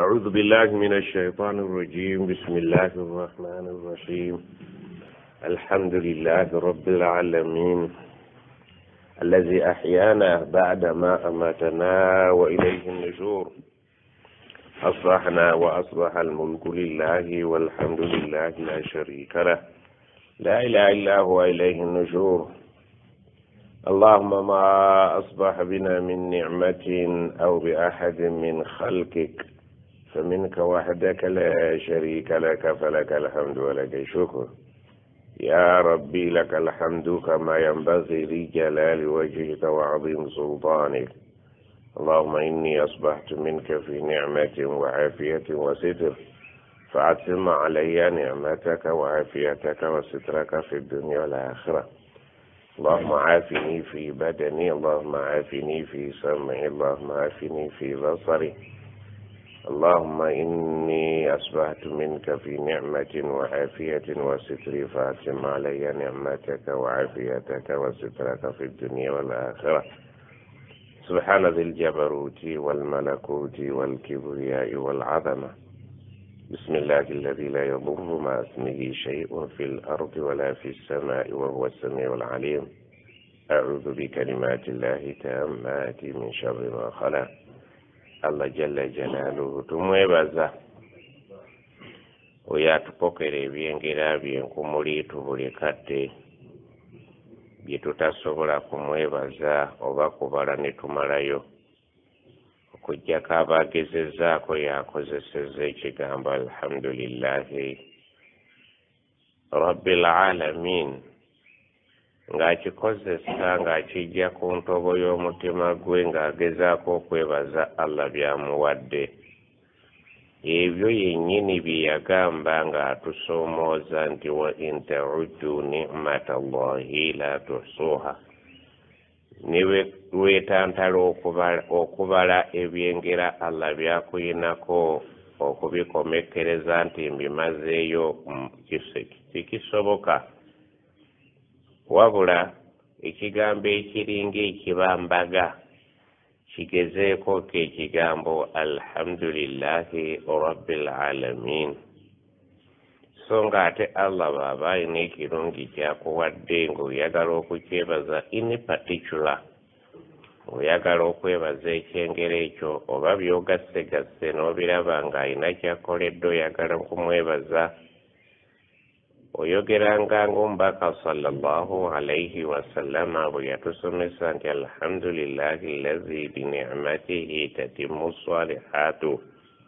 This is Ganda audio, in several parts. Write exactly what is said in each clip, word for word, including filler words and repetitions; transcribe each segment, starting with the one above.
أعوذ بالله من الشيطان الرجيم. بسم الله الرحمن الرحيم. الحمد لله رب العالمين الذي أحيانا بعدما أماتنا وإليه النشور. أصبحنا وأصبح الملك لله والحمد لله لا شريك له لا إله إلا هو إليه النشور. اللهم ما أصبح بنا من نعمة أو بأحد من خلقك فمنك وحدك لا شريك لك فلك الحمد ولك الشكر. يا ربي لك الحمد كما ينبغي لجلال وجهك وعظيم سلطانك. اللهم إني أصبحت منك في نعمة وعافية وستر فأتم علي نعمتك وعافيتك وسترك في الدنيا والآخرة. اللهم عافني في بدني، اللهم عافني في سمعي، اللهم عافني في بصري. اللهم إني أصبحت منك في نعمة وعافية وستر فأتم علي نعمتك وعافيتك وسترك في الدنيا والآخرة. سبحان ذي الجبروت والملكوت والكبرياء والعظمة. بسم الله الذي لا يضر مع اسمه شيء في الأرض ولا في السماء وهو السميع العليم. أعوذ بكلمات الله تامات من شر ما خلق. Allah jalla jalaluhu tumwebaza oyo atupokera ebyengera byenkumuli tubuli kadde bye tutasobola kumwebaza oba kubala ne tumalayo okujjako abaagezezaako yakozeseza ekigambo alhamdulillahi rabbil alamin ng'akikozesa ng'akijja ku ntobo y'omutima gwe ng'agezaako okwebaza Allah byamuwadde. Ebyo yennyini bye yagamba ng'atusoomooza nti wa in ta'uddu ni'matallahi la tuhsuha. Ne weetantala okubala ebyengera Allah byakuyinako okubikomekkereza nti mbimazeeyo kikisoboka. Wabula ekigambo ekiringa ekibambaga kigezeeko ke ekigambo alhamdulillahi rabbil alamin. So nga ate Allah bw'aba alina ekirungi kyakuwadde ng'oyagala okukyebaza in particular, oyagala okwebaza ekyengero ekyo oba byogassegasse n'obiraba ng'alina kyakoledde oyagala okumwebaza, oyogeranga ng'omubaka sallallahu alayhi wasallama bwe yatusomesa nti alhamdulillahi allazi bini'matihi tatimmu salihatu.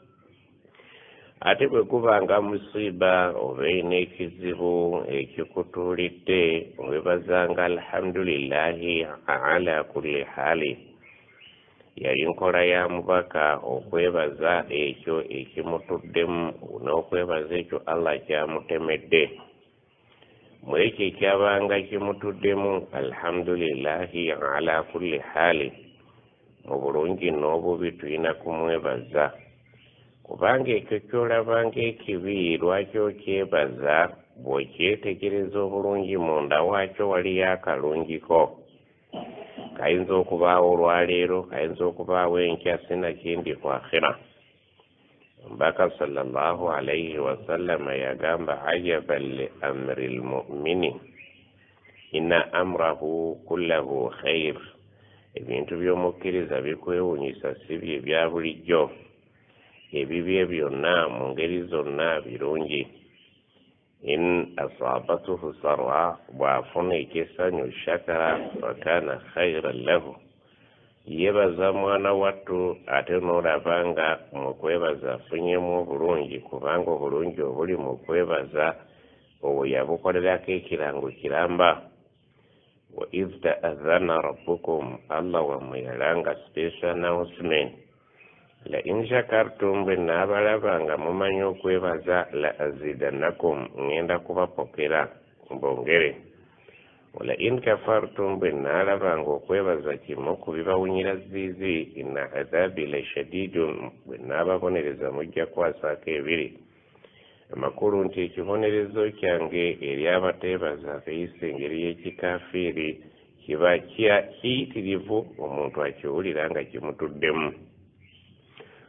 Ate bwe gubanga musiba oba olina ekizibu ekikutuulidde webazanga alhamdulillahi ala kulli hali. Yali nkola ya mubaka okwebaza ekyo ekimutuddemu n'okwebaza ekyo Allah kyamutemedde. Mwekyo ekyabanga kimutuddemu alhamdulillahi ala kulli hali, mu bulungi n'obubi tulina kumwebaza. Kubanga ekyo ky'olabanga ekibi lwaki okyebaza bw'okyetegereza obulungi munda waakyo waliyo akalungiko. Kayinza okubaawo olwaleero, kayinza okubaawo enkya, sinakindi ku akhira. Mbaka sallallahu alayhi wasallama yagamba ajaban li amri lmumini inna amrahu kullahu khair. Ebintu by'omukkiriza bikwewuunyisa si bye bya bulijjo, ebibye byonna mu ngeri zonna birungi. In asabatuhu sarra, bw'afuna ekisanyu shakara fakana khairan lahu. Yebaza mwana wattu ate n'olabanga mu kwebaza afunyemu obulungi, kubanga obulungi obuli mu kwebaza obwo yabukolerako ekirango kiramba. Wa idh ta'adhana rabbukum, Allah wammwe yalanga special announcement. La in shakartum, bwe naabalaba nga mumanyi okwebaza la azidannakum, ngenda kubapokera mbongere. Wala in kafartum, bwe naalaba nga okwebaza kimu ku bibawunyira ziizi, inna adhabi la shadidun, bwe naababonereza mujja kwasaako ebiri. Amakulu nti ekibonerezo kyange eri abateebaza abeyisa engeri y'ekikafiiri kiba kiyitirivu omuntu akiwulira nga kimutuddemu.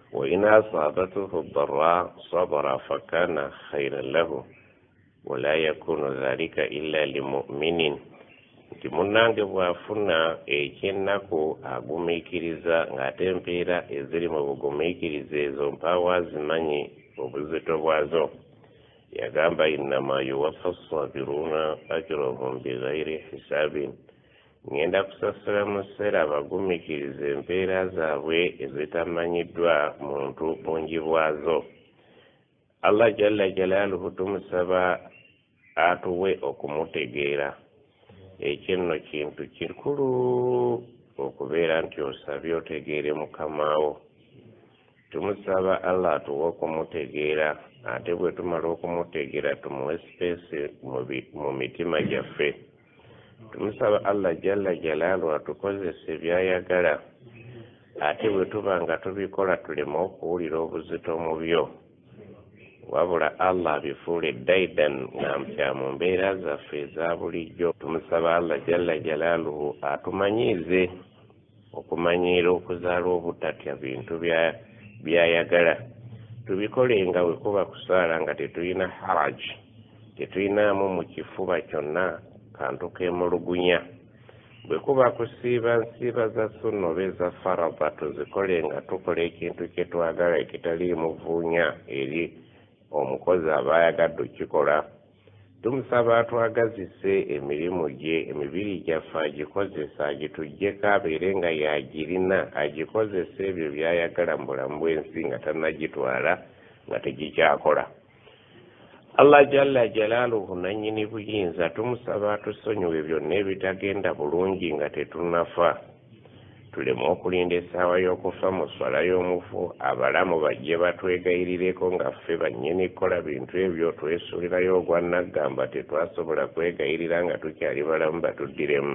وإن أصابته الضراء صبر فكان خيرا له ولا يكون ذلك إلا لمؤمن. nti munnange bw'afuna eky'ennaku agumiikiriza ng'ate empeera eziri mu bugumiikiriza ezo mpaawo zimanyi obuzito bwazo. Yagamba innama yuwaffa as-sabiruuna ajrahum bighayri hisaabin. Ngenda kusasula mu sseera abagumiikiriza empeera zaabwe ezitamanyiddwa muntu bungi bwazo. Allah jalla jalaaluhu tumusaba atuwe okumutegeera. Ekyo nno kintu kikulu okubeera nti osabye otegeere Mukama wo. Tumusaba Allah atuwe okumutegeera, ate bwe tumala okumutegeera tumuwe space mu mitima gyaffe. Tumusaba Allah jalla jalaaluhu atukozese byayagala, ate bwe tuba nga tubikola tuleme okuwulira obuzito mu byo, wabula Allah abifuule daidan nga mpya mu mbeera zaffe eza bulijjo. Tumusaba Allah jalla jalaaluhu atumanyiize okumanyiira okuzaala obutatya bintu byayagala. Tubikolenga bwe kuba kusaala nga tetulina haraji, tetulinamu mu kifuba kyonna kantu kemulugunya. Bwe kuba kusiiba nsiiba za sunna oba eza farada tuzikole nga tukola ekintu kye twagala ekitaliimu vuunya eri omukozi aba ayagadde okikola. Tumusaba atwagazise emirimu gye, emibiri gyaffe agikozesa agitugyeko abeere nga yagirina, agikozesa ebyo byayagala mu bulamu bw'ensi nga tannagitwala nga tegikyakola. Allah jalla jalaaluhu nannyini buyinza tumusaba atusonyiwe byonna ebitagenda bulungi nga tetunnafa. Tuleme okulinda essaawa y'okufa mu swala y'omufu, abalamu bajje batwegayirireko nga ffe bannyini kukola bintu ebyo twesuulirayo ogwannaggamba tetwasobola kwegayirira nga tukyali balamu batuddiremu.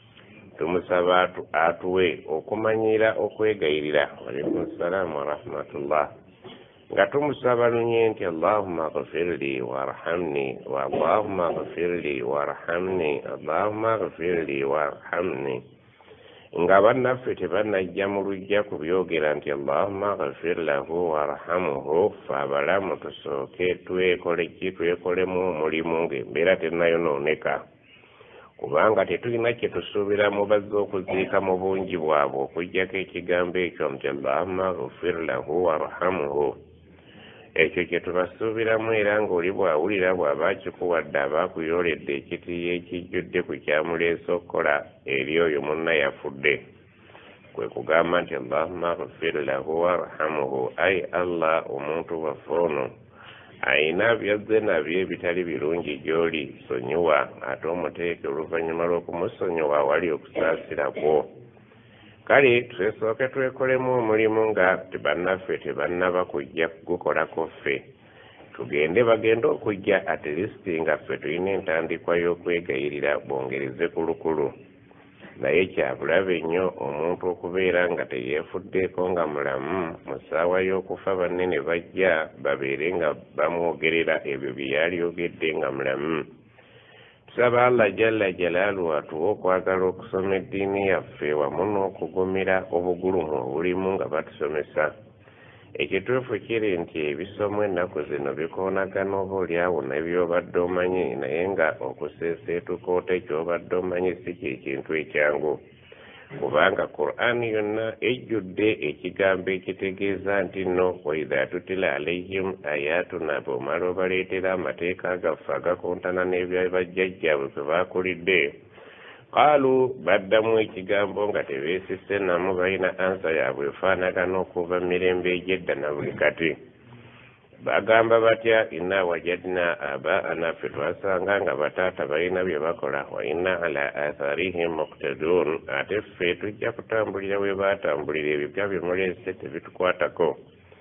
Tumusaba atuwe okumanyira okwegayirira. Walaikum salaam wa rahmatullah. Nga tumusaba lunye nti Allahumma ghfirli warhamni wa Allahumma ghfirli warhamni Allahumma ghfirli warhamni. Nga bannaffe tebannajja mu lujja ku byogera nti Allahumma ghfir lahu warhamhu, fe abalamu tusooke twekole ki twekolemu omulimu ng'embeera tennayonooneka, kubanga tetulina kye tusuubira mu bazze okuziika mu bungi bwabwe okuggyako ekigambo ekyo nti Allahumma ghfir lahu warhamhu. Ekyo kye tubasuubiramu era ng'oli bw'awulira bw'aba akikuwadde aba akuyoledde ekitiiyo ekijjudde ku kyamuleese okukola eri oyo munna yafudde. Kwe kugamba nti Allahumma ghfir lahu warhamhu, ayi Allah omuntu waffe ono ayina byazze nabyo ebitali birungi gy'oli, sonyiwa ate omuteeke oluvannyuma lw'okumusonyiwa awali okusaasira kwo. Kale tusooke twekolemu omulimu nga bannaffe tebannaba kujja kugukolako ffe. Tugende bagende okujja at least nga ffe tulina entandikwa y'okwegayirira bongereze kulukulu. Naye kyabulabe nnyo omuntu okubeera nga teyeefuddeeko nga mulamu, mu ssaawa y'okufa banne ne bajja babeere nga bamwogerera ebyo bye yalyogedde nga mulamu. Tusaba Allah jalla jalaaluhu atuwe okwagala okusoma eddiini yaffe wamu n'okugumira obugulumu obulimu nga batusomesa. Ekituufu kiri nti ebisomo ennaku zino bikoonagana obaolyawo n'ebyobadde omanyi, naye nga okuseeseetuka ekyobadde omanyi si kye kintu ekyangu, kubanga Qur'an yonna ejjudde ekigambo ekitegeeza nti nno wa idha tutila alayhim ayatuna, bw'omala obaleetera amateeka gaffe agakontana n'ebya bajjajjaabwe kwe baakulidde, qaalu baddamu ekigambo nga tebeesise namu balina ansa yaabwe efaanagana okuva mirembe egy'edda na buli kati. Bagamba batya inna wajadna abaana, ffe twasanga nga bataata balina bye bakola, wa inna ala atharihim muqtadun, ate ffe tujja kutambulira we baatambulira, ebipya bimuleese tebitukwatako.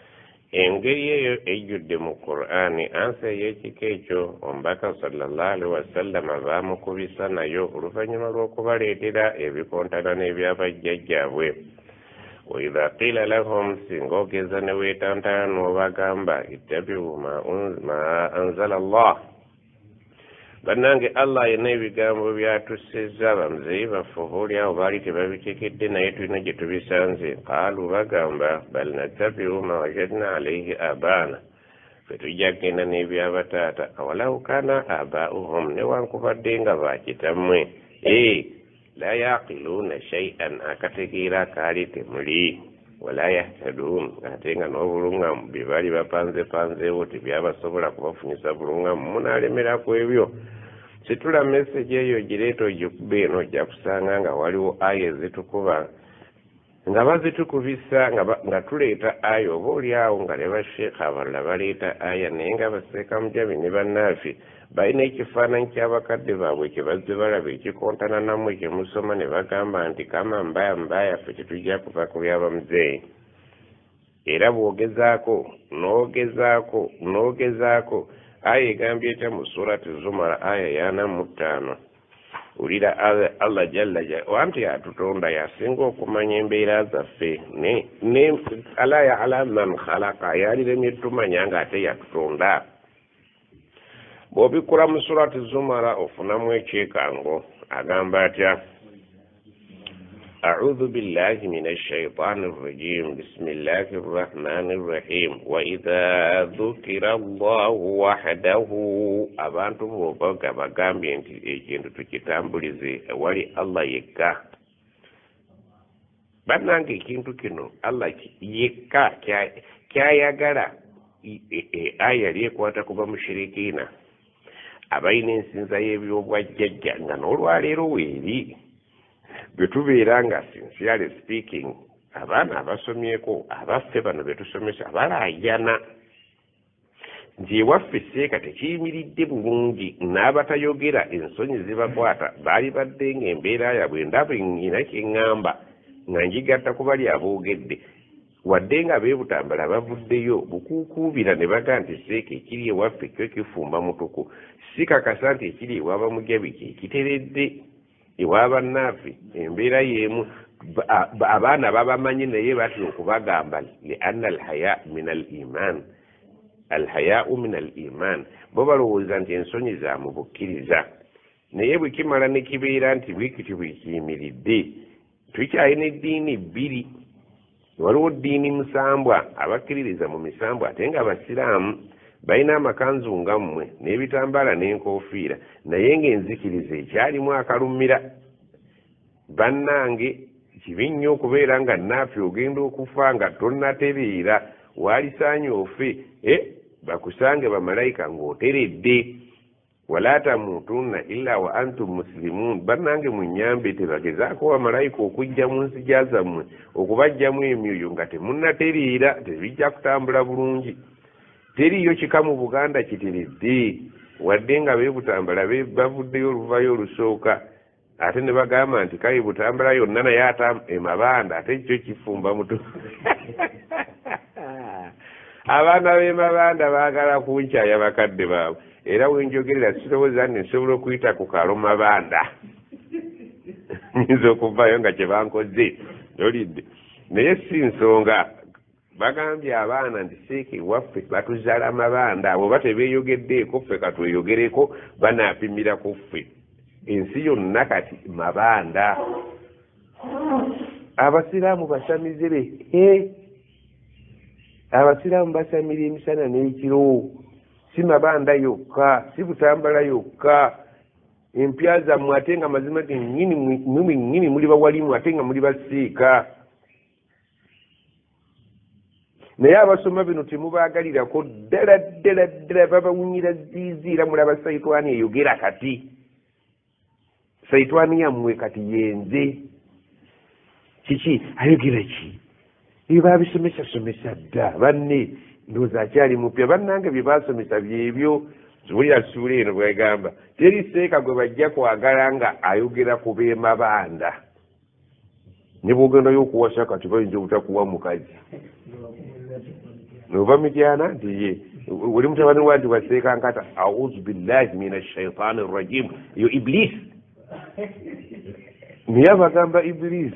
Engeri eyo ejjudde mu Qur'ani, ansa ey'ekika ekyo omubaka sallallahu alaihi wasallama baamukubisa nayo oluvannyuma lw'okubaleetera ebikontana n'ebyabajjajjaabwe. Wa idha qila lahum, singa ogeza ne weetantana n'obagamba ittabi'u ma anzala Allah, bannange Allah yenna ebigambo byatusizza bamuzeeyi baffe obaolyawo baali tebabitekedde naye tulina gye tubisanze qaalu bagamba bal nattabiu ma wajadna alayhi abaana ffe tujja kgenda n'ebyabataata awalaw kana abaauhum newankubadde nga bakitammwe e la yaqiluuna shay'an akategeera kaali temuli wala yahtaduun ate nga n'obulungamu bye baali bapanzepanzeewo tebyabasobola kubafunyisa bulungamu munaalemera ku ebyo situla message eyo gireeta ogikuba eno ojja kusanga nga waliwo aya ezitukuba nga bazitukubisa nga tuleeta aya oba oliawo nga ne basheekha abalala baleeta aya naye nga baseeka mujabi ne bannaafi balina ekifaananyi ky'abakadde baabwe kye bazze balaba ekikontana namwe kye musoma ne bagamba nti kama mbaya mbaya ffe tetujja kuva ku byaba muzeeyi era bw'ogezaako n'ogezaako n'ogezaako aya egambye etya mu surati zumara aya yana mu ttaano ulira Allah jalla wanti yatutonda yasinga okumanya embeera zaffe ne ne ala ya'la man khalaqa yaliremye tumanya nga ate yatutonda bw'obikula mu surati zumara ofunamu ekyekango agamba atya أعوذ بالله من الشيطان الرجيم بسم الله الرحمن الرحيم وإذا ذكر الله وحده abantu bwobaga bagambye nti ekintu tukitambulize wali Allah yekka bannange ekintu kino Allah yekka kyayagala aya lyekwata kuba mushirikiina abalina ensinza y'ebyobwajjajja nga n'olwaleero weeri betubeera nga sincerely speaking abaana abasomyeko abaffe bano betusomesa balaayana nti ewaffe seeka tekiyimiridde bulungi n'abatayogera ensonyi zibakwata baali badde ng'embeera yabwe ndaba nnyina kyeŋŋamba nga njigatta ku bali aboogedde wadde nga beebutambala bavuddeyo bukuukuubira ne baga nti seeka ekiri ewaffe kyo kifumba mutuku sikakasa nti ekiri ewaaba mujabi kyekiteredde ewabannaafe embeera y'emu abaana babamanyi naye batya okubagamba lianna alhaya min al iman alhayau min al iman bo balowooza nti ensonyi za mu bukkiriza naye bwe kimala ne kibeera nti bwekiti bwe kiyimiridde tukyalina eddiini bbiri waliwo ddiini musambwa abakkiririza mu misambwa ate nga abasiraamu balina amakanzu ngammwe n'ebitambaala n'enkofiira naye ng'enzikiriza ekyalimu akalumira bannange kibi nnyo okubeera nga naafe ogenda okufa nga tonnatereera waalisaanye ofe e bakusange bamalayika ng'oteredde wala tamuutunna illa wa antum muslimuun bannange munnyambe tebagezaako bamalayika okujja mu nsija zammwe okubajjamu emyoyo nga temunnatereera tebijja kutambula bulungi teriyo kika mu Buganda kiteredde wadde nga beebutambala bavuddeyo oluvayo olusooka ate ne bagamba nti kale butambala yonna naye ata emabanda ate kyo kifumba mutu abaana b'emabanda baagala kunkyaya bakadde baabwe era wenjogerera sirowooza nti nsobola okuyita ku kalo mabanda nyinza okuvaayo nga kye bankoze olidde naye si nsonga bagambye abaana nti seeke waffe batuzaala mabanda abo batebeeyogeddeeko ffe katweyogereko banaapimira ku ffe ensi yonna kati mabanda abasiraamu basamizire e abasiraamu basamira emisana n'ekiro si mabanda yokka si butambala yokka empya zammwe ate nga mazima ge nnyini muli bawalimu ate nga muli basiika naye abasoma bino temubaagalirako ddala ddala ddala babawunyira ziiziira mulaba saitwani eyogera kati saitwani yammwe kati yenze kiki ayogera ki ebyo baabisomesasomesa dda banne ndowooza akyali mupya bannange bye baasomesa byebyo ziwulira suula eno bwegamba teri seeka gwe bajja kwagala nga ayogera ku beemabanda ne bw'ogendayo okuwasa kati bayinza obutakuwa mukazi nova mityana nti ye oli mutabani wa nti waseeka nkata auzu billahi min ashaitani rrajim yo iblis naye abagamba iblis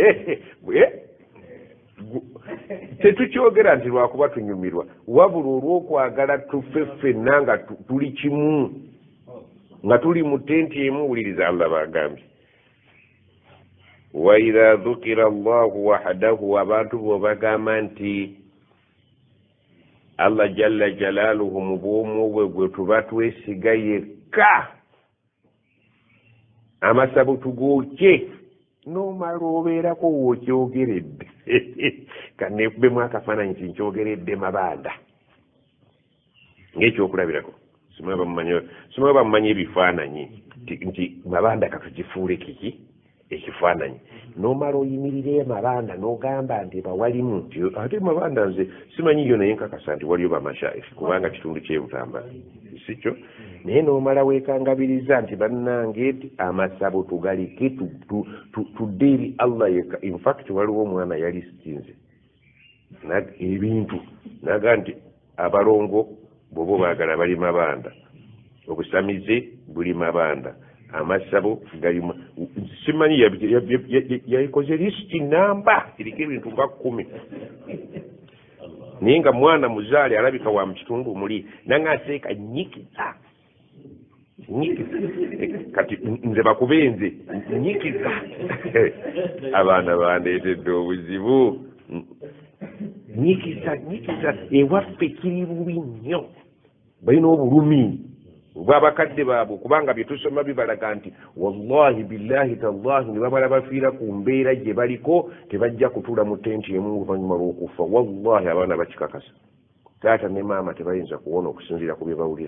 tetukyogera nti lwakuba tunyumirwa wabula olw'okwagala tuffe ffenna nga tuli kimu nga tuli mu tenti emu wuliriza Allah bagambye wa idha dhukira Allahu wahdahu abantu bo bagamba nti Allah jalla jalaluhu mu bw'omu bwe gwe tuba twesiga yekka amasabu tugooke n'omala obeerako wookyogeredde kanneekubemu akafaananyi nti nkyogeredde Mabanda ng'ekyokulabirako simwe bamumanyi ebifaananyi nti Mabanda katugifuule kiki ekifaananyi n'omala oyimiririre Mabanda n'ogamba nti bawalimu nti ate Mabanda nze simanyi yo naye nkakasa nti waliyo bamashaikh kubanga kitundu kyebutambala sikyo naye n'omala weekangabiriza nti bannange ti amasabo tugalike tudde eri Allah yekka. In fact waliwo omwana yali sitinze ebintu naga nti abalongo bobo baagala bali Mabanda obusamize buli Mabanda amasabo galimu simanyi yayikoze lisiti namba iriko ebintu nga kumi naye nga mwana muzaale alabika wa mu kitundu muli nange aseeka nyikiza nyikiza kati nze bakubenze nyikiza abaana bandeetedde obuzibu nyikiza nyikiza ewaffe kiri bubi nnyo balina obulumi bw'abakadde baabwe kubanga bye tusoma bibalaga nti wallahi billahi tallahi ne bamala bafiira ku mbeera gye baliko tebajja kutuula mu tenti emu oluvannyuma lw'okufa. Wallahi abaana bakikakasa taata ne maama tebayinza kuwona okusinziira ku bye bawulira.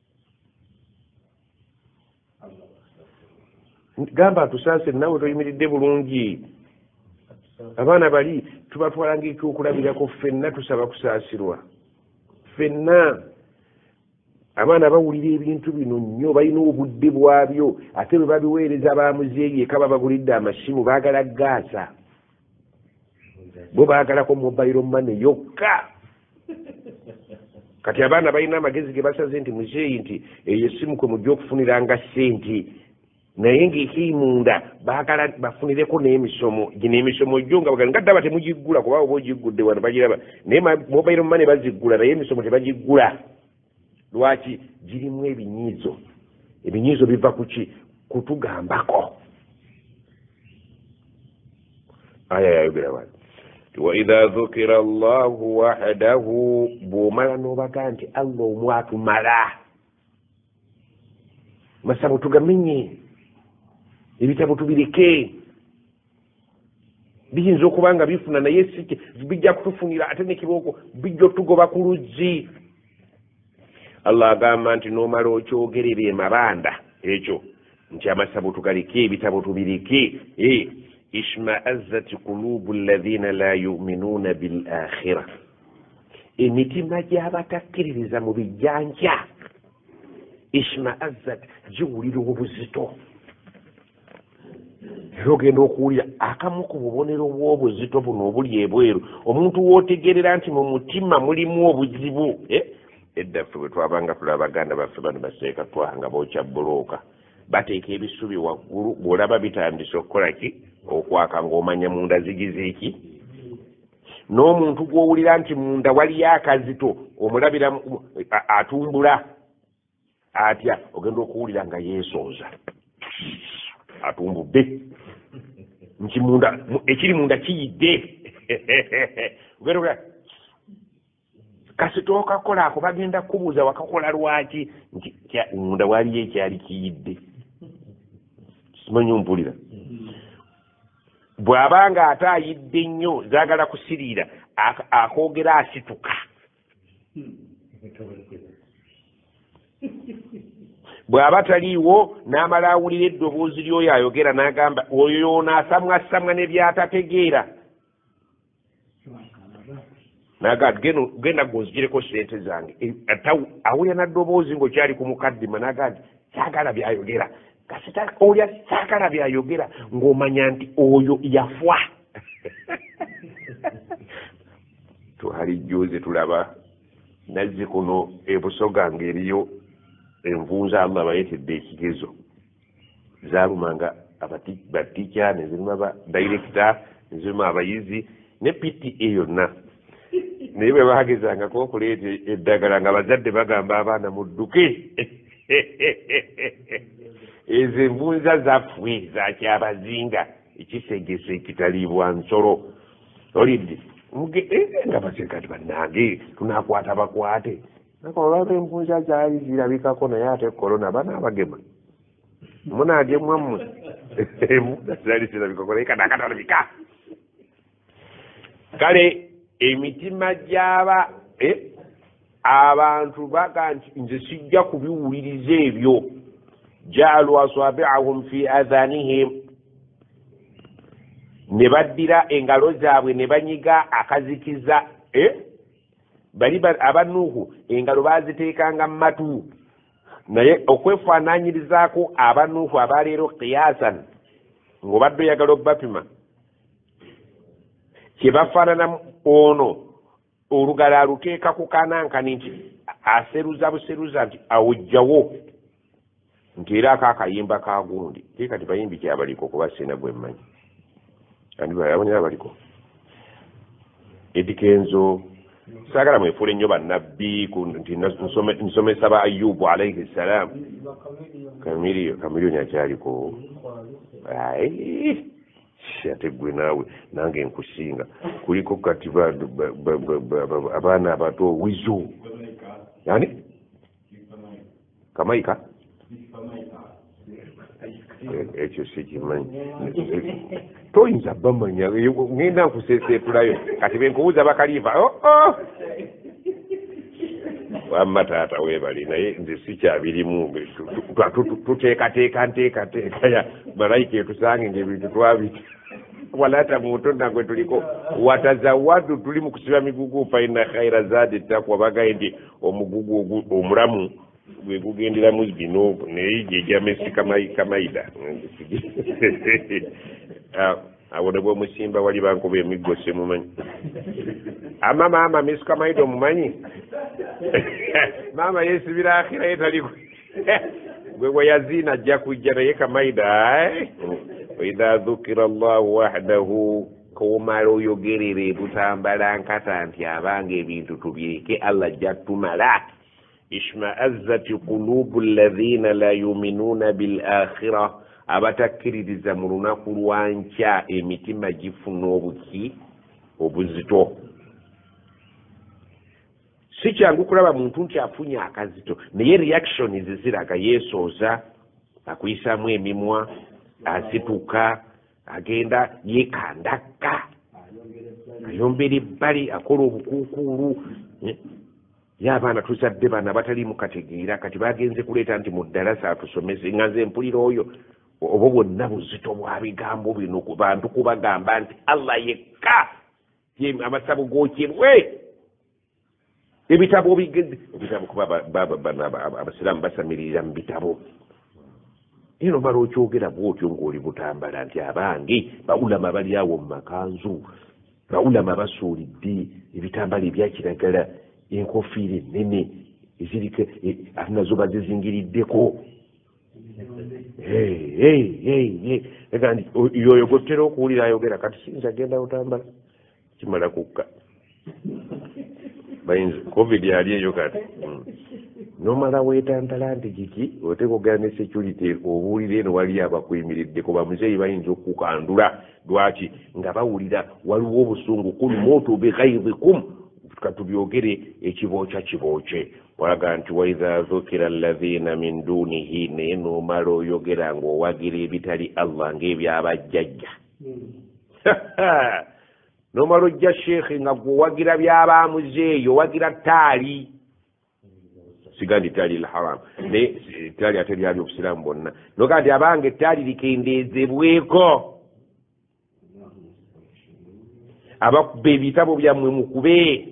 Gamba tusaase nawe toyimiridde bulungi. Abaana bali tubatwala ng'ekyokulabirako ffenna tusaba kusaasirwa ffenna. Abaana bawulira ebintu bino nnyo balina obudde bwabyo ate bwe babiweereza bamuzeeyi eka babagulidde amasimu baagala gaasa bo baagalako mobile money yokka. Kati abaana balina amagezi ge basaze nti muzeeyi nti eyo essimu kwe mujja okufuniranga ssente naye ng'ekiri munda baagala bafunireko n'emisomo gino emisomo gyo nga bagaa ngaddaba temugiggula kuba oba ogiggudde wano bagiraba naye mobile money baziggula naye emisomo tebagiggula. Lwaki? Girimu ebinyiizo. Ebinyiizo biva kuki? Kutugambako. Aya yayogera wano wa idha dhukira Allahu wahdahu bw'omala n'obaga nti Allah omu atumala masabo tugamenye ebitabo tubireke biyinza okuba nga bifuna naye si bijja kutufunira ate nekibooko bijja tugoba ku luzzi. Allah agamba nti n'omala okyogerera e Mabanda ekyo nti amasabo tugaleke ebitabo tubireke ishma'azzat qulubu alladhina la yu'minuna bil akhirah emitima gy'abatakkiririza mu bijjanja ishma'azzat giwulira obuzito. Era ogenda okuwulira akamu ku bubonero bw'obuzito buno obuli ebweru omuntu wootegerera nti mu mutima mulimu obuzibu. Edda ffe bwe twabanga tulaba baganda baffe bano baseeka twanga bookya bbulooka bateeka ebisubi waggulu bw'olaba bitandise okukola ki okwaka ng'omanya munda zigize eki. N'omuntu gw'owulira nti munda waliyo akazito omulabira atumbula atya ogenda okuwulira nga yeesooza atumbudde nti munda ekiri munda kiyidde. Kasita okakola ako bagenda kubuuza wakakola lwaki nti munda waliyo ekyali kiyidde. Simanyi ompulira. Bw'abanga ate ayidde nnyo zaagala kusiriira akoogera asituka. Bw'aba taliiwo n'amala awulira eddoboozi ly'oyo ayogera n'agamba oyo y'onaasamwasamwa ne by'atategeera. Naga genda gwozigireko ssente zange awulira naddoboozi ng'okyali ku mukaddima naga nti saagala byayogera kasita olya saagala byayogera ng'omanya nti oyo yafwa. Twali jjuuzi tulaba nazzi kuno ebusoga ng'eriyo envunza Allah bayetedde ekigezo zaalumanga baticha ne ziruma ba director ne ziruma abayizi ne P T A yonna. Naye bwe baagezangako okuleeta eddagala nga bazadde bagamba abaana mudduke ezo embunza zaffwe zakyabazinga ekisegese ekitaliibwa nsolo olidde nga basekati bannange tunakwata bakwate nakolaba embunza zaali zirabikako naye ate korona banaabagema munaagemwa mmwe embunza zaali zirabikako naye kanakatalabika kale emitima gy'aba abantu baga nti nze sijja kubiwuliriza ebyo jaalu asabi'ahum fi adhanihim ne baddira engalo zaabwe ne banyiga akazikiza bali abanuuhu engalo baaziteekanga mu matu naye okwefaanaanyirizaako abanuuhu abaleero qiyasan ng'obadde oyagala obbapima kye bafaanana ono olugalo aluteeka ku kanankani nti aseruza buseruza nti awujjawo nti era akaakayimba ka gundi te kati bayimbi kyabaliko kuba sina gwe mmanyi andibayabonera baliko edikenzo saagala mwefuule nnyo bannabbi nti nsomesa ba ayubu alaihi ssalaamu kamiriyo kamiriyo akyaliko ate gwe naawe nange nkusinga kuliko kati abaana abato wizu yani kamaika ekyo sikimanyi toyinza bamanya ngenda nkusesetulayo kati benkubuuza bakaliiva wamma taata weebali naye nze sikyabirimu tuteekateeka nteekateekaya malayika etusange ngaebintu twabita walata muto nagwe tuliko watazawadu tuli mu kusiba migugu faina khaira zadi takwa bagaye nti omugugu omulamu gwe gugenderamu bino naye gyeja mesi kamaida awo ne bwomusimba wali bankuba emiggo semumanyi ama maama mesi kamaida omumanyi maama yesibira akhira yetaliko gwe weyazina ajja kujja naye kamaida waidha dhukira allahu wahdahu koomala oyogerere butambala nkata nti abanga ebintu tubireke allah ajja tumala ishma'azzat qulubu alladhina la yuminuna bil akhirah abatakkiririza mu lunaku lwankya emitima gifuna obuki obuzito si kyangu kulaba muntu nti afunye akazito naye reaction ziziraga yeesooza akuyisaamu emimwa asituka agenda yekandaka ayombera ebbali akola obukuukuulu y'abaana tuzadde bana batali mukategeera kati bagenze kuleeta nti mu ddalasa atusomese nga nze mpulira oyo obo bwonna buzito bwa bigambo bino ku bantu kubagamba nti allah yekka amasabo gokyebwe ebitabo bigende ebitabo kuba abasiraamu basamirira mu bitabo eno mala okyogera bwotyo ng'oli butambala nti abange bawulama bali awo mu makanzu bawulama basuulidde ebitambala ebyakiragala enkofiira ennene eziriko nazo bazizingiriddeko yoyo gotera okuwulira ayogera kati sinza genda butambala kimala kukka bayinza covid yali eyo kati nomala weetantala nti kiki otekogera ne security obuwulire eno wali abakwimiriddeko bamuzeeyi bayinza okukandula lwaki nga bawulira waliwo obusungu kul mutu bighayzikum katubyogere ekibookya kibooke walaga nti waidha dhukira alladhina min dunihi naye nomala oyogera ng'owagira ebitali allah ng'ebyabajjajja nomala ojja sheekhe nga gweowagira byabaamuzeeyo owagira taali sigandi taali lharam naye taali ate lyali obusiraamu bwonna noga nti abange taali likendeezebweko abakuba ebitabo byammwe mukube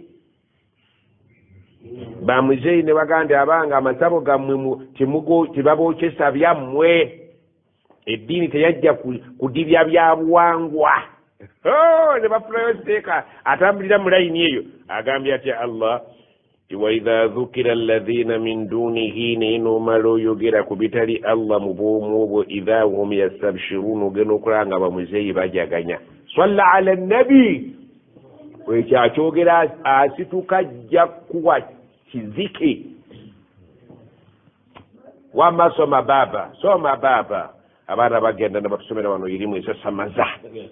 bamuzeeyi ne baganda abanga amasabo gammwe tebabookesa byammwe eddiini teyajja kudibya byabuwangwa ne bafulayo siteeka atambulira mu layini eyo agambye atya allah waidha dhukira alladhina min dunihi naye nomala oyogera ku bitali allah mu bwomu obwo idha hum yastabshirun ogenda okulaba nga bamuzeeyi bajaganya salla ala nabi ekyo akyogera asituka jja kuwa kizike wama soma baba soma baba abaana bagenda nabatusomera wano irimu esasamaza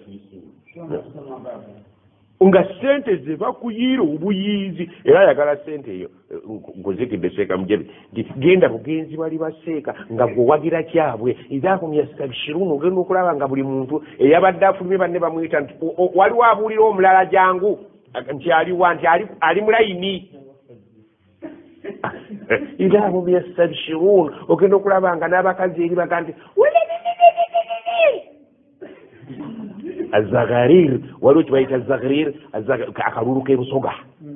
nga sente ze bakuyiira obuyiizi era ayagala sente eyo ngozikidde seeka mujebi nti genda bugenzi bali baseeka nga gwewagira kyabwe izakumyastabshirun ogenda okulaba nga buli muntu eyabadde afulumye banne bamuyita nti waliwo abuulira omulala jangu nti aliwa nti ali mulayini izakumyastabshirun ogenda okulaba nga n'abakazi eri baga nti azagharir waliwo kibayita zagharir akalulu k'ebusoga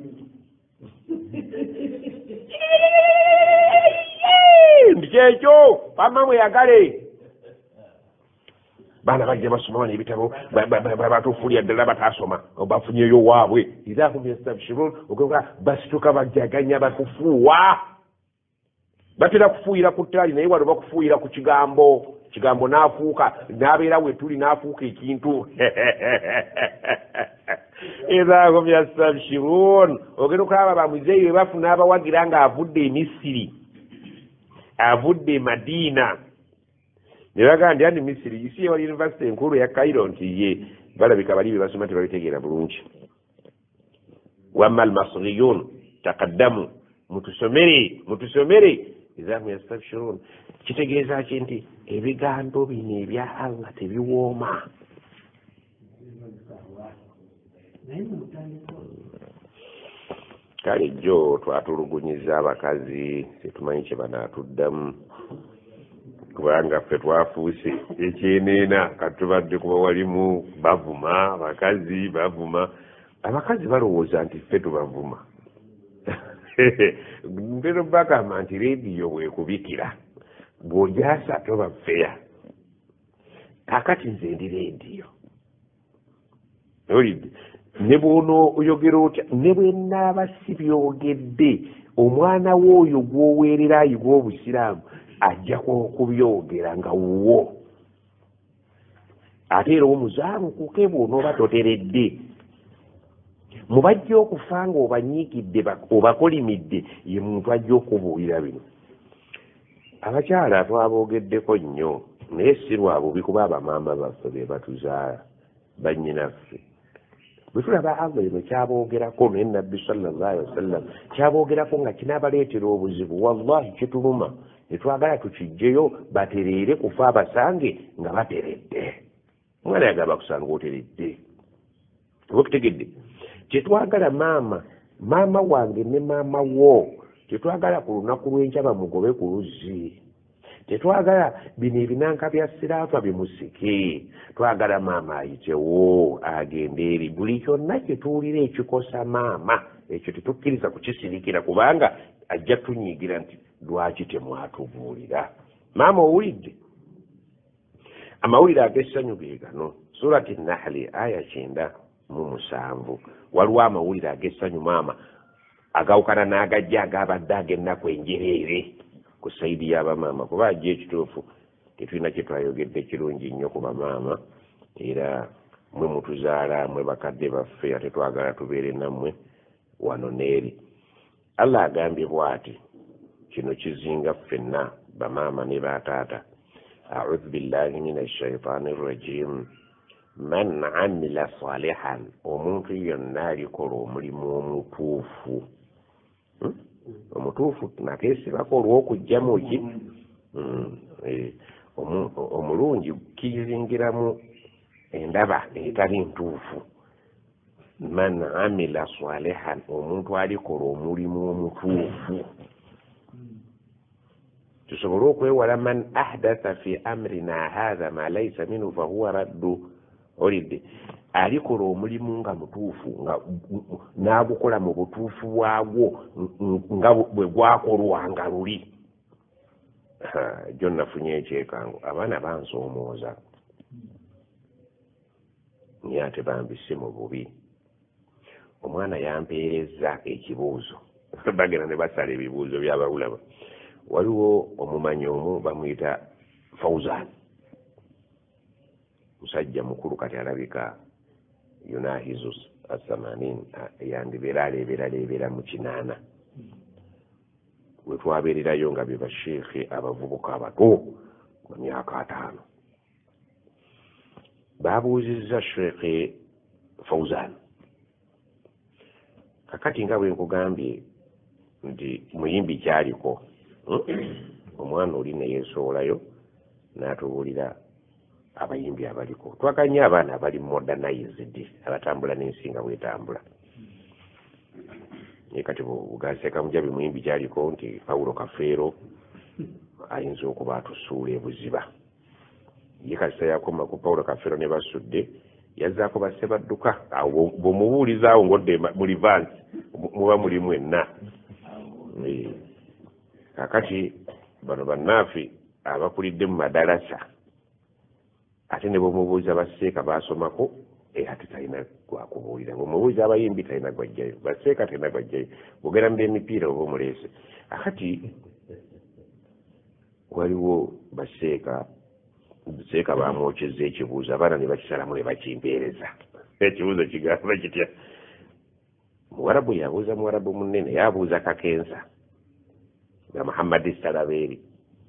ndikyekyo pamma mweyagale baana bajja basoma bana ebitabo batufuulira ddala bataasoma bafunyeyo waabwe izakumyastabshirun ogoga basituka bajaganya bakufuuwa batera kufuuyira ku ttaali naye wano bakufuuyira ku kigambo kigambo n'afuuka n'abeera we tuli n'afuuka ekintu izakumyastabshirun ogenda okulaba bamuzeeyi we bafuna abawagira ng'avudde e misiri avudde e madiina ne bagamba nti andi misiri isi ewali yunivasite enkulu ya kairo nti ye balabika bali be basoma tebabitegeera bulungi wamma almasriyun takaddamu mutusomere mutusomere izakumyastabshirun kitegeeza ki nti ebigambo bino ebya Allah tebiwooma kale jjo twatulugunyiza abakazi tetumanyi kye banaatuddamu kubanga ffe twafuuse ekyeneena katubadde kuba walimu bavuma abakazi bavuma abakazi balowooza nti ffe tubavuma mpero bagamba nti rediyo bwekubikira bw'ojasa toba feya kakati nze ndi rediyo olidde ne bwono oyogera otya ne bwe naaba si byogedde omwana w'oyo gw'oweerera ayigwa obusiraamu ajja kubyogera nga wuwo ate era omuzaamukuke bw'onooba toteredde mubajja okufa nga obanyiigidde obakolimidde ye muntu ajja okubuulira bino abakyala twaboogeddeko nnyo naye si lwa bubi kuba abamaama baffe be batuzaala bannyinaffe bwe tulaba Allah eno kyaboogerako naye nabbi sallallahu alaihi wasallam kyaboogerako nga kinaabaleetera obuzibu wallahi kituluma ne twagala tukijjeyo batereere kufa abasange nga bateredde omwana yagamba kusanga oteredde oba okutegedde kyetwagala maama maama wange ne maama wo tetwagala ku lunaku lw'enkya bamugobe ku luzzi tetwagala bino ebinanka bya siraafa bimusike twagala maama ayitewo agende eri buli kyonna kyetuwulira ekikosa maama ekyo tetukkiriza kukisirikira kubanga ajja tunyiigira nti lwaki temwatubuulira maama owulidde amawulire ag'essanyu ge gano surati nahli aya kyenda mu musanvu waliwo amawulire ag'essanyu maama agawukana n'agajja agabadde ag'ennaku enjereere ku saidi y'abamaama kuba ajja ekituufu tetulina kye twayogedde kirungi nnyo ku bamaama era mwe mutuzaala mwe bakadde baffe ate twagala tubeere nammwe wano n'eri Allah agambye bw'ati kino kizinga ffenna bamaama ne bataata a'udhu billahi minash shaitani rrajim man amila salihan omuntu yonna alikola omulimu omutuufu omutuufu nateesibako olw'okugjamu ki omulungi kiyingiramu endaba etali ntuufu man amila salihan omuntu alikola omulimu omutuufu tusobole okwewala man ahdatha fi amrina hadha ma laysa minhu fahuwa raddu olidde alikola omulimu nga mutuufu nga n'agukola mu butuufu bwagwo nga bwe gwakolwanga luli jjo nafunye ekyekango abaana bansoomooza naye ate bambise mu bubi omwana yampeereza ekibuuzo bagenda ne basala ebibuuzo by'abawulaba waliwo omumanyi omu bamuyita Fauzan musajja mukulu kati alabika yunahizu asamanin yandibeera aleeberaleebera mu kinaana we twabeererayo nga be basheekhe abavubuka abato mu myaka ataano. Baabuuzizza Sheekhe Fawzan, kakati nga bwe nkugambye nti muyimbi kyaliko omwana oli ne yeesowolayo n'atubuulira abayimbi abaliko. Twakanya abaana abali modernized abatambula n'ensi nga bwetambula. Naye kati bugaseeka Mujabi muyimbi kyaliko nti Paulo Kafeero ayinza okuba atusuula ebuziba. Ye kasita yakoma ku Paulo Kafeero ne basudde yazzaako basse badduka. Awo bw'omubuulizaawo ng'odde mu livansi muba muli mwenna. Kakati bano bannaafi abakulidde mu madalasa ate ne bw'omubuuliza basseeka baasomako ate talina gwakubuulira. Bw'omubuuliza abayimbi talina gwajjayo, basseeka talina gwajjayo, bw'ogenda mu by'emipiira oba omuleese. Akati waliwo basseeka seeka bamwokyezza ekibuuzo, abaana ne bakisalamu ne bakimpeereza. Ekibuuzo kigamba kitya? Muwarabu yabuuza Muwarabu munene, yabuuza Kakensa nga Muhammad Salabeeri.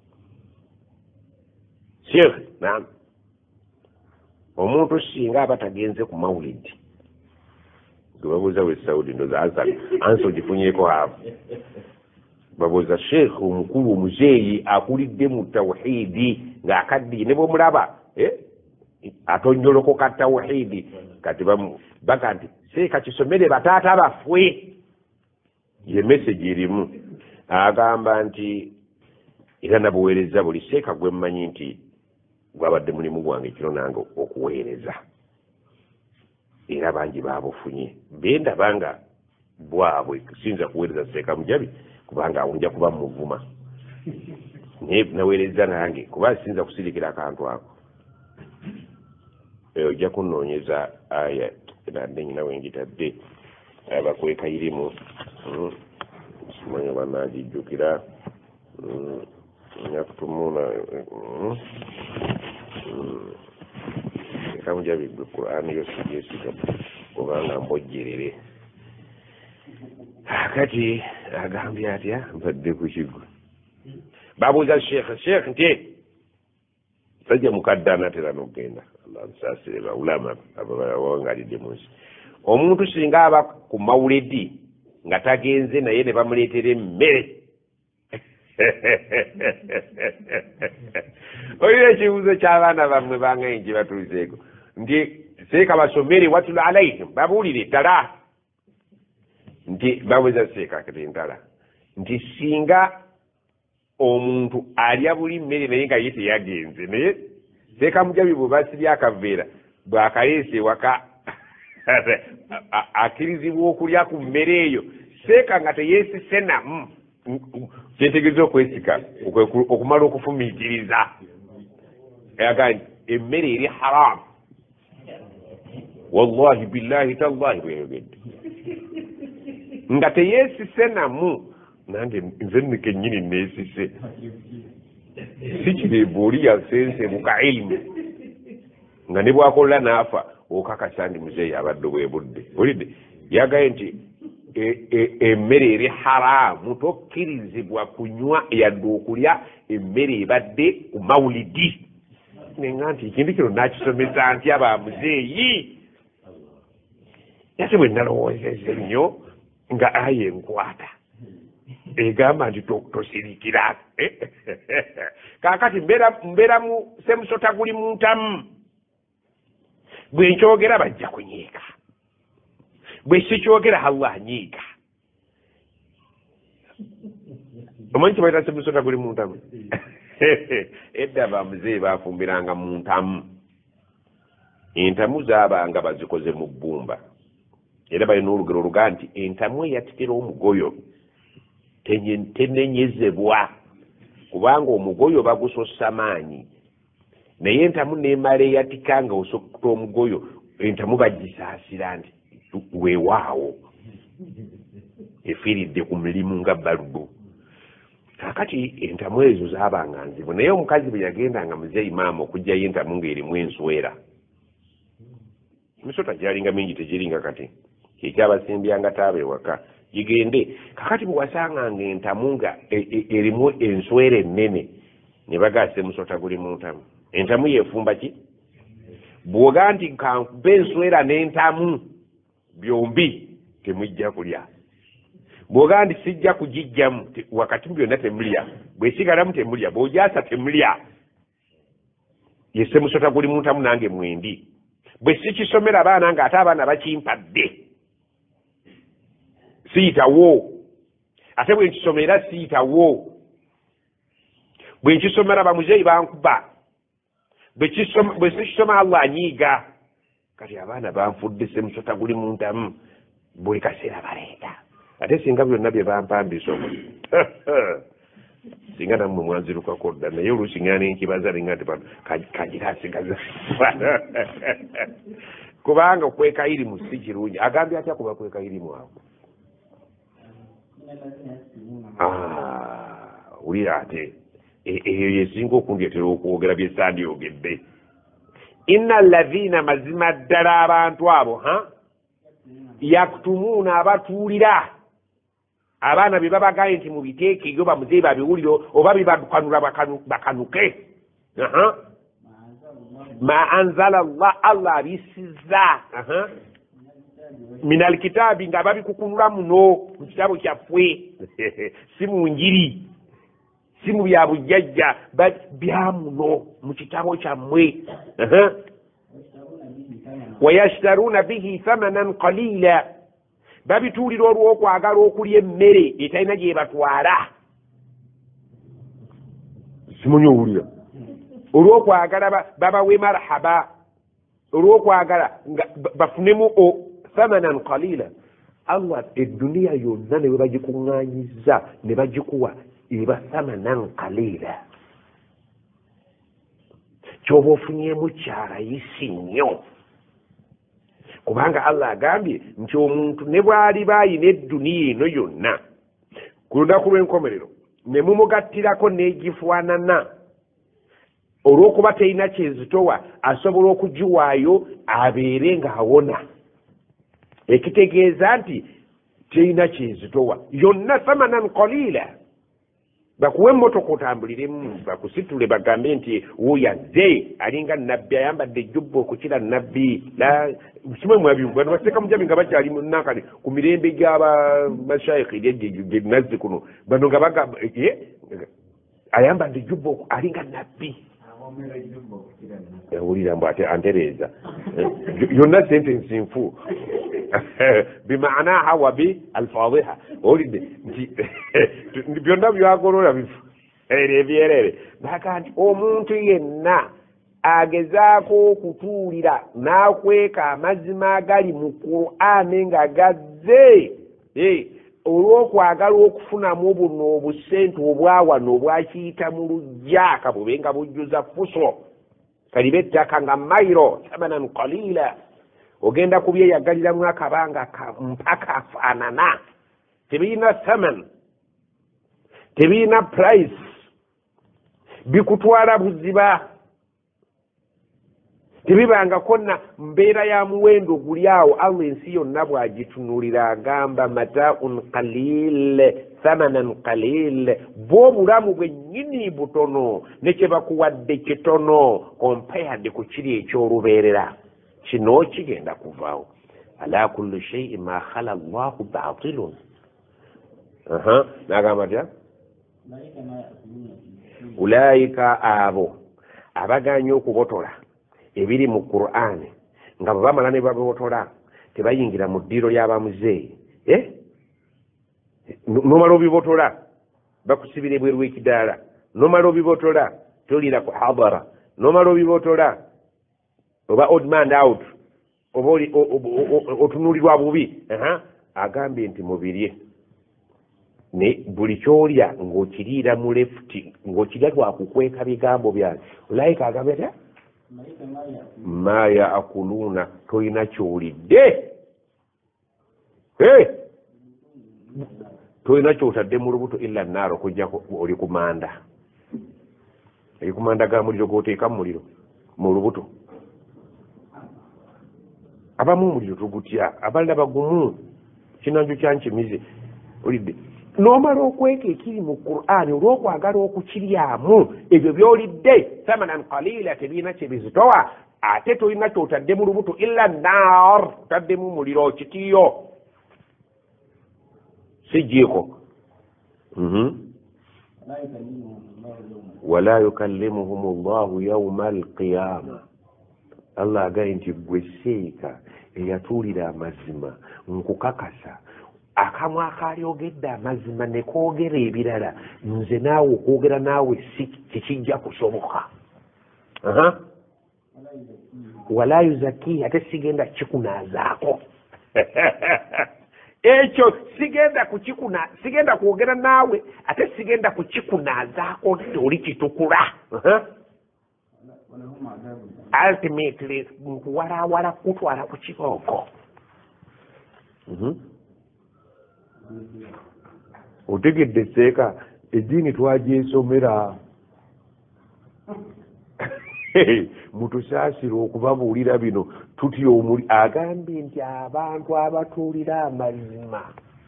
Sheikh, naam, omuntu singa aba tagenze ku mawulidi gebabuuza we Saudi ndoza ansa ansa ogifunyeeko hafu. Babuuza Sheikh omukulu omuzeeyi akulidde mu tawhiidi ng'akaddiye ne bw'omulaba atonnyolokoka tawhiidi kati baga nti Sheikh kisomere bataata baffe. Ye message erimu agamba nti era nabuweereza buli Sheikh gwe mmanyi nti gwabadde mulimu gwange kiro nange okuweereza era bangi baabufunye. Bendaba nga bwabwe sinza kuweereza Sheikh Mujabi kubanga awo nja kuba muvuma. Naye naweereza nange kuba sinza kusirikira akantu ako. Ojja kunnoonyeza aya nadde nyina wengitadde abakweka irimu simanyi oba naagijjukira nyakutumuna Sheikh Mujabi gwe Qur'ani yo sigyesiga kubanga mbojjerere. Kati agambye atya mbadde ku kiggwe. Babuuza Sheikh, Sheikh nti sajja mukadde anatera n'okugenda abasaasire bawulama abawangalidde mu nsi. Omuntu singa aba ku mawulidi nga tagenze naye ne bamuleetera emmere. Olina ekibuuzo ky'abaana bammwe bangaye gye batuuseeko nti Sheikh basomere watulu alaihim babuulire ddala nti babuuza Sheikh akati ntala nti singa omuntu alya buli mmere naye nga ye teyagenze naye Sheikh Mujabi bwe basibye akaveera bw'akaleese ewaka akkirizibwa okulya ku mmere eyo Sheikh nga teyeesise namu kyetegeeza okwesika okumala okufumiitiriza aga emmere eri haramu. Wallahi billahi tallahi bweyogedde nga teyeesise namu nange nze nno kennyini neesise sikiri booli yasense muka ilmu nga ne bwakola n'afa okakasa ndi muzeeyi abadde bwe budde. Olidde yagaye nti emmere eri haramu tokkirizibwa kunywa yadde okulya emmere ebadde ku mawulidi. Nenga nti ekintu kino nakisomesa ntya ba muzeeyi yate bwe nalowoozezza ennyo nga aya enkwata egamba nti tosirikira. Kaakati mbeera mu semusota guli mu ntamu bwe nkyogera bajja kunyiika bwe sikyogera Allah anyiika. Omanyi kibaita semusota guli mu ntamu? Edda bamuzeeyi baafumbiranga mu ntamu. Entamu zaabanga bazikoze mu bbumba era balina olugero oluga nti entamu eyatikira omugoyo tenenyezebwa kubanga omugoyo bagusossa maanyi naye entamu neemala eyatika nga osokuta omugoyo entamu bagisaasira nti weewaawo efiiridde ku mulimu nga balubu. Kakati entamu ezo zaabanga nzibu naye omukazi bwe yagendanga muzeeyi maama okugjayo entamu ng'erimu enswera emisota gyalinga mingi tegiringa kati ekyabasimbya nga taaba ewaka gigende kakati bwasanganga entamu nga erimu enswera ennene ne bagasa musota guli mu ntamu entamu yefumba ki bwoga nti kankube enswera n'entamu byombi temujja kulya bwoga nti sijja kugijjamu wakati byonna temulya bwesigalamu temulya bwojasa temulya yese musota guli mu ntamu nange mwendi bwe sikisomera abaana nga ate abaana bakimpadde siyitawo ate bwe nkisomera siyitawo bwe nkisomera bamuzeeyi bankuba bwe sikisoma Allah anyiiga kati abaana banfudde semusota guli mu ntamu buli kaseera baleeta ate singa byonna bye bampambisa omuli singa nammwe mwanzirukako dda naye oluusi nga nenkibaza ninga nti kagira asigaza kubanga okweka irimu si kirungi agambye atya kuba kweka irimu ako wulira ate eyo yesinga okundyetera okwogera byesandyogedde inna alladhina mazima ddala abantu abo ha yaktumuuna abatuulira abaana bye babagaye nti mubiteeke eyo bamuzeeyi babiwulire oba bibakanula bakanuke ma anzala allah allah abisiza min alkitaabi nga babikukunula muno mu kitabo kyaffe si mu njiri si mu bya bujjajja bya muno mu kitabo kyammwe wayashtaruuna bihi thamanan qalila babituulira olw'okwagala okulya emmere etalina gyebatwala simunye owulira olw'okwagala babawe marhaba olw'okwagala nga bafunemu thamanan qalila allah edduniya yonna ne bwe bagikuŋŋaanyiza ne bagikuwa eba thamanan qalila kyoba ofunyemu kyarayisi nnyo kubanga allah agambye nti omuntu ne bw'ali baayina edduniya eno yonna ku lunaku lw'enkomerero ne mumugattirako n'egifaanana olw'okuba terina kyezitowa asobola okugiwaayo abeere ng'awona ekitegeeza nti terina kyezitowa yonna thamanan qalila bakuwe emmotoka otambuliremu bakusitule bagambe nti wuyazze alinga nabbi ayambadde ejjubba okukira nabbi kimwe mwabinu bano bateeka mujabi nga bakyali munankani ku mirembe gy'abamashayikhi gyenazzi kuno bano nga bagamba ayambadde ejjubba alinga nabbi wulira mbu ate antereeza yonna sentensi nfu bimaanaha wa bi alfadiha owulidde nti byonna byagolola bifu ere ebyerere baga nti omuntu yenna agezaako okutuulira n'akweka amazima agali mu Qur'ani nga gazze olw'okwagala okufunamu buno obusente obwawano obwakiyita mu lujja kabube nga bujjuza fuso kaliba ettaka nga mayiro thamanan qalila ogenda kubyeyagaliramu akabanga mpaka afaanana tebirina thaman tebirina price bikutwala buziba tebibangako na mbeera ya muwendo guli awo allah ensi yonna bwagitunulira agamba mataun qalil thamanan qalil bw'obulamu bwennyini butono ne kye bakuwadde kitono compared ku kiri eky'olubeerera kino kigenda kuvaawo ala kulli shay'in ma khala allahu batilun nagamba tya ulaika abo abaganya okubotola ebiri mu Qur'ani nga bwe bamala ne babibotola tebayingira mu ddiiro ly'abamuzeeyi nomala obibotola bakusibira ebweru w'ekidaala nomala obibotola tolira ku hadara nomala obibotola oba odd man out oba otunulirwa bubi agambye nti mubirye ne buli kyolya ng'okiriira mu lefuti ng'okirya lwakukweka bigambo byange ulayika agambye atya ma yaakuluuna tolina kyolidde tolina kyotadde mu lubuto illa naaro okujjako oli kumanda oli kumanda ga muliro goteeka mu muliro mu lubuto abamu omuliro tugutya abalala bagumu kinanjo kyankimize olidde n'omala okweka ekiri mu Qur'ani olw'okwagala okukiryamu ebyo by'olidde thamanan qalila tebiina kye bizitowa ate tolina kyotadde mu lubuto illa naar otaddemu muliro kitiyo sijiiko wala yukallimuhum llahu yauma alqiyama allah agaye nti gwe seeka eyatuulira amazima nkukakasa akamwa akalyogedde amazima ne koogera ebirala nze naawe okwogera naawe si tekijja kusoboka wala yuzakihi ate sigenda kikunaazaako ekyo sigenda kukikuna sigenda kwogera naawe ate sigenda kukikunaazaako oli kitukula ultimately nkuwalawala kutwala ku kibooko otegedde seeka eddiini twagyesomera mutusaasire okubabuulira bino tutya omuli agambye nti abantu abatuulira amazima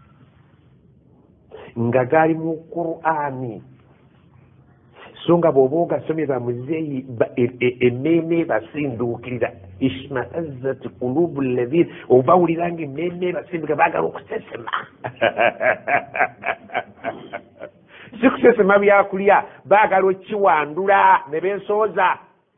nga gali mu Qur'ani so nga bw'oba ogasomye bamuzeeyi emmeeme basinduukirira ishma'azzat qulubu alladhina obawulira nga emmeeme basinduukira baagala okusesema si kusesema byakulya baagala okiwandula ne bensooza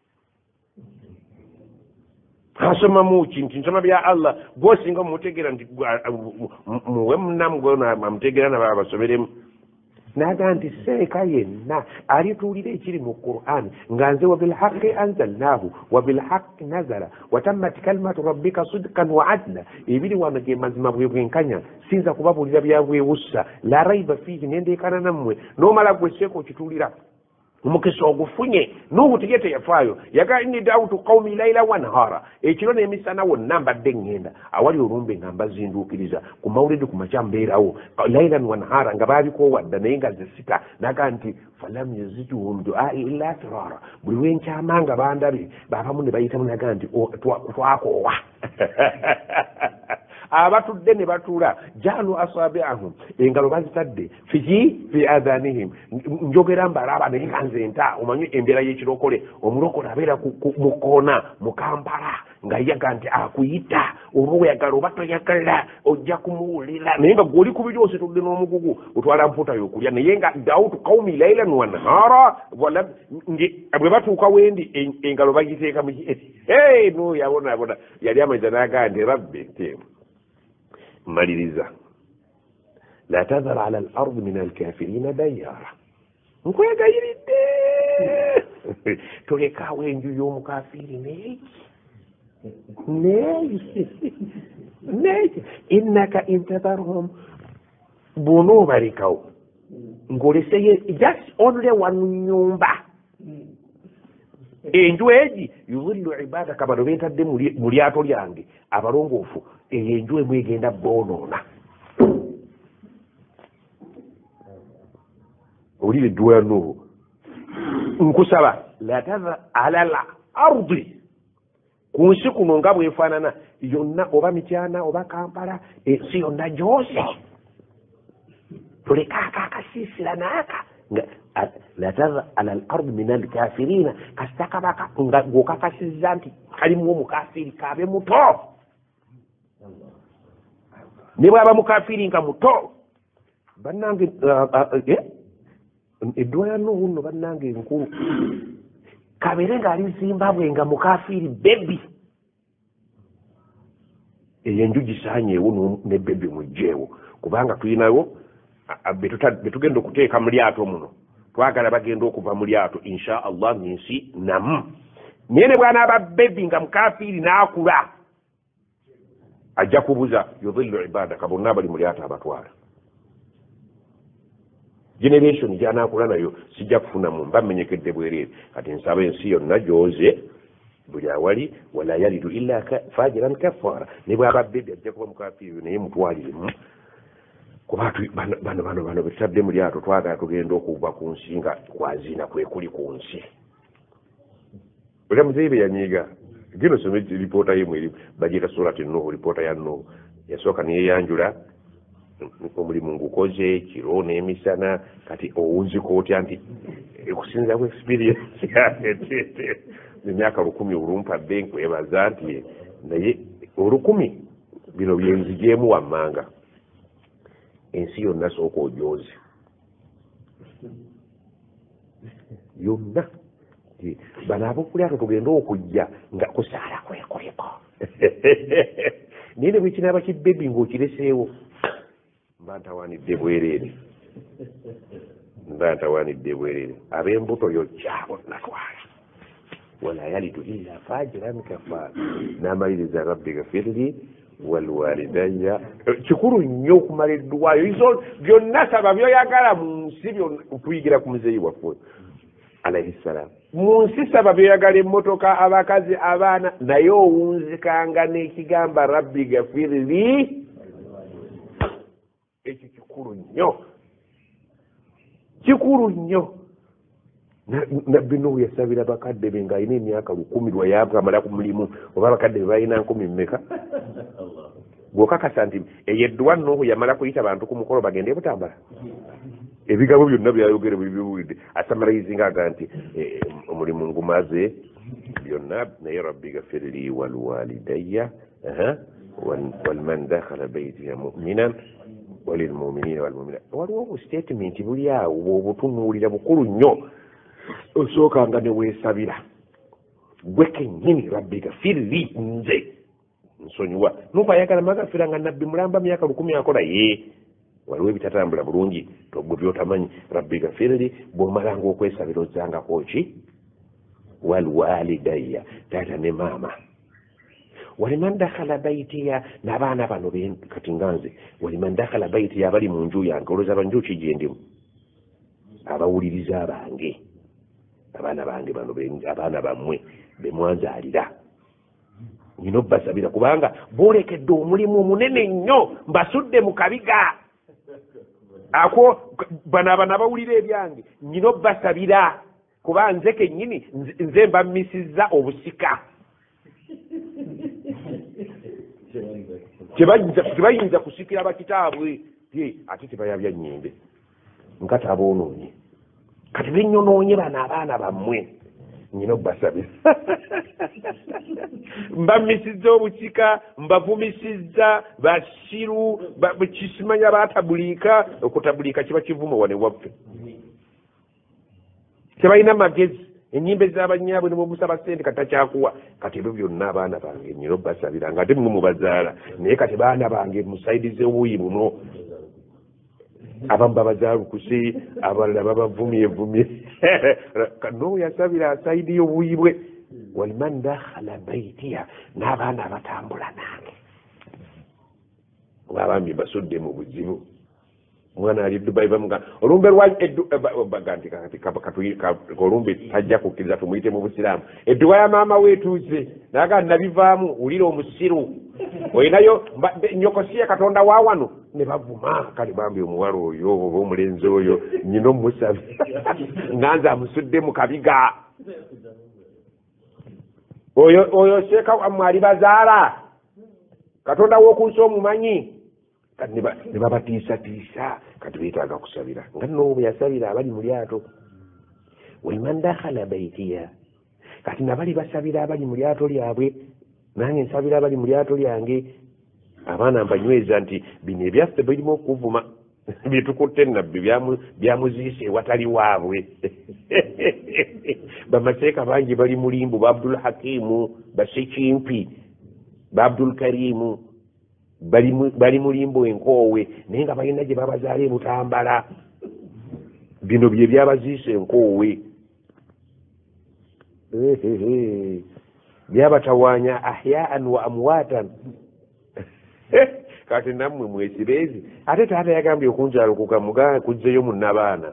asoma muki nti nsoma bya Allah gwosinga mumutegeera nti muwe munnamu gwenamutegeera naba basomeremu naga nti seeka yenna alituulira ekiri mu Qur'an nga nze wa bilhaqi anzalnahu wa bilhaqi nazala watammat kalimatu rabbika sidqan wa adla ebiri wano ge mazima bwe bwenkanya sinza kubabuulira byabwewussa la raiba fihi nendeekana nammwe n'omala gwe seeka okituulira omukisa ogufunye Nuhu tege teyafaayo yaga inni da'awtu qawmi layla wa nahara ekiro n'emisana wonna mbadde ngenda awali olumbe nga mbazinduukiriza ku mawulidi ku makya mbeerawo laylan wa nahara nga baabikoowadda naye nga zisika naga nti falam yazidhum du'ai illa firara buli lwenkyama nga bandabe baabamu ne bayitamu naga nti twakoowa abatudde ne batuula jaalu asabi'ahum engalo bazitadde fiki fi adhanihim njogera mbalaba naye nga nze nta omanyi embeera y'ekirokole omulokole abeera mu koona mu Kampala nga yaga nti akuyita oba oyagala oba toyagala ojja kumuwulira naye nga gw'oli ku biri ositudde n'omugugu otwala mputa y'okulya naye nga da'awtu qawmi laylan wa nahara bwe batuuka wendi engalo bagiteeka mu hey no yabona yabona yali amaiza n'agaa nti rabbi nteemu maliriza la tadhar ala al-ardi min al-kafirina dayara nkwegayiridde tolekaawo enju y'omukafiri neeki neeki neeki innaka intadharhum bw'onoobalekawo ng'oleseye just only one nyumba enju egi yudhillu ibadaka bano bentadde mu lyato lyange abalongoofu eyo enju emu egenda boonoona olire edduwa ya Nuhu nkusaba la tadhar ala al-ardi ku nsi kuno nga bwefaanana yonna oba Mityana oba Kampala ensi yonna gyose tulekaako akasiisira naaka la tadhar ala al-ardi min al-kafirina kasita kabaka nga gw'okakasizza nti kalimu omukafiri kaabe muto ne bw'aba mukafiri nga muto bannange edduwa ya Nuhu nno bannange enkulu kabeere ng'ali Zimbabwe nga mukafiri bebi eyo enju gisaanyeewo ne bebi mugjeewo kubanga tulinawo betugenda okuteeka mu lyato muno twagala bagenda okuva mu lyato insha Allah n'ensi namu naye ne bw'anaaba bebi nga mukafiri n'akula ajja kubuza yudhillu ibadaka bonna abali mu lyato abatwala generation gy'anaakula nayo sijja kufunamu mba mmenyekedde bwereere kati nsaba ensi yonna gyoze buli awali wala yalidu illa fajiran kafara ne bw'aba bebi ajja kuba mukafiri naye mutwaliremu kuba bano bano bano betutadde mu lyato twagala tugenda okuva ku nsi nga kwaziina kwe kuli ku nsi olya muzeeyi be yanyiiga gino some lipoota yemu eri bagyeta surati Nuhu lipoota ya Nuhu yasooka neyeyanjula omulimu ngukoze kiro n'emisana kati owunziko otya nti okusinza ku experience yange emyaka lukumi olumpadde nkwebaza nti naye olukumi bino byenzigyemu wammanga ensi yonna sooka ojooze yonna bano abokulyato tugenda okujja nga kusaala kwekoliko naye ne bwekinaaba kibebi ng'okireseewo mba ntawaanidde bwereere mba ntawaanidde bwereere ab'embuto yokyabo natwala wala yalidu illa fajiran kafaara n'amaliriza rabbi gafirli walwalidayya kikulu nnyo okumala eddwayo izo byonna saba byoyagala mu nsi byonna tuyigira ku muzeeyi waffe alayhi salaam mu nsi saba byoyagala emmotoka abakazi abaana naye owunzikanga n'ekigamba rabbi gafirli ekyo kikulu nnyo kikulu nnyo nabbi Nuhu yasabira bakadde be ng'alina emyaka lukumi lweyamala ku mulimu oba abakadde be balina nkumi mmeka gwokakasa nti eyeddwa Nuhu yamala kuyita bantu ku mukolo bagende butambala ebigabo byonna byayogere bibiwulidde asamarayizinga aga nti omulimu ngumaze byonna naye rabbi gafirli walwalidayya walman dakhala baytiya mu'minan walilmuminina walmuminat waliwo obustatement buli awo bwobutunuulira bukulu nnyo osookanga ne weesabira gwe kennyini rabbi gafirli nze nsonyiwa nuko ayagala magafira nga nabbi mulamba myaka lukumi akola ye waliwo ebitatambula bulungi togwe byotamanyi rabbi gafirli bw'omalanga okwesabira ozzangako ki walwalidayya taata ne maama waliman dakhala baitiya n'abaana bano kati nganze waliman dakhala baitiya abali mu nju yange olowooza abanju ki gyendimu abawuliriza bange abaana bange bano abaana bammwe bemwanzaalira nyina obbasabira kubanga boolekedde omulimu omunene nnyo mbasudde mu kabiga ako bano abana bawulira ebyange nyina obbasabira kuba nze kennyini nze mbamisizza obusika tebayinza kusikira bakitaabwe ate tebayabya nnyimbe nkati aboonoonye kati benyonoonye bano abaana bammwe nyina obbasabira mbamisizza obusika mbavumisizza basiru kisimanya batabuliika okutabuliika kiba kivumo wane waffe tebalina magezi enyimbe z'abanyaabwe ne bwogusaba ssente kati takyakuwa kati ebyo byonna abaana bange nyina obbasabira nga ate mmwe mubazaala naye kati baana bange musaidize obuuyi buno abamu babazaalukuse abalala babavumye vumye kano yasabira asaidi obuuyi bwe waliman dakhala baitiya n'abaana abatambula nange wabambi basudde mu buzibu mwana ali Dubai bamuga olumbe lwa baganti kati olumbe tajja kukkiriza tumuyite mu busiraamu edduwa ya maama weetuuze naga nabivaamu ulira omusiru olinayo nyokosiya katonda wa wano ne bavuma kale bambi omuwala oyo oba omulenzi oyo nyina omusabi nganza amusudde mu kabiga oyo oyo seeka amwali bazaala katonda w'okunsi omumanyi kati ne babatiisatiisa kati beetaaga kusabira nga nno bwe yasabira abali mu lyato waliman dakhala baitiya kati nabali basabira abali mu lyato lyabwe nange nsabira abali mu lyato lyange abaana mbanyweza nti bino ebyaffe birimu okuvuma byetukutte nabbi byamuziise ewatali waabwe bamateeka bangi bali mulimbu ba Abdul Hakimu basekimpi ba Abdul Karimu bali mulimbo enkoowe naye nga balina gye babazaala e Butambala bino bye byabaziisa enkoowe byabatawaanya ahyaan wa amwatan kati nammwe mwesibeezi ate taata yagambye okunjalukuka mugaa kujjeyo munnabaana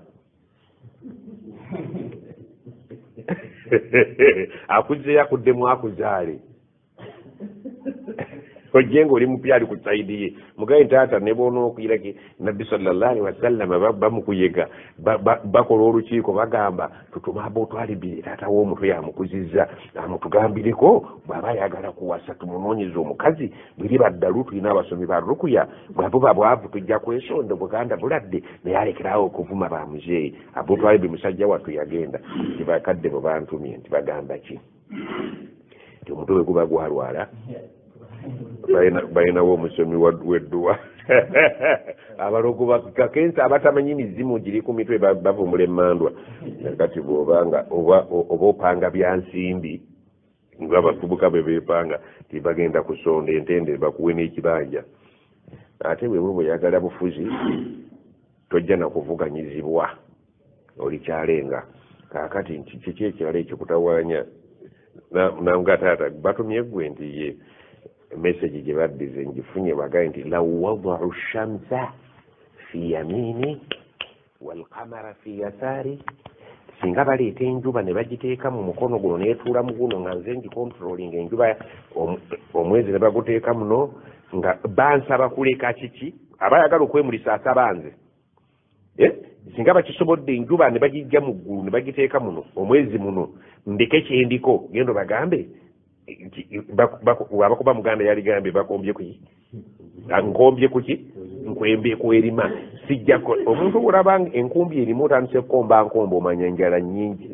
akujjeyo akuddemu akuzaale ojenga oli mupya ali ku saidi ye mugaye taata ne boona okuyiraki nabbi sallallahu alaihi wasallam bamukuyega bakola olukiiko bagamba tutuma abootwalibire taata w'omutwe yamukuzizza amutugambireko bw'aba ayagala kuwasa tumunoonyeza omukazi bwiri baddalu tulina abasomi ba rukuya bwabuba bwavu tujja kwesonda buganda buladde naye alekerawo okuvuma ba muzeeyi abootwalibire musajja wattu yagenda tibakadde bwe bantumye nti bagamba ki nti omutwe we guba gwalwala balinawo omusomi wedduwa abalogo bakakensa abatamanyi mizimu giri ku mitwe bavumula emmandwa nakati bwobanga oba opanga byansimbi ngaabafubuka bwe beepanga tibagenda kusonda entende bakuwe n'ekibanja ate bwe bwe yagala bufuzi tojja nakuvuganyizibwa oli kyalenga kaakati nti kiki ekirala ekikutawaanya nanga taata batumye ggwe nti ye message gye baddize ngifunye bagaye nti law wadau shamsa fi yamini walqamara fi yasari singa baleeta enjuba ne bagiteeka mu mukono guno neetuula mu guno nga nze ngikontrolinga enjuba omwezi ne baguteeka muno nga bansaba kuleka kiki abayagala okwemulisa asaba nze singa bakisobodde enjuba ne bagijja mu ggulu ne bagiteeka muno omwezi muno ndeke kyendiko gendo bagambe wabakuba muganda yaligambye bakombye kuki nkombye kuki nkwembye kwerima sijjako omuntu bulabanga enkumbi erimu otandise kukomba nkomba omanya njala nnyingi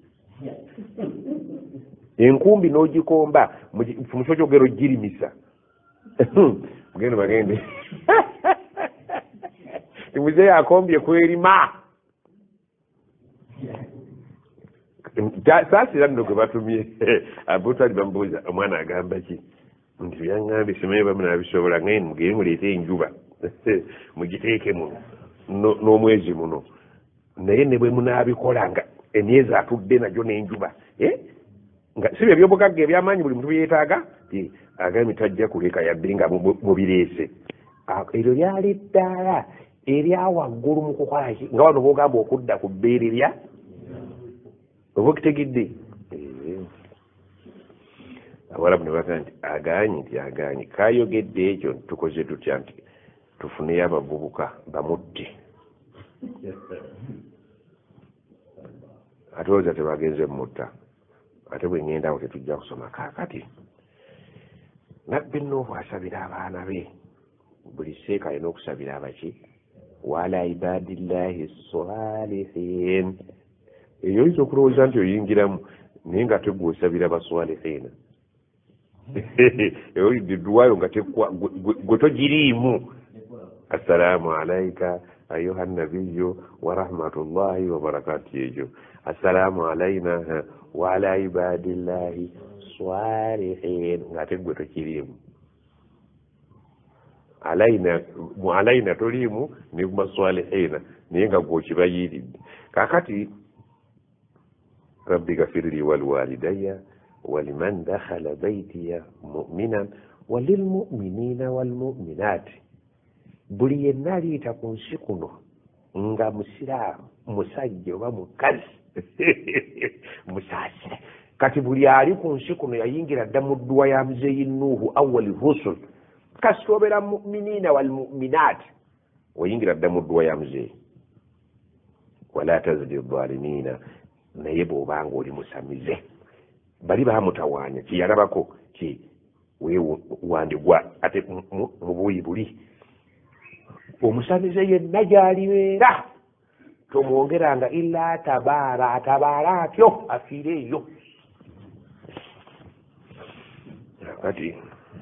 enkumbi n'ogikomba muso kyogero girimisa mugendo bagende muzeeyi akombye kwerima saasira nno gwe batumye abootwali bamubuuza omwana agamba ki nti byaŋŋambye simanyi bamu nabisobola ngaye mugere muleete enjuba mugiteeke muno n'omwezi muno naye ne bwe munaabikola nga emyezi atudde nagyo n'enjuba nga si byo ebyobugagga ebyamaanyi buli muntu byeyeetaaga agambye tajja kuleka yadde nga mubireese eryo lyali ddaala eryawaggulu mu kukola ki nga wano boogamba okudda ku bbeere lya oba okitegedde abawalabu ne bagaa nti agaanyi nti agaanyi kayogedde ekyo tukoze tutya nti tufuneyo abavubuka bamutte ate olowooza tebagenze mutta ate bwe ŋŋenda awo tetujja kusoma kaakati nabbi Nuuhu asabira abaana be buli seeka alina okusabira abaki wala ibadillahi salihin eyo oyinza okulowooza nti oyingiramu naye nga tegwe osabira baswalihiina eyo duwayo nga gwe togiriimu assalaamu alaika ayuha nabiyu warahmatullahi wabarakatu ejo assalaamu alaina waala ibadillahi swalihin nga ate gwe tokiriimu alaina mu alaina toliimu ne maswalihiina naye nga gwe okibayiiridde kaakati rabbi gafir li walwalidayya waliman dakhala baytiya mu'minan walilmu'minina walmu'minati buli yenna aliyita ku nsi kuno nga musiraamu musajja oba mukazi musaasire kati buli ali ku nsi kuno yayingira dda mu dduwa ya muzeeyi Nuuhu awwali rusul kasita obeera mu'minina walmu'minati oyingira dda mu dduwa ya muzeeyi wala tazidi zalimina naye bw'obanga oli musamize bali baamutawaanya kiyalabako ki wewandigwa ate mu buyi buli omusamize yenna gy'alibeera tomwongeranga illa tabaara atabaala atyo afiire eyo kati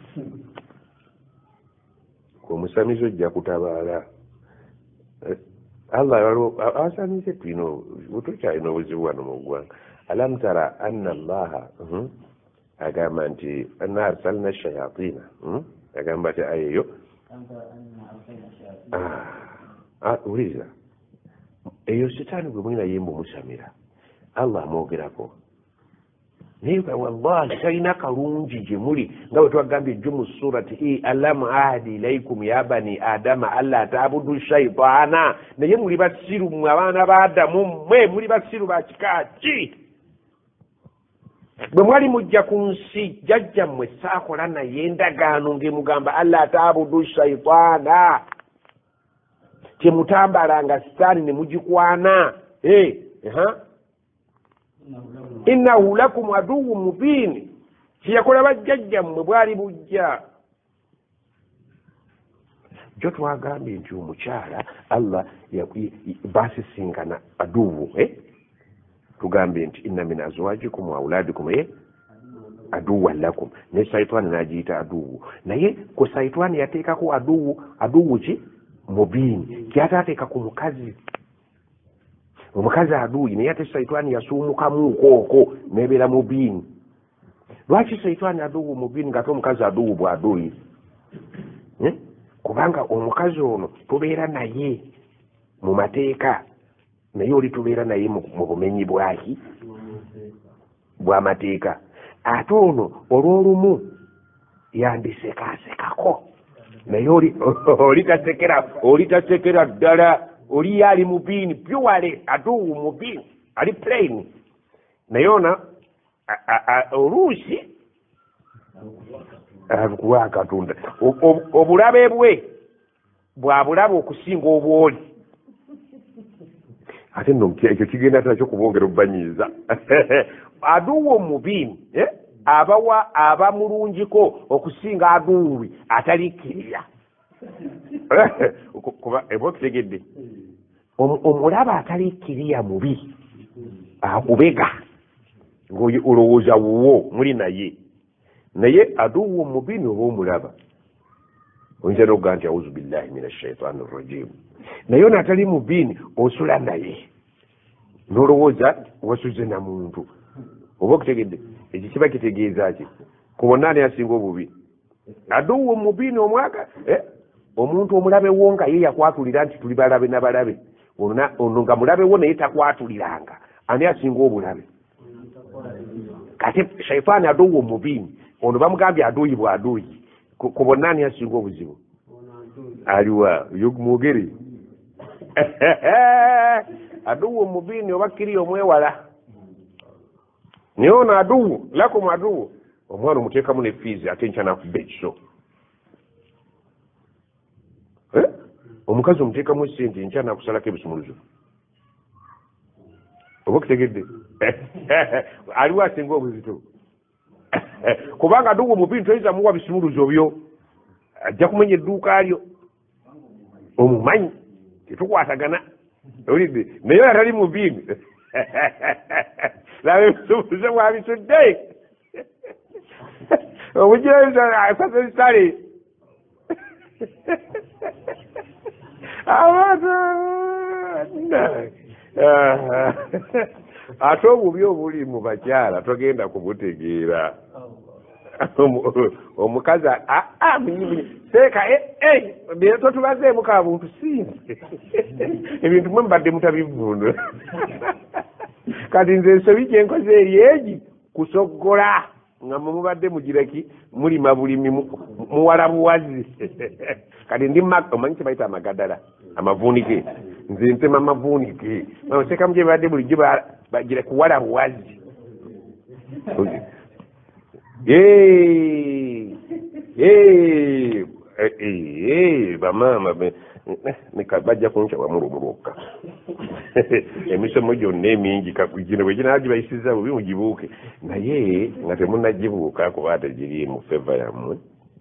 omusamize ojja kutabaala Allah asamize tulina tukyalina obuzibu wano mu ggwanga alam tara anna allaha agamba nti anna arsalna shayatina agamba ati ayeyo wuliriza eyo sitaani gwe mwina yemba omusamira Allah amwogerako naye wallahi talina kalungi gye muli nga bwe twagambye ejjo mu surati alam ahdi ilaikum ya bani adama alla tabudu shaitaana naye muli basiru mwe abaana ba Adamu mmwe muli basiru ba kika ki bwe mwali mujja ku nsi jjajjammwe saakola naye endagaano ng'emugamba alla taabudu shaitaana temutambalanga sitaani ne mugikwana eh aha innahu lakum aduwwun mubiin kiyakola bajjajjammwe bwali bujja jo twagambye nti omukyala Allah basisingana aduwu eh tugambye nti inna min azwajikum wa auladikum eh aduwwan lakum ne saitani najiyita aduwu naye ko saitani yateekako aduwu aduwu ki mubiini kyatateeka ku mukazi omukazi aduuyi naye ate saitani yasuumukamuuko okwo nebeera mubiini lwaki saitani aduwu mubiini ngate omukazi aduwu bwaduuyi eh? kubanga omukazi ono tubeera naye mu mateeka naye oli tubeera naye mu bumenyi bwaki bw'amateeka ate ono olw'olumu yandisekasekako naye oli oli tasekera oli tasekera ddala oli yali mubiini pyuwale aduwu mubiini ali plain naye ona oluusi akuwa Katonda obulabe bwe bwabulaba okusinga obwoli ate nno ekyo kigenda nakyo kubongera obubanyiiza aduwu mubiini eh? abawa abamulungiko okusinga aduwi atalikkirira kuba eba kitegedde omulaba atalikkirira mubi akubega ng'olowooza wuwo muli naye naye aduwu mubiini oba omulaba oyinza n'okugaa nti auzu billahi min ashaitaani rrajim naye ono atali mubiini osula naye n'olowooza wasuze na muntu oba okutegedde ekyo kiba kitegeeza ki ku bonna ani asinga obubi aduwu mubiini omwaka eh? omuntu omulabewo nga ye yakwatulira nti tuli balabe n'abalabe ono nga mulabewo naye takwatuliranga ani asinga obulabe kati shaitaani aduwu mubiini ono bamugambye aduyi bwaduyi ku bonna ani asinga obuzibu aliwa mwogere aduwu mubiini oba kiri omwewala naye ono aduwu lakum aduwu omwana omuteekamu ne fiizi ate nkya nakubba ekiso omukazi omuteekamu esente nkya nakusalako ebisumuluzo oba okutegedde aliwo asinga obuzito kubanga aduwu mubiini toyinza muwa bisumuluzo byo ajja kumenya edduuka lyo omumanyi tetukwatagana olidde naye atali mubiini laba ebisumuluzo bwabitudde omugira asaza ebisale abantu ate obubi obuli mu bakyala togenda kubutegeera omukazi seeka naye totubazeemu ka buntu sinze ebintu mwe mbadde mutabivvuunula kati nze ensobi gyenkoze eri egi kusoggola nga mumubadde mugireki mulima bulimi muwala buwazi kati ndi omanyi kye bayita amagadala amavuunike nze ntema amavuunike osekamu gye badde bulijjo bagira kuwala buwazi bamaama bajja kunkya wamulumu lwokka emisomo gyonna emingi gino bwe ginaa gibayisiza bubi mugibuuke naye nga temunagibuuka kuba ate giri mu feva yammwe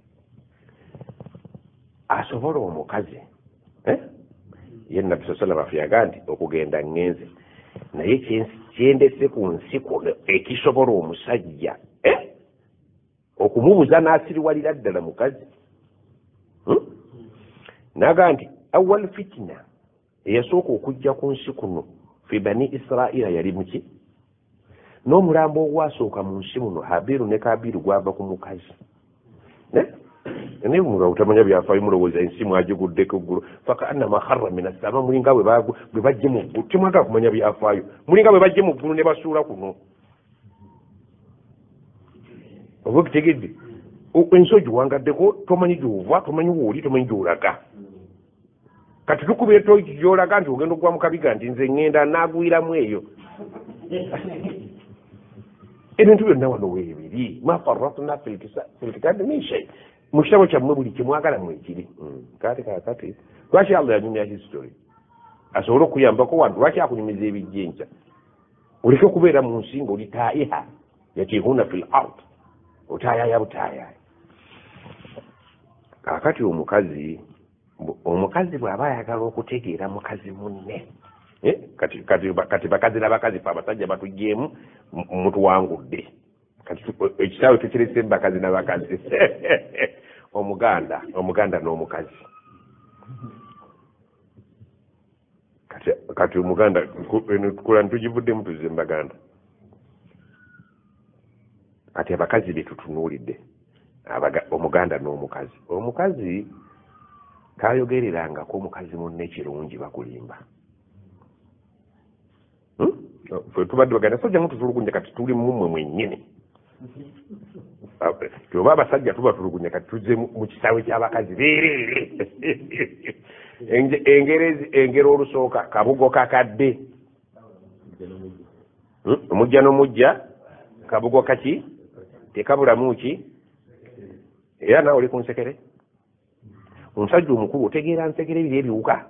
asobola omukazi ye nabbi saa salama afuyaga nti okugenda ngenze naye kyendese ku nsi kuno ekisobola omusajja okumubuza n'asiriwalira ddala mukazi naga nti awal fitina eyasooka okujja ku nsi kuno fi bani israila yali muki n'omulambo ogwasooka mu nsi muno habiru ne kabiru gwava ku mukazi naye nga butamanya byafaayo mulowooza ensi mwagiguddeko eggulu fakaannama harra min assama mulinga bwe bajje mu ggulu temwagala kumanya byafaayo mulinga bwe bajje mu ggulu ne basuula kuno oba okitegedde ensi ogiwangaddeko tomanyi gyova tomanyi wooli tomanyi gyolaga kati tukubire gyolaga nti ogenda okugwa mu kabiga nti nze ŋŋenda naagwiramu eyo ebintu byonna wano weebiri ma farratna fil kitabi min shay mu kitabo kyammwe buli kimwagala mwekiri kati kakati lwaki allah yanyumya history asobole okuyambako wantu lwaki akunyumiza ebijjenja oleke okubeera mu nsi nga oli taayiha yatihuna fil ard otaayaya butaayaya kakati omukazi omukazi bw'aba ayagala okutegeera mukazi munne kati kati bakazi n'abakazi fe abasajja batuggyemu mutuwangudde kati ekisaawe tukirese bakazi n'abakazi omuganda omuganda n'omukazi kati kati omuganda kula ntugivudde tuze mbaganda kati abakazi be tutunuulidde omuganda n'omukazi omukazi kayogererangako omukazi munne kirungi bakulimba fe tubadde baganda so jangu tutulugunya kati tuli mumwe mwennyini oba abasajja tuba tulugunya kati tuzze mu kisaawe ky'abakazi beerere engerezi engero olusooka kabugo kakadde omujja n'omujja kabugo kaki tekabulamu ki era naawe oli ku nsekere omusajja omukulu otegeera nsekere ebiri ebiwuka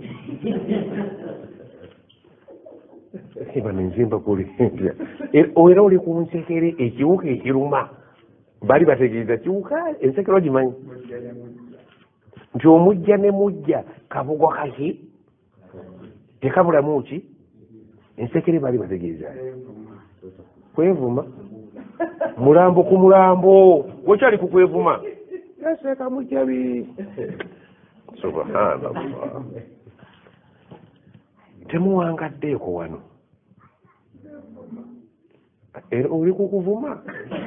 bano nzimba kuli era oli ku nsekere ekiwuka ekiruma bali bategeeza kiwuka ensekere ogimanyi nti omujja ne mujja kabugo kaki tekabulamu ki ensekere bali bategeeza kwevuma mulambo ku mulambo wekyali ku kwevuma yaseeka mujjabi subhanallah temuwangaddeeko wano era oli kukuvuma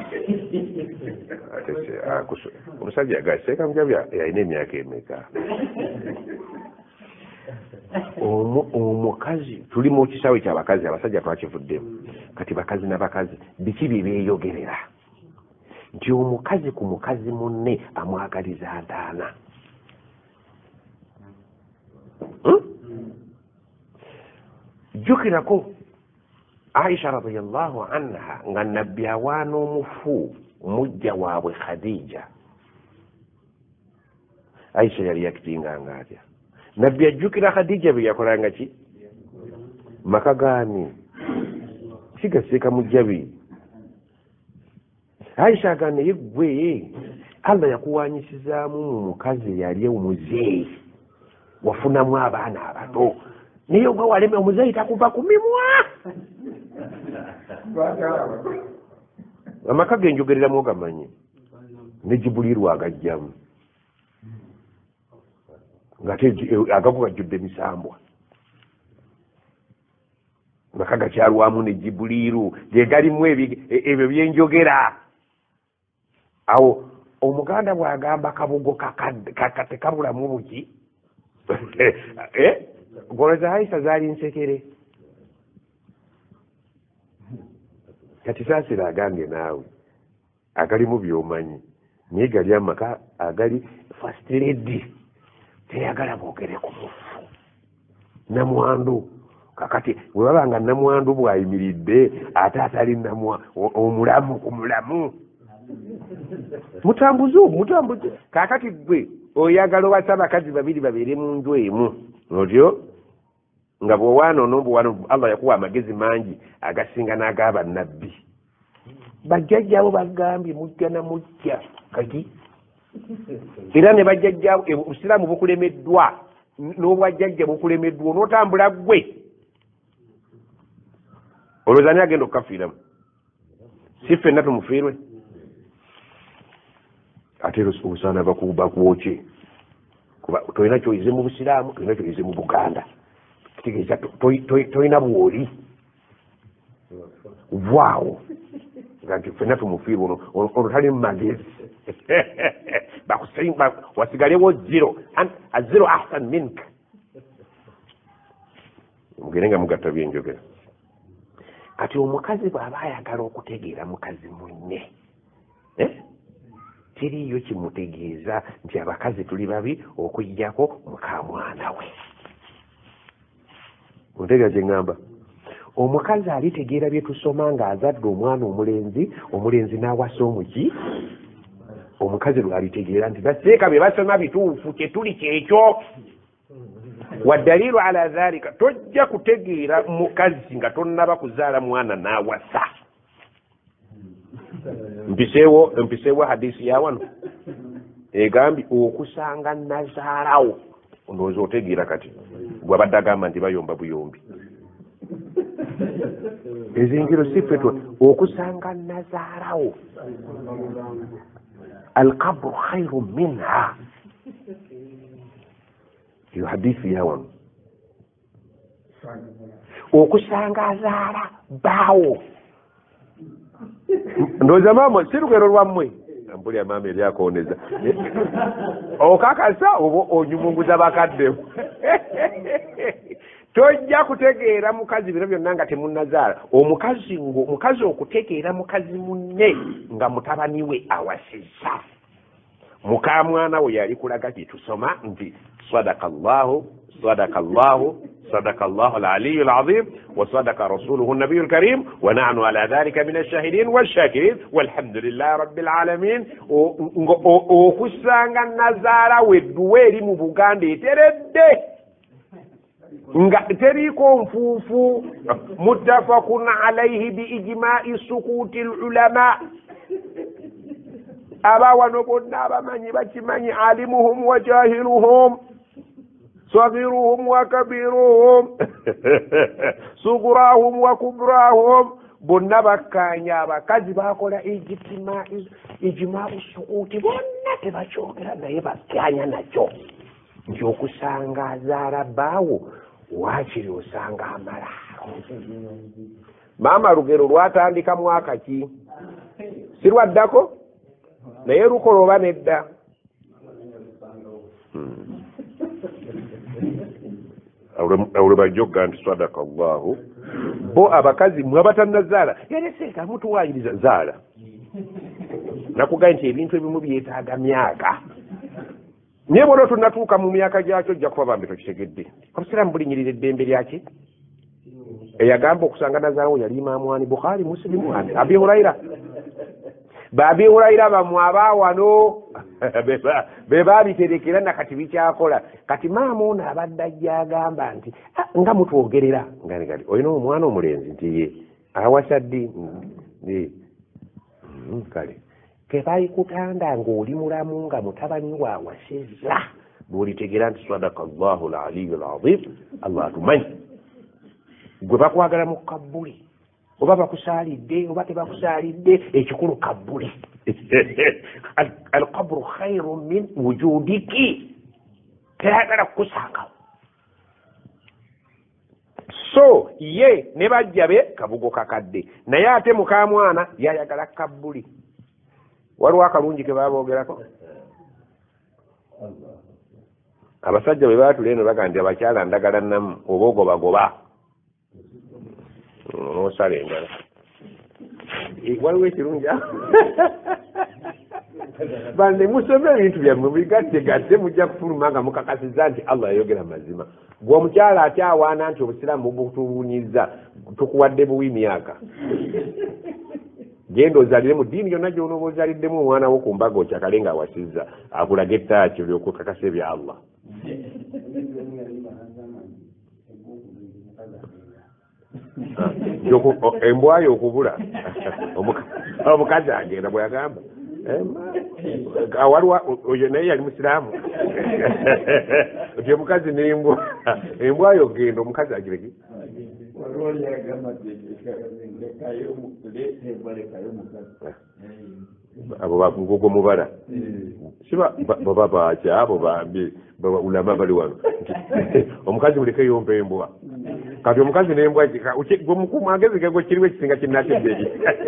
omusajja gaseeka mujabi yalina emyaka emeka omukazi tuli mu kisaawe ky'abakazi abasajja twakivuddemu kati bakazi n'abakazi biki bye beeyogerera nti omukazi ku mukazi munne amwagaliza ntaana jjukirako aisha radiyallahu anha nga nabbi awaana omufu mujja waabwe khadija aisha yali yakitinganga atya nabbi ajjukira khadija bye yakolanga ki maka gaani kigaseeka mujjabi aisha agamba naye ggwe allah yakuwanyisizaamu mu mukazi yali omuzeeyi wafunamu abaana abato naye ogwe waleme omuzeeyi takuva ku mimwa amaka ge njogereramu ogamanyi ne jibuliru agajjamu ngate agago gajjudde emisambwa maka gakyalwamu ne jibuliru ge galimu ebyo byenjogera awo omuganda bw'agamba kabugo tekabulamu buki goleza aisha zaali nsekere kati saasira agambye naawe agalimu byomanyi naye gali amaka agali first lady teyagala boogere ku mufu namwandu kakati webabanga namwandu bwayimiridde ate atali omulamu ku mulamu mutambuze mutambuze kakati gwe oyagala obasa abakazi babiri babeere mu nju emu otyo nga bwowaana onombuwaano allah yakuwa amagezi mangi agasinga n'agaba nabbi bajjajjaabo bagambye mujja na mujja kati era ne bajjajjaabo obusiraamu bukulemeddwa n'obwajjajja bukulemeddwa onootambula gwe olowooza ani agenda okukafiiramu si ffenna tumufiirwe ate obusaana bakwoki kuba tolina kyoyize mu busiraamu tolina kyoyize mu buganda kitegeeza tolina bwoli vaawo nga nti ffenna tumufiirwe ono tali mu magezi wasigalewo zero azero ahsan mink mugere nga mugatta byenjogera kati omukazi bw'aba ayagala okutegeera mukazi munne tiriyo kimutegeeza nti abakazi tuli babi okujjako mukamwana we ontegeera kye ŋŋamba omukazi alitegeera bye tusoma ng'azadde omwana omulenzi omulenzi n'awasa omuki omukazi lwalitegeera nti baseeka bye basoma bituufu kyetuli kyekyo waddaliilu ala dhalika tojja kutegeera mukazi nga tonnaba kuzaala mwana n'awasa mpiseewo mpiseewo hadisi ya wano egambye okusanga nazaalawo ndowooza otegeera kati bw'abadde agamba nti bayomba buyombi ezingiro sifetwa okusanga nazaalawo alqabru khairu minha iyo hadithi ya wano okusanga azaala baawo ndowooza maama si lugero lwammwe mpulya maama eryakoneza okakasa oba onyumunguza bakaddemu tojja kutegeera mukazi bino byonna nga temunnazaala omukazi omukazi okutegeera mukazi munne nga mutabani we awasizza mukamwana we yali kulaga kyetusoma nti sadaka llahu sadaka llahu صدق الله العلي العظيم وصدق رسوله النبي الكريم ونحن على ذلك من الشاهدين والشاكرين والحمد لله رب العالمين okusanga nazaala wedduweeri mu Buganda eteredde nga teriiko nfuufu muttafaqun alayhi biijma'i sukuti alulama abawano bonna abamanyi bakimanyi alimuhum wa jahiluhum صغيرهم وكبيرهم صغراهم وكبراهم bonna bakkaanya abakazi bakola ijtima ijima usukuti bonna tebakyogera naye bakkaanya nakyo nti okusanga azaala baawo waakiri osanga amalaalo maama lugero lwatandika mwaka ki si lwaddako naye lukola oba nedda awule bajjogga nti sadaka llahu bo abakazi mwabatannazaala yareseeka mutuwaayiriza zaala nakugaye nti ebintu ebimu byetaaga myaka naye bona tunatuuka mu myaka gyakyo ojja kuba bambi tokitegedde obusiraamu bulinyirira eddembe lyaki eyagamba okusanga nazaalawo yali imaamu Bukhari Muslimu Abi Hurayra Babi Hurayra bamwe abaawano be baabiterekera nakati bikyakola kati maama ono abadde ajja agamba nti nga mutwogerera ngani kati olina omwana omulenzi nti ye awasa ddi kale kebaikutanda ng'oli mulamu nga mutabani we awasizza bw'olitegeera nti sadaka llahu alaliyu alazim allah atumanyi gwe bakwagala mu kabbuli oba bakusaalidde oba tebakusaalidde ekikulu kabbuli alqabru khairu min wujudiki teyagala kukusangawo so ye ne bajja be kabugo kakadde naye ate mukamwana yayagala kabbuli waliwo akalungi ke baboogerako abasajja bwe baatula eno baga nti abakyala ndagala namu oba ogobagoba nosala engala waliwo ekirungi bande musome ebintu byammwe bigattegatte mujja kufuluma nga mukakasiza nti allah yayogera mazima gwe omukyala akyawaana nti obusiraamu bubutuluunyiza tukuwadde buwi myaka genda ozalire mu ddiini yonna gyonooba ozaliddemu omwana wo ku mbaga okyakale nga awasizza akulaga ettaaki olyokukakasa ebya allah embwayo okubula omukazi agenda bweyagamba waliwo oyo naye yali musiraamu oti omukazi nembwa embwayo ogenda omukazi agireki abo bakugogo mubala siba baba baakya abo bambi ulama bali wano omukazi muleke yompa embwa kati omukazi nembwa mwagezi gego kiriwo ekisinga kinnatedderi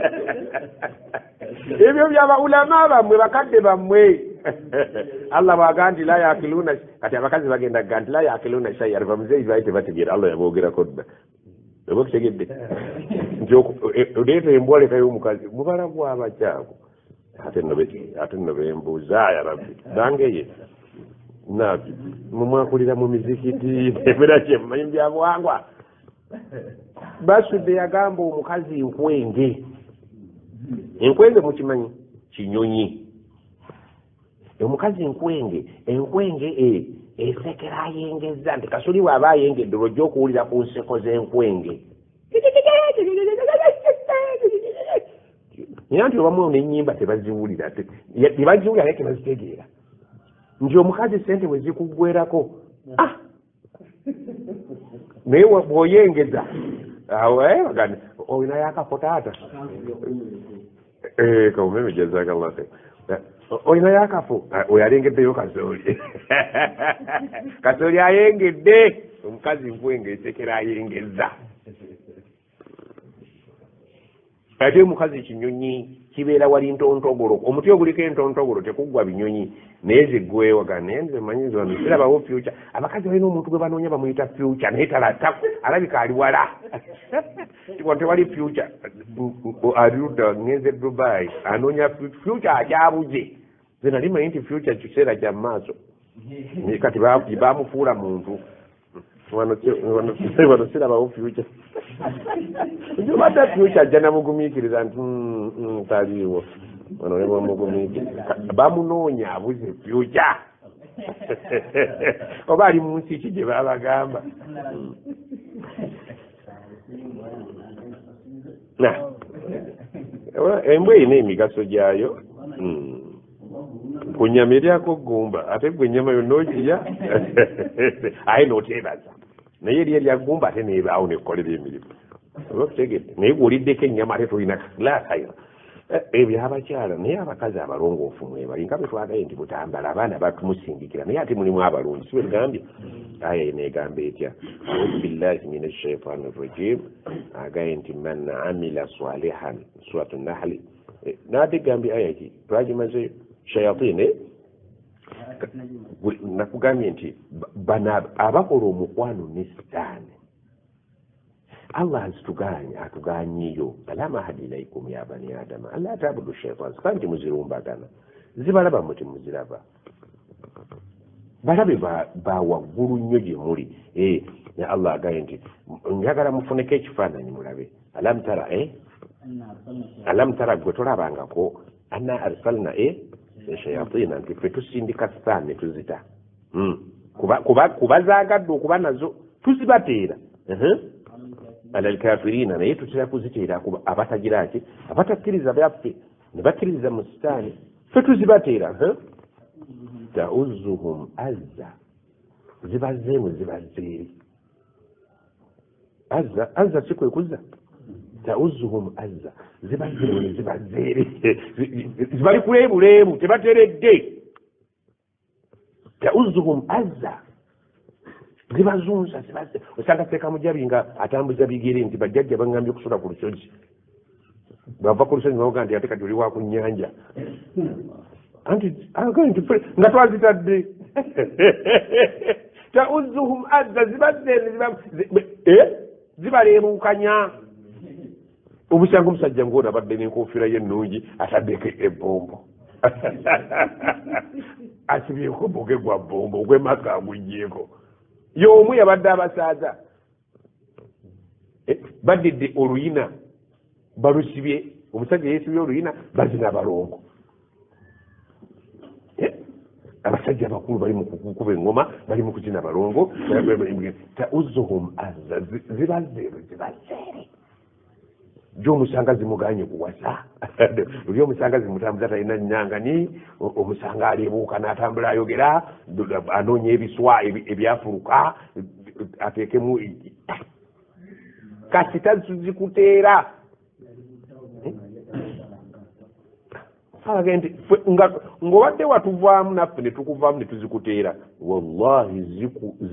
ebyo byaba ulama bammwe bakadde bammwe allah bwaga nti la yakiluna kati abakazi bagenda ga nti la yakiluna shay'a aliva muzeeyi baali tebategeera allah yaboogerako dda oba okitegedde nti oleeta embwa lekayo omukazi mubala gw'abakyaku ate nno bembuuza ya rabbi bangeye nabi mumwakulira mu mizikiti ebera kye mumanyi byabuwangwa basudde yagamba omukazi nkwenge enkwenge mukimanyi kinyonyi omukazi nkwenge enkwenge e esekera ayengeza nti kasuli bw'aba ayengedde olwojja okuwulira ku nseko z'enkwenge era nti obamu n'ennyimba tebaziwulira tebaziwulira naye tebazitegeera nti omukazi sente bwe zikuggwerako naye bw'oyengeza awebagani olina yakafo taata kaumeme jazakallah olina yakafo oyalengeddeyo kasooli kasooli ayengedde omukazi nkwenge esekera ayengeza ate omukazi kinyonyi kibeera wali ntontogolo omuti oguliko entontogolo tekuggwa binyonyi naye ziggwewaga naye nze manyizi wano sirabawo future abakazi balina omuntu gwe banoonya bamuyita future naye alabika ali wala wano tewali future aliruda ngenze Dubai anoonya future akyabuze ze nali manyi nti future kiseera kya maaso kati bamufuula muntu wano sirabawo future njobadde future ajja namugumiikiriza nti taliiwo wano ne bamugumiikiriza bamunoonya abuze future oba ali mu nsi ki gye babagamba embwa erina emigaso gyayo ku nnyama eryako gumba ate gwe ennyama yonna ogirya aye n'oteebaza naye eri erya gumba ate neebaawo nekolera emirimu oba kutegedde naye gw'oliddeko ennyama ate tolina laasayira ebyo abakyala naye abakazi abalongoofu mwebali nga bwe twagaye nti mutambala abaana batumusindikira naye ate mulimu abalungi si bwe tugambye aya neegamba etya audu billahi min ashaitani rrajim agaye nti man amila salihan suratu nahli naate gambye aya ki twagimazeyo shayatini nakugambye nti bana abakola omukwano ne sitaani Allah azituganye atuganyiyo alama hadi ilaikum ya bani adama alla tabudu shaitan sikanti muzirumbagana zibalaba muti muziraba balabe ba waggulu nnyo gye muli eh ne Allah agaye nti njagala mufuneko ekifaananyi mulabe alam tara eh alam tara gwe tolabangako anna arsalna eh shayatina nti ffe tusindika sitaani ne tuzita kuba zaagadde okuba nazo tuzibateera ala alkafirina naye tutera kuziteera abatagira ki abatakkiriza byaffe ne bakkiriza mu sitaani ffe tuzibateera tauzuhum azza zibazeemu zibazeeri azza azza si kwe kuzza tauzuhum azza zibazeemu ne zibazeeri zibali kuleebuleebu tebateredde tauzuhum azza zibazunza zibaze osanga seka mujabi nga atambuza bigere nti bajjajja bangambye okusula ku lusozi bava ku lusozi bavuga nti ate kati oli wa ku nnyanja anti nti nga twazitadde tauzuhum azza zibazeeni zibaleebuukanya obusanga omusajja ngoona abadde n'enkofiira ye ennungi ataddeko ebbombo asibyeko boge gwa bbombo ogw'emaka aguggyeko y'omu yabadde abasaaza baddidde oluyina balusibye omusajja yeesibye oluyina bazina balongo abasajja abakulu bali mu kukuba eŋŋoma bali mu kuzina balongo tauzuhum azza zibazeero zibazeere gy'omusanga zimuganye kuwasa oli omusanga zimutambuza talina nnyangani omusanga aleebuuka n'atambula ayogera anoonya ebiswa ebyafuluka ateekemu kasita zikuteera agenti ng'obadde watuvaamu naffe ne tukuvaamu ne tuzikuteera wallahi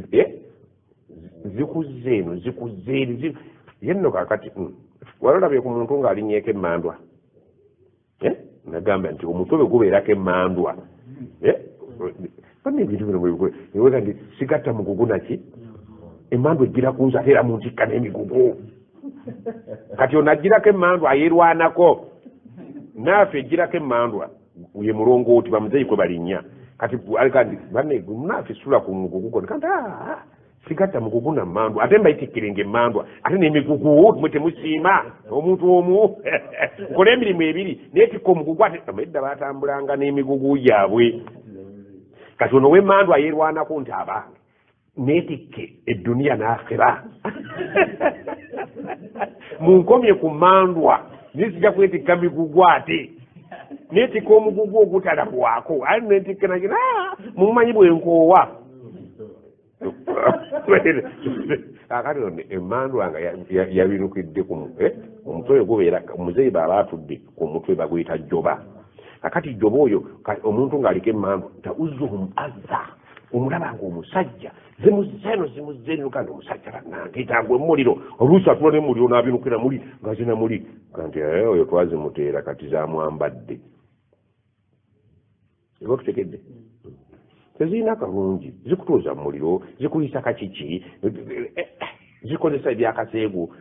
zikuzze eno zikuzzeeri yenno kakati walolabye ku muntu ng'alinnyeko emmandwa nagamba nti omutwe bwe gubeerako emmandwa bana ebintu bino bwewega nti sigatta mugugu naki emmandwa ejjira ku nsi ate era mu ntikka n'emigugu kati onaggirako emmandwa ayerwanako naafe ejjirako emmandwa ye mulongooti bamuzeeyi kwe balinnya kati alika nti banne naafe sula ku mugugu gwo kanti sigatta mugugu na mmandwa ate mbayitikkirenge emmandwa ate n'emigugu mwe temusiima omuntu omu nkola emirimu ebiri naye tikka omugugu ate edda baatambulanga n'emigugu gyabwe kati ono w'emmandwa yeerwanako nti abange neetikke edduniya n'akhira munkomye ku mmandwa nisijja kwetikka migugu ate neetikka omugugu ogutalabwako ali neetikka nagina mumumanyi bwenkoowa akati emmandwa nga yabirukidde ku omutwe oyo gubeera muzeeyi baaba atudde ku mutwe baguyita jjoba akati jjoba oyo omuntu ng'aliko emmandwa tauzuhum azza omulaba ng'omusajja zimuzeeno zimuzeeno kandi omusajja bannange etagwa emuliro oluusi atula n'emuliro n'abinukira muli nga zina muli kanti oyo twazimuteera kati zamwambadde eba tutekedde tezirina kalungi zikutuuza mu muliro zikuyisa kakiki zikozesa ebyakaseegu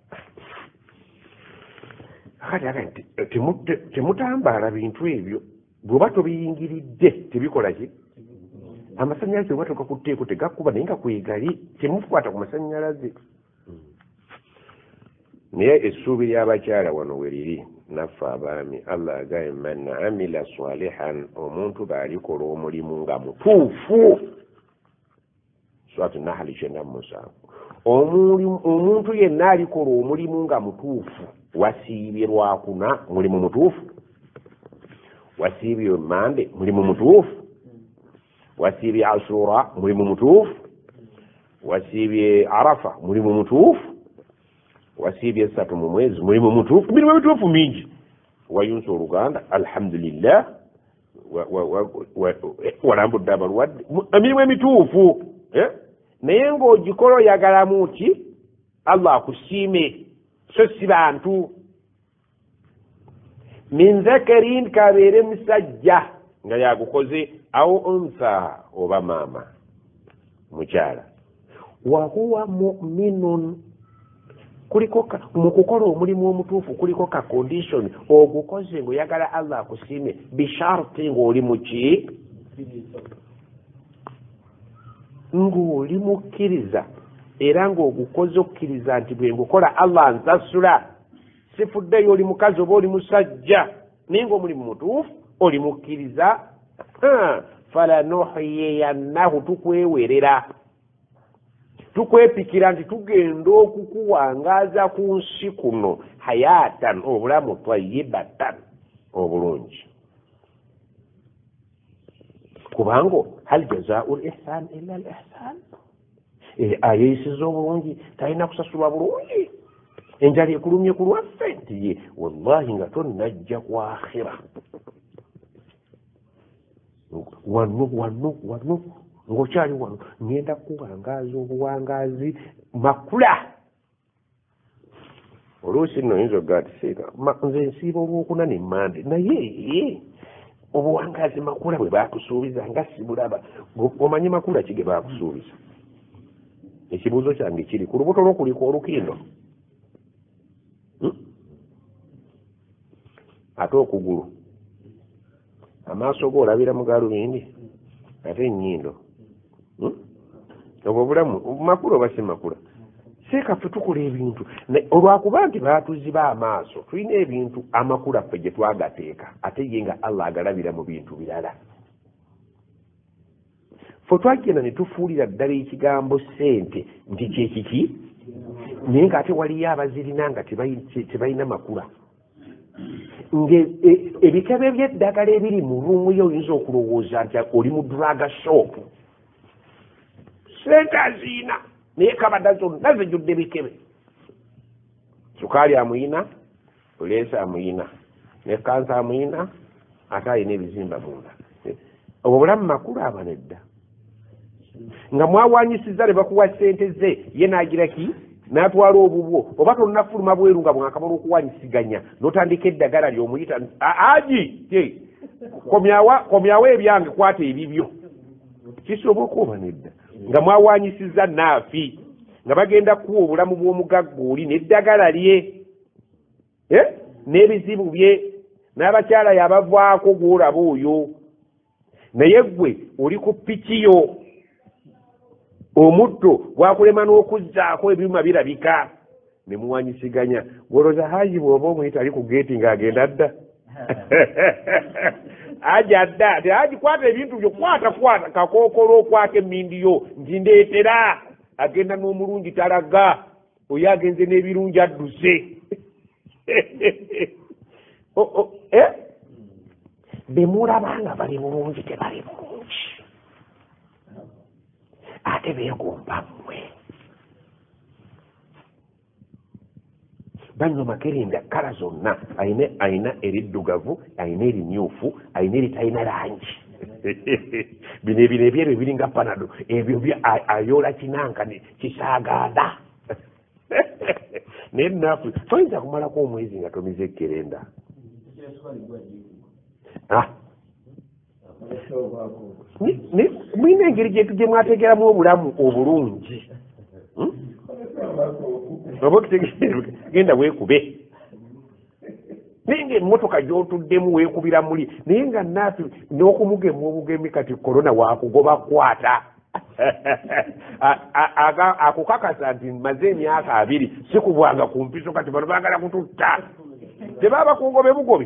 akati akati temutambaala bintu ebyo bw'oba tobiyingiridde tebikola ki amasanyalaze oba togakutteeko tegakkuba naye nga kwegali temukwata ku masanyalaze naye essuubi ly'abakyala wano we liri naffe abaami allah agaye man amila salihan omuntu baalikola omulimu nga mutuufu swat nahali kyenda musanvu omuntu yenna alikola omulimu nga mutuufu wasiibye lwakuna mulimu mutuufu wasiibye mande mulimu mutuufu wasiibye asura mulimu mutuufu wasiibye arafa mulimu mutuufu wasiibye esatu mu mwezi mulimu mutuufu emirimu emituufu mingi wayunsa oluganda alhamdulillah walambudde abalwadde emirimu emituufu naye ng'ogikola oyagalamu ki allah akusiime so si bantu min zakarin kabeere musajja nga yagukoze awo unsa oba maama mukyala wahuwa muminun kuliko mukukola omulimu omutuufu kuliko ka condition ogukoze ng'oyagala allah akusiime bisharti ng'oli muki ng'oli mukkiriza era ng'ogukoze okukkiriza nti bwe ngukola allah nsasula sifuddeyo oli mukazi oba oli musajja naye ng'omulimu mutuufu oli mukkiriza falanuhyiyannahu tukwewerera tukwepikira nti tugenda okukuwangaaza ku nsi kuno hayatan obulamu tayyibatan obulungi kubanga hal jazaau l ihsan illa l ihsan ayeyisiza obulungi talina kusasulwa bulungi enjala ekulumye ku lwaffe nti ye wallahi nga tonnajja ku akhira wano wano wano ng'okyali wano ngenda kuwangaaza obuwangaazi makula oluusi nno oyinza ogaa ti seeka nze nsiiba olwokuna ne mmande naye obuwangaazi makula bwe baakusuubiza nga sibulaba omanyi makula ki ge baakusuubiza ekibuuzo kyange kiri ku lubuto lwokuliko olukindo ate okugulu amaaso go olabira mu galubindi ate ennyindo obwo bulamu makula oba si makula seeka ffe tukola ebintu olwakuba nti baatuziba amaaso tulina ebintu amakula ffe gye twagateeka ate ye nga allah agalabira mu bintu birala ffe twagenda ne tufuulira ddala ekigambo ssente nti kyekiki naye ng'ate waliyo abazirina nga tebalina makula ebikebe by'eddagala ebiri mu ruumu yo oyinza okulowooza nti oli mu draga shop sente aziina naye kabada zonna zijjudde bikebe sukaali amuyina puleesa amuyina ne kansa amuyina ate alina ebizimba munda obwo bulamu makulu aba nedda nga mwawanyisiza ne bakuwa sente ze ye n'agira ki n'atwala obubwo oba tolunafuluma bweru nga bwakabala okuwanyisiganya n'otandika eddagala ly'omuyita aji komyawo ebyange kwata ebibyo kisoboka oba nedda nga mwawanyisiza naafi nga bagenda kuwa obulamu bw'omugagga oli n'eddagala lye n'ebizibu bye n'abakyala yabavaako gw'olaba oyo naye ggwe oli ku piki yo omutto gwakulema n'okuzzaako ebyuma birabika ne muwanyisiganya goloza haji bw'oba omuyita ali ku geeti ng'agenda dda aja dda te haji kwata ebintu byo kwata kwata kakookolo okwaka emmindi yo nti ndeetera agenda n'omulungi talaga oyo agenze n'ebirungi adduse bemulaba nga bali bulungi tebali bulungi ate beegomba mmwe banywa makerenda kala zonna ayina ayina eriddugavu ayina erimyufu ayina eritalina langi bino ebino ebyeru ebiringa panado ebyo ayoola kinanka kisaaganda naye naafu toyinza kumalako omwezi nga tomize ekerenda mwina engeri gye mwategeramu obulamu obulungi oba genda weekube naye nga emmotoka gy'otuddemu weekubira muli naye nga naafi n'okumugema obugemi kati korona waakugoba kwata akukakasa nti maze emyaka abiri sikubwanga ku mpiso kati bano baagala kututta tebaba kungobe bugobe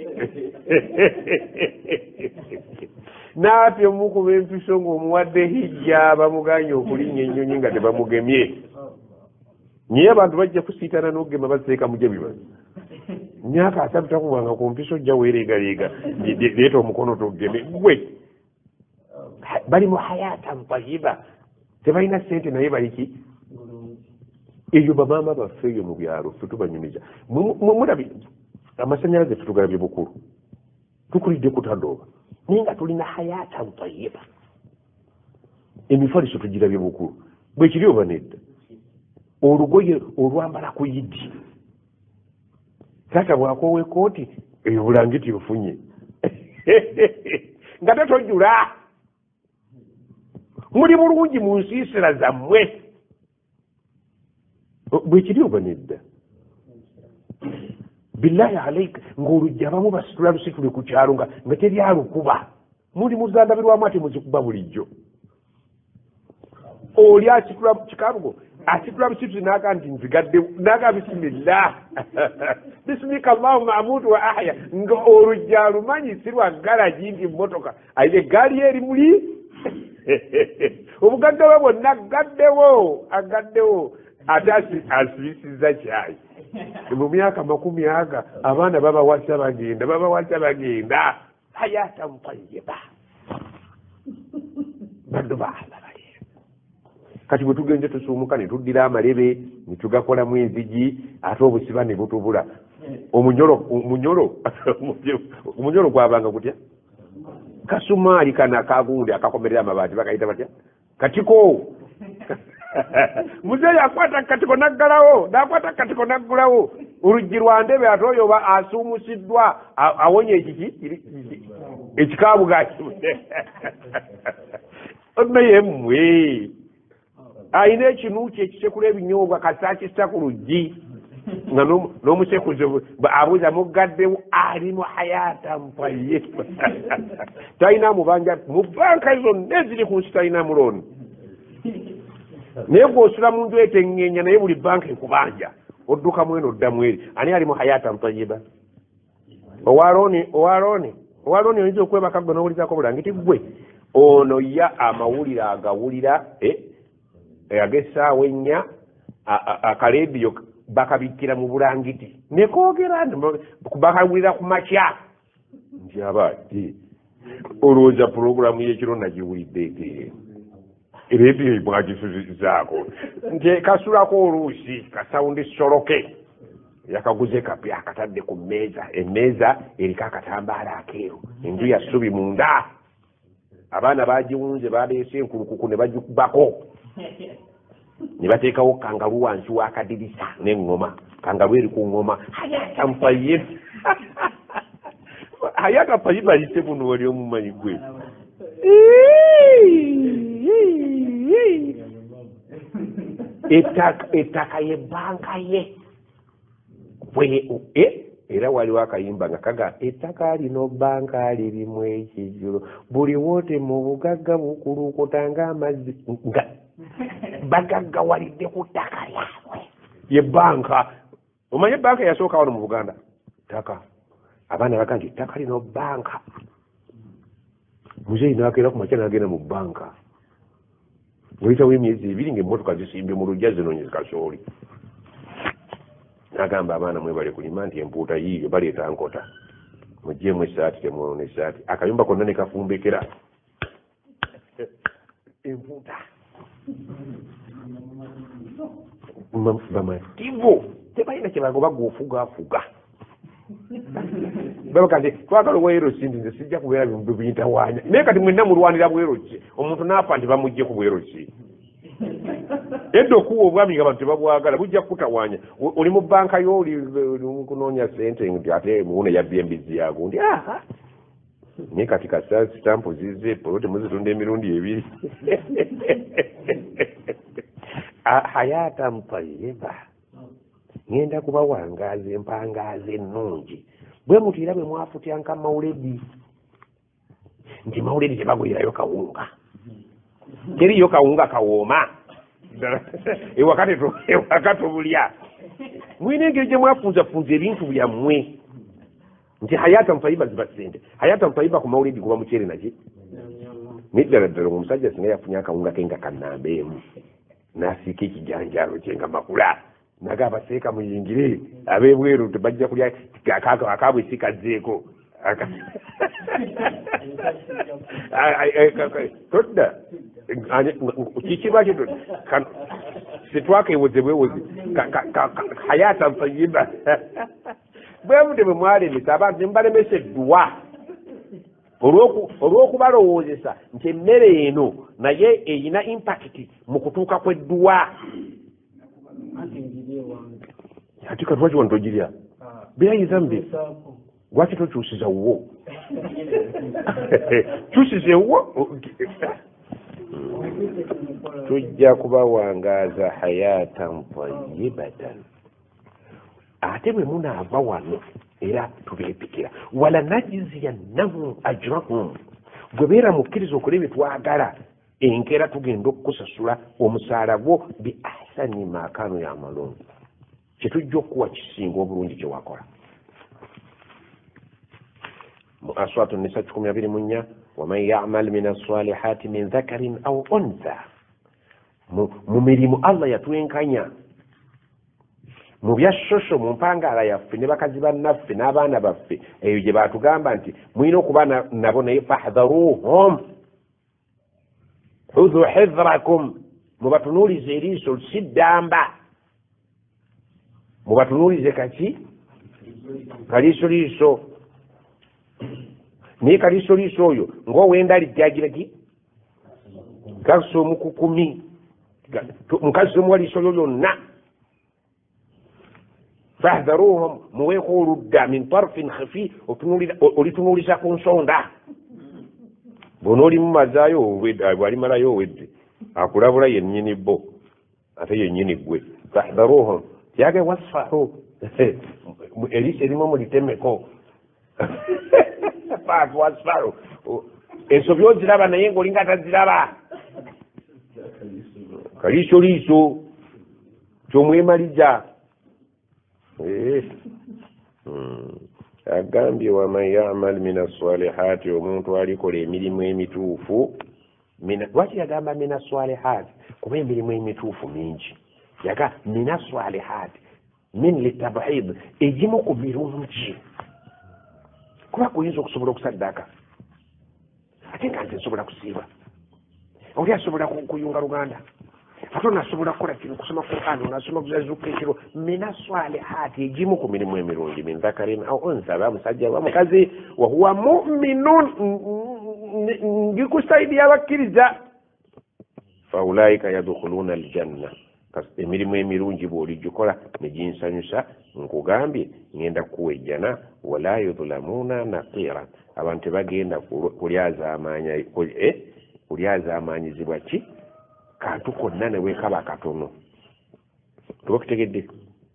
naafi omukuba empiso ng'omuwadde hijja bamuganye okulinnya ennyonyi nga tebamugemye naye abantu bajja kusiitana n'okugema baseeka muje bibazi myaka asatu takubwanga ku mpiso ojja weereegaleega leeta omukono togeme gwe bali mu hayatan tayiba tebalina ssente naye baliki eyo bamaama baffe eyo mu byalo ffe tubanyumiza mulabi amasanyalaze ffe tugalabye bukulu tukulidde kutadooba naye nga tulina hayatan tayiba emifaliso tugirabye bukulu bwe kiri oba nedda olugoye olwambala ku yidi taata bwakoowa ekooti eyo bulangiti ofunye nga tatojjula muli bulungi mu nsiisira zammwe bwe kiri oba nedda billahi alaika ng'olujja abamu basitula lusitule ku kyalo nga teryalukuba muli muzandabirwamu ate muzikuba bulijjo oli asitula kikalugo asitula busituzi naga nti nzigadde naga bisimillah bisimika allahumma amutu wa ahya nga olujja alumanyi sirwaggala gindi mmotoka ayire eggaali eri muli obugadde bwe bwonna agaddewo agaddewo ate asibisizza kyayi mu myaka makumi aga abaana babawasa bagenda babawasa bagenda hayata mutayiba baddu baala kati bwe tugenze tusuumuka ne tuddira amalebe ne tugakolamu enzigi ate obusiba ne butubula omunyolo omunyolo omunyolo gwabanga gutya kasumaali kana kagundi akakomerera amabaati bakayita batya katiko muzeeyi akwata katiko naggalawo nakwata katiko naggulawo oluggi lwa ndebe ate oyo oba asuumusiddwa awonye ekiki ekikaabuga naye mmwe ayina ekinu kye kisekula ebinyoobwa kasakisa ku luggi nga n'omusekuze abuuza mugaddewo ali mu hayata mpaye talina mubanja mu banka zonna eziri ku nsi talina mulooni naye gw'osula mu nju eteŋŋeenya naye buli banka ekubanja odduka mweno oddamu eri ani ali mu hayata mpayiba owalooni owalooni owalooni oyinza okwebaka gwe n'owulizaako bulangiti gwe ono ya amawulire agawulira ag'essaawa ennya akaleediyo bakabikkira mu bulangiti nekoogera bakawulira ku makya nti abaati olowooza pulogulaamu y'ekiro nagiwuliddeeke reediyo mwagisuzizaako nti kasulako oluusi kasawundi soloke yakaguze kapya akatadde ku mmeeza emmeeza eriko akatambaala akeeru enju ya ssubi munda abaana bagiwunze baleese enkulukuku ne bagikubako ne bateekawo kangalu wansi wakadirisa n'eŋŋoma kangalu eri ku ŋŋoma hayata mpaye hayata mpaye bayise buno wali omumanyi gwe ettaka ye banka ye era waliwo akayimba nga kaga ettaka lino banka lirimu ekijjulo buli wote mu bugagga bukulukuta ng'amazzi nga bagaggawalidde ku ttaka lyabwe ye banka. Omanye banka yasooka wano mu Buganda ttaka abaana baga nti ttaka lino banka. Muzeeyi n'akeera ku makya n'agenda mu banka wayitawo emyezi ebiri ng'emmotoka zisimbye mu lujja zinoonyeza kasooli. N'agamba abaana mwebale kulima nti empuuta yiiyo baleeta nkota muggyemu essaati temwona essaati akayumba konna ne kafumbekera empuuta bamativu tebalina kyebagoba gwofugafuga babaga nti twagala obwerosi nti nze sijja kubeera biyitawaanya naye kati mwenna mulwanira bweroki omuntu n'afa nti bamugje ku bweroki edda okuwa obwami nga bantu tebabwagala bujja kukutawaanya. Oli mu banka yo oli kunoonya sente nti ate muwune yabbye embizi yago ndi aha naye kati kasa sitampu zize polo temuzitunda emirundi ebiri hayata mpayiba ngenda kubawangaaza empangaaza ennungi bwe mutiira bwe mwafutyanka mawuledi nti mawuledi tebagwirayo kawunga teriyo kawunga kawooma ewaka tobulya mwina engeri gye mwafunzafunza ebintu byammwe nti hayata mpayiba ziba ssente hayata mpayiba ku mawuledi kuba mukyere naki neddala ddala omusajja singa yafunye akawunga ke nga kannambeemu n'asiika ekijanjalo kye nga makula naga abaseeka muyingire ab'ebweru tebajja kulya akabwe sikazzeeko todda kikiba kyo sitwakewoze bwewozi hayata mpayiba bwebude bwe mwalemesa abantu nembalemesa edduwa olw'okubalowoozesa nti emmere eno naye eyina impakiti mu kutuuka kw'edduwa. Ati kati lwaki wano togirya byayiza mbi lwaki tokyusiza wo kyusize wo tujja kubawangaaza hayatan tayyibatan ate bwe munaava wano era tubeepikira wala najziyannahum ajrahum gwe beera mukkiriza okola ebye twagala enkeera tugenda okukusasula omusaala gwo bi ahsani ma kaanu yamaluun kyetujja okuwa kisinga obulungi kyewakola. mu aswatu nisa kikumi abiri mu nnya waman yamal min assalihati min dhakarin au untha mu mirimu Allah yatwenkanya mu byashosho mu mpangaala yaffe ne bakazi bannaffe n'abaana baffe eyo gye baatugamba nti mulina okuba nabo naye fahdharuhum hudhu hidhrakum mubatunuulize eriiso siddamba mubatunuulize kaki kaliiso liiso naye kaliiso liiso oyo ng'owenda lijjagira ki gasa omukukumi mukazi omuwaliiso lyo lyonna fahdharuhum muweeko oludda min tarfin khafi olitunuuliza ku nsonda bw'onooli mumazaayo bwalimalayo owedde akulabula yennyini bo ate yennyini gwe fahdharuhum yage wasfahu eriiso erimu mulitemeko faafu wasfahu ensobi oziraba naye ng'olinga taziraba kaliiso liiso kyomwemaliza agambye waman yamal min assalihati omuntu alikola emirimu emituufu lwaki yagamba min assalihati kuba emirimu emituufu mingi yaga min assalihati min litabhid egimu ku birungi kuba kuyinza okusobola okusaddaka ate nga nze nsobola kusiiba oli asobola kuyunga luganda ate onasobola kukola kino kusoma Qur'an onasoma kuzazuka ekiro min assalihati egimu ku mirimu emirungi min dhakarin au untha aba musajja oba mukazi wahuwa muminun ngikusaidia abakkiriza faulaika yadkhuluna aljanna emirimu emirungi bw'oligikola ne ginsanyusa nkugambye ngenda kuwejjana wala yudhlamuna naqira abantu tebagenda kulyazaamanya kulyazaamanyizibwa ki kantu konna ne weekaba katono tuba kitegedde.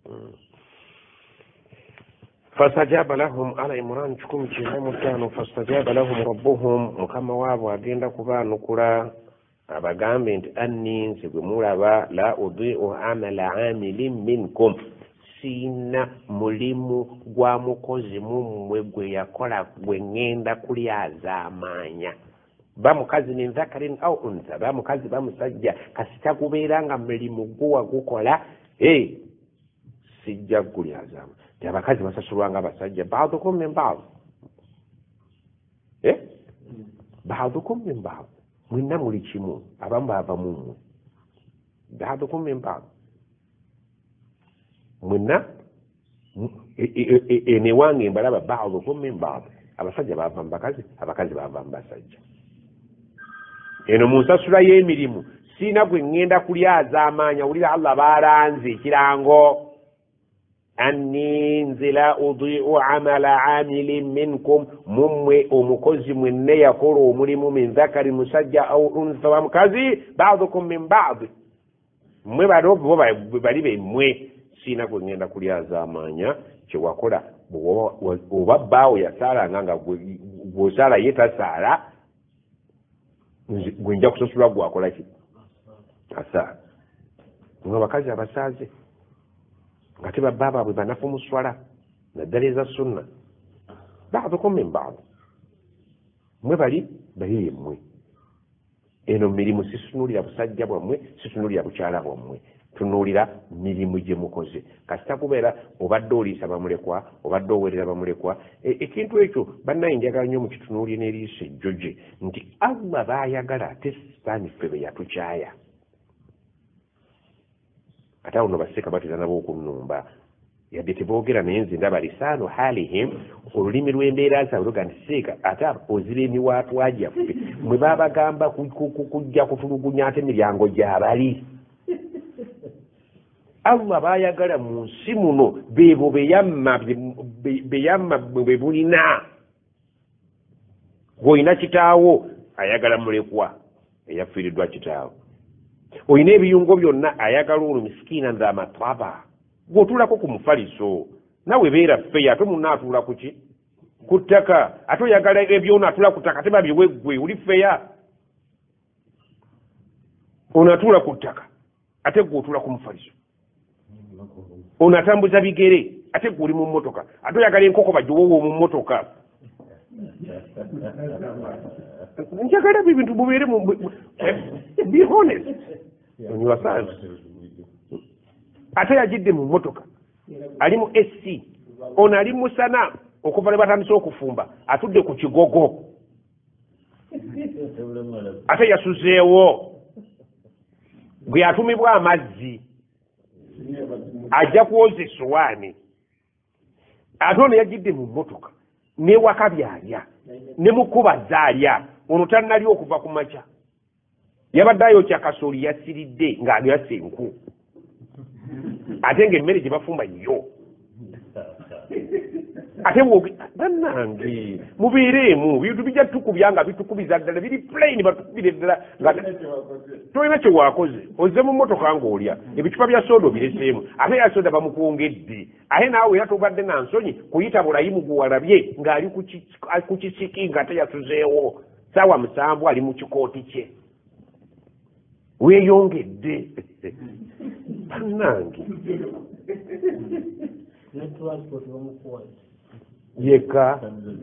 fastajaba lahum ala imran kikumi kyenda mu ttaano fastajaba lahum rabbuhum mukama waabwe agenda kubaanukula abagambe nti anni nze gwe mulaba la udiu amala amilin minkum siina mulimu gwa mukozi mummwe gwe yakola gwe ŋŋenda kulyazaamaanya ba mukazi min dhakarin au untha ba mukazi ba musajja kasita kubeera nga mulimu guwa gukola e sijja gulyazaama ti abakazi basasulwanga abasajja baadukum min baad eh baadukum min baad mwenna muli kimu abamu baava mummwe baadukum min baad mwenna ene wange mbalaba baadukum min baad abasajja baava mu bakazi abakazi baava mu basajja eno mu nsasula y'emirimu siina gwe ŋŋenda kulyazaamaanya wulira allah baalanze ekirango anni nze la udiu amala amilin minkum mummwe omukozi mwenna yakola omulimu min dhakari musajja au untha wa mukazi baadukum min baadi mmwe balo bo bali bemmwe siina gwe ŋŋenda kulyazaamaanya kyewakola oba bbaawo yasaalanga nga gwosaala ye tasaala gwe nja kusasulwa gwakola ki asaala mwe abakazi abasaaze nga tebabba baabwe banafu mu swala naddala eza sunna baadukum min baad mwe bali bali yemmwe eno mirimu sisunuulira busajja bwammwe sisunuulira bukyala bwammwe tunuulira mirimu gye mukoze kasita kubeera obadde oliisa bamulekwa obadde oweerera bamulekwa ekintu ekyo bannaye njagala nnyo mukitunuulire n'eriiso ejjoje nti allah baayagala ate sitaani ffe be yatukyaya ate awo no baseka batera nabo okunnumba yadde teboogera naye nze ndaba lisaanu halihim olulimi lw'embeera zaabwe luga nti seeka ate ozira emiwaatwa gyaffe mwe baabagamba kujja kutulugunya ate emiryango gy'abali allah baayagala mu nsi muno beebo beyamma beyamma bwe bulina gweolina kitaawo ayagala mulekwa eyafiiriddwa kitaawo olina ebiyungo byonna ayagala olwo misikiina nze amataba gweotuulako ku mufaliso nawe beera ffeyo ate munna atuula ku ki ku ttaka ate oyagala ebyona atuula ku ttaka ate babiwe ggwe oli ffeya ono atuula ku ttaka ate gwe otuula ku mufaliso ono atambuza bigere ate gwe oli mu mmotoka ate oyagala enkoko bagiwowo mu mmotoka njagala ebintu mubeere be honest onyiwasanze ate yagidde mu mmotoka ali mu sc ono ali musana okuva ne batandisa okufumba atudde ku kigogo ate yasuzeewo gwe yatumibwa amazzi ajja kuwoza essowaani ate ono yagidde mu mmotoka newaka byalya ne mukubaza alya ono tannali okuva ku makya yabadde ayokya kasooli yasiridde ng'alya enku ate ng'emmere gye bafumba yo ate bannange mubeereemu bintu bijja tukubya nga bitukubiza ddala biri plain batukubire ddala tolina kye waakoze ozze mu mmotoka ng'olya ebicupa bya sooda obireseemu ate ya sooda bamukwongedde ate naawe era tobadde na nsonyi kuyita bulayimu gwe walabye ng'ali ku kisiki ng'ate yasuzeewo saawa musanvu ali mu kikooti kye weeyongedde bannange yeka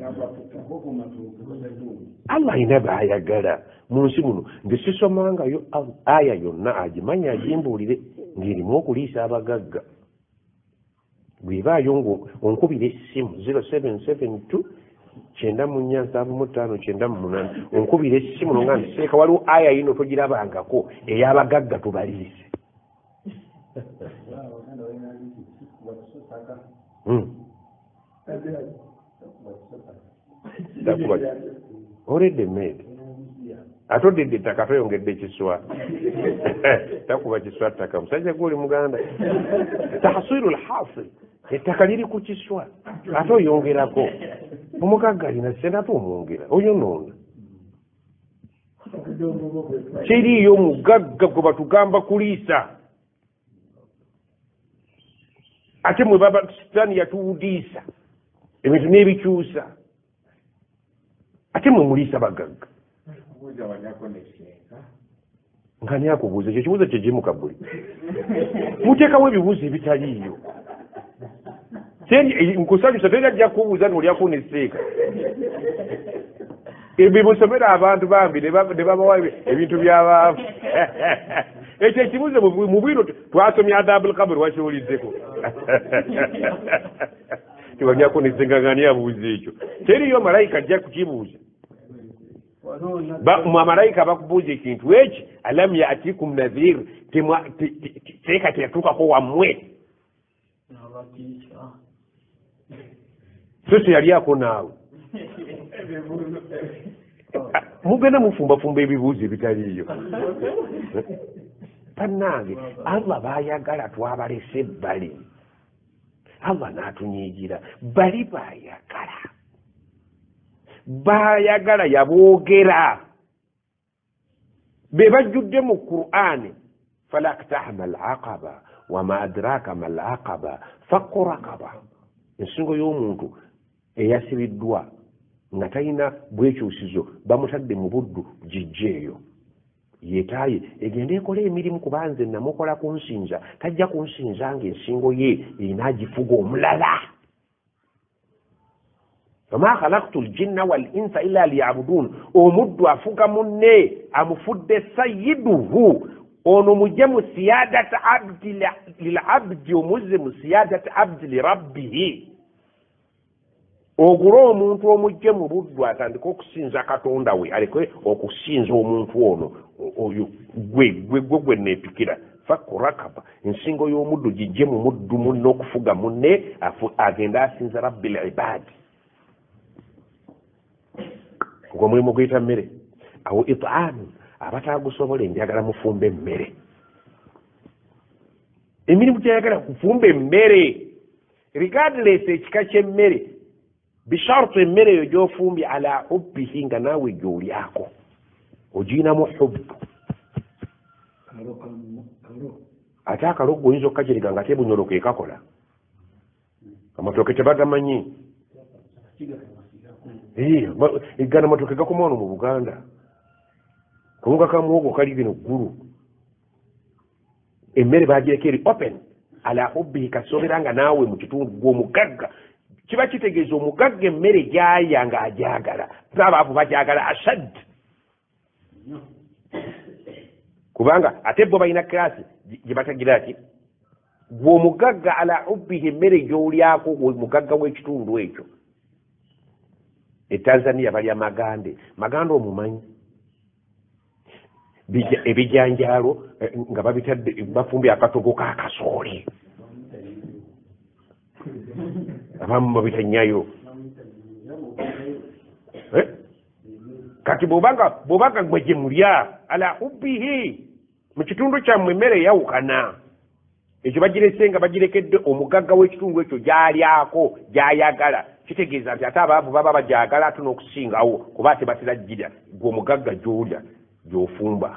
allah ayina baayagala mu nsi muno nge sisomangayo aya yonna agimanya agimbuulire ng'erimu okuliisa abagagga bwebaayo onkubira essimu zero seven seven two kyenda mu nnya nsanvu mu ttaano kyenda mu munaana onkubira essimu nonga nti seeka waliwo aya yino togirabangako ey'abagagga tubaliise oledde emmere ate odedde ettaka toyongedde kiswa takuba kiswa ttaka musajja gwoli muganda tahsiru lhasil ettaka liri ku kiswa ate oyongerako omugagga alina sente ate omwongera oyonoona kiriiyo mugagga gwe batugamba kuliisa ate mwe baba sitaani yatuwudiisa ebintu n'ebikyusa ate mwe muliisa bagagga ngani akubuuza ekyo kibuuzo kyegimuka buli muteekawo ebibuuzo ebitaliiyo nkusanyusa terajja kubuuza nolyaku nesiika ebimusomera abantu bambi ne babawa ebintu byabaavu ekyo ekibuuzo mu bwiro twasomya adabul kabiri wakiwuliddeko tiwanyako nesengangani abuuza ekyo teriyo malayika ajja kukibuuza malayika bakubuuza ekintu eki alam yatikum nadhir teeka teyatuukako wammwe so teyalyako naawe mugenda mufumbafumba ebibuuzo ebitaliiyo bannange allah bayagala twabalese ebbali allah n'atunyiigira bali bayagala bayagala yaboogera be bajjudde mu qur'ani falaktahama alaqaba wama adraka ma alaqaba fakku rakaba ensingo y'omuntu eyasibiddwa nga talina bwekyusizo bamutadde mu buddu gijjeeyo yeetaaye egende ekola emirimu kubanze namukola kunsinza tajja kunsinza nga ensingo ye erinagifuga omulala wama khalaqtu ljinna wal insa illa liyabudun omuddu afuga munne amufudde sayiduhu ono mujje mu siyadati abdi lilabdi omuzze mu siyadati abdi lirabbihi ogula omuntu omujje mu buddu atandika okusinza katonda we aleke okusinza omuntu ono oyo gwe gwe gwe neepikira fakku rakaba ensingo y'omuddu gijje mu muddu munne okufuga munne agenda asinza rabbil ibadi gwe mulimu guyita mmere awo itaamu abataagusobola njagala mufumba emmere emirimu gyayagala kufumba emmere regardless ekika ky'emmere bishartu emmere eyo gy'ofumbye ala hubbihi nga naawe gy'olyako ogiinamu hubbu ate akalogo oyinza okukakiriga nga tebunyolo ke kakola amatooke tebagamanyi egana amatooke gakoma wano mu buganda kawunga ka muwogo kali bino ggulu emmere bagireka eri open ala hubbihi kasobera nga naawe mu kitundu gw'omugagga kiba kitegeeza omugagga emmere gyaya nga agyagala abaavu bagyagala ashad kubanga ate bo balina kirasi gye batagira ati gwe omugagga ala hubbihi emmere gy'olyako mugagga w'ekitundu ekyo etanzania balya magande magande omumanyi ebijanjaalo nga babitadde bafumbye akatogo k'akasoole abamu babitanyayo kati bwobanga bwobanga gwe gye mulya ala hubbihi mu kitundu kyammwe emmere eyawukana ekyo bagirese nga bagirekedde omugagga w'ekitundu ekyo gy'alyako gy'ayagala kitegeeza nti ate abaavu baba bagyagala ate n'okusingawo kuba ate batera gira gwe omugagga gy'olya gy'ofumba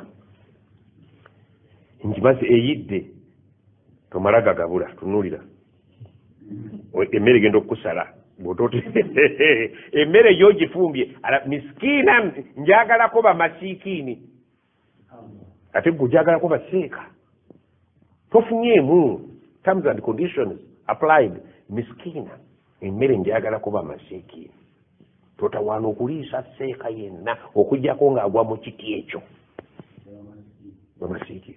nkimaze eyidde tomala gagabula tunuulira emmere genda okukusala bwototi emmere gyogifumbye miskiina njagalako bamasikiini ate gwe ojagalako baseeka tofunyeemu terms and conditions applied miskiina emmere njagalako bamasikiini totawaana okuliisa seeka yenna okugjako ng'agwa mu kiti ekyo bamasikiini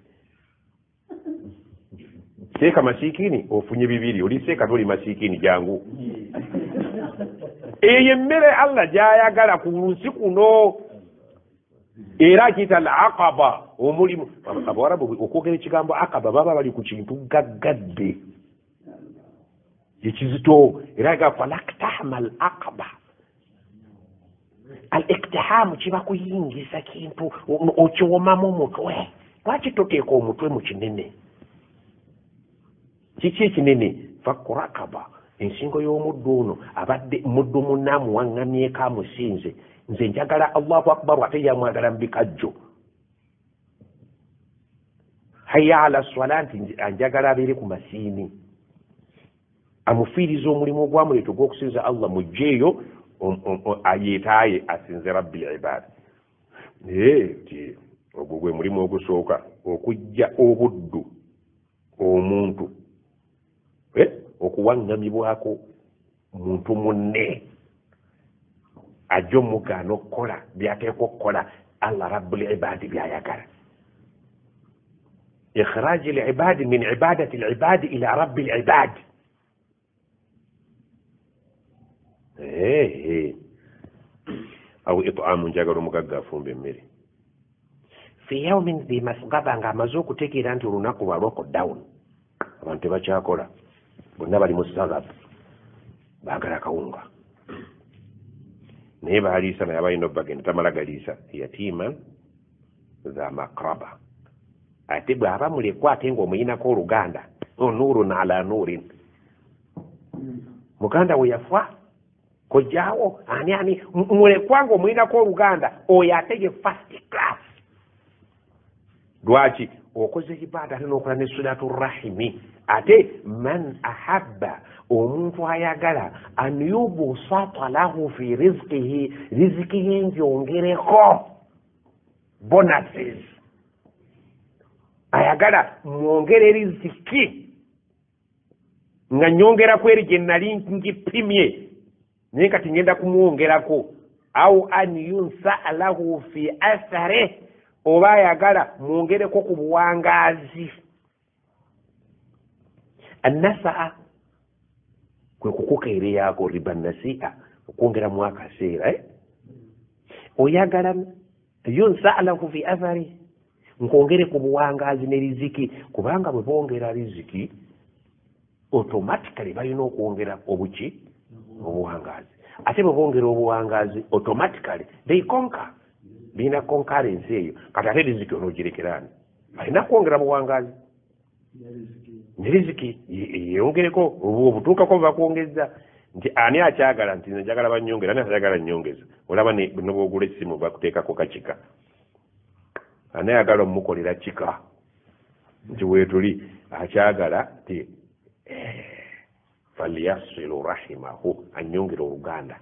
seeka masikiini ofunye bibiri oli seeka toli masikiini jangu eyo emmere allah gy'ayagala ku nsi kuno era akiyita al aqaba omulimu abawarabu okwogera ekigambo aqaba baba bali ku kintu gaggadde ekizito era aga falaktahama al aqaba al iktihamu kiba kuyingiza kintu okyomamu mutwe lwaki toteeka omutwe mu kinene kiki ekinene fakku rakaba ensingo y'omuddu ono abadde muddu munaamu waŋŋamyeko amusinze nze njagala allahu akbaru ate yamwagala mu bikajjo hayya ala swala nti anjagala abeere ku masiini amufiiriza omulimu ogwamuleeta ogw'okusinza allah mujjeeyo yeetaaye asinze rabbil ibaadi ti ogwo gwe mulimu ogusooka okujja obuddu omuntu okuwaŋŋamibwako muntu munne ajja omugaana okukola byateeka okukola allah rabbul ibadi byayagala ikhraji libadi min ibadati libadi ila rabbi libadi aw itaamu njagala omugagga afumba emmere fi yaumin dhi masgaba nga amaze okutegeera nti olunaku lwa lockdown abantu tebakyakola bonna bali mu sagabu baagala kawunga naye baaliisa naye abalina obagenda tamala galiisa yatiima za makraba ate bw'aba mulekwa ate ng'omuyinako oluganda nuurun ala nuurin muganda we yafa kojjaawo ani ani mulekwa ng'omuyinako oluganda oyo ate ye first class lwaki okoze ibada ate n'okola ne silatu rahimi ate man ahabba omuntu ayagala an yubsata lahu fi rizqihi riziki ngyongereko bonuses ayagala mwongere riziki nga nyongerako eri gye nali ngipimye naye kati ngenda kumwongerako au an yunsaa lahu fi athare oba ayagala mwongereko ku buwangaazi annasaa kwe kukukeereyako riba nasi'a okwongeramu akaseera eh? oyagala yunsaa lahu fi athari nkwongere ku buwangaazi ne riziki kubanga bwe bongera riziki automatically balina okwongera obuki obuwangaazi ate bwe bongera obuwangaazi automatically they conquer bina concurrence eyo kati ate riziki onoogirekerani balina kwongera buwangaazi ne riziki yeyongereko obutuukako buba kwongeza nti ani akyagala nti njagala banyongera ani akyagala nyongeza olaba nobwogula essimu bakuteekako kakika ani ayagala omukolera kika nti weetuli akyagala ti falyasilu rahimahu anyongera oluganda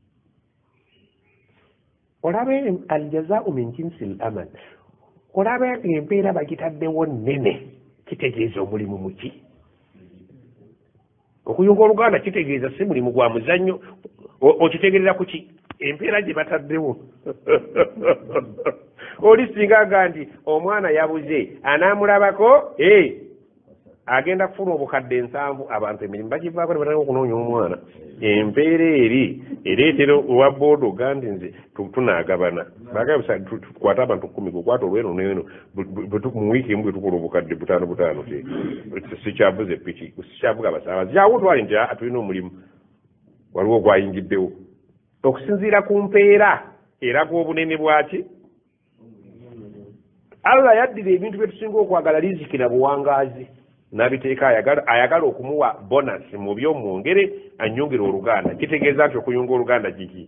olabe aljazau min jinsi l amal olabe empeera bagitaddewo nnene kitegeeza omulimu muki okuyunga oluganda kitegeeza si mulimu gwa muzannyo okitegerera kuki empeera gye bataddewo oli singa ga nti omwana yabuze anaamulabako e agenda kufuna obukadde ensanvu abantu emirimu bagivaako ne batandika okunoonya omwana empeera eri ereetera owa boodo gandi nze tunaagabana bagaba tukwate abantu kumi kukwata olweno neno mu wiiki emu bwe tukola obukadde butaano butaano te sikyavuze piki sikyavuga abasaabazi kyawo twali nti tulina omulimu waliwo ogwayingiddewo okusinziira ku mpeera era gw'obunene bwaki allah yaddira ebintu bye tusinga okwagala riziki na buwangaazi n'abiteeka ayagala ayagala okumuwa bonasi mu byomwongere anyongere oluganda kitegeeza nti okuyunga oluganda kiki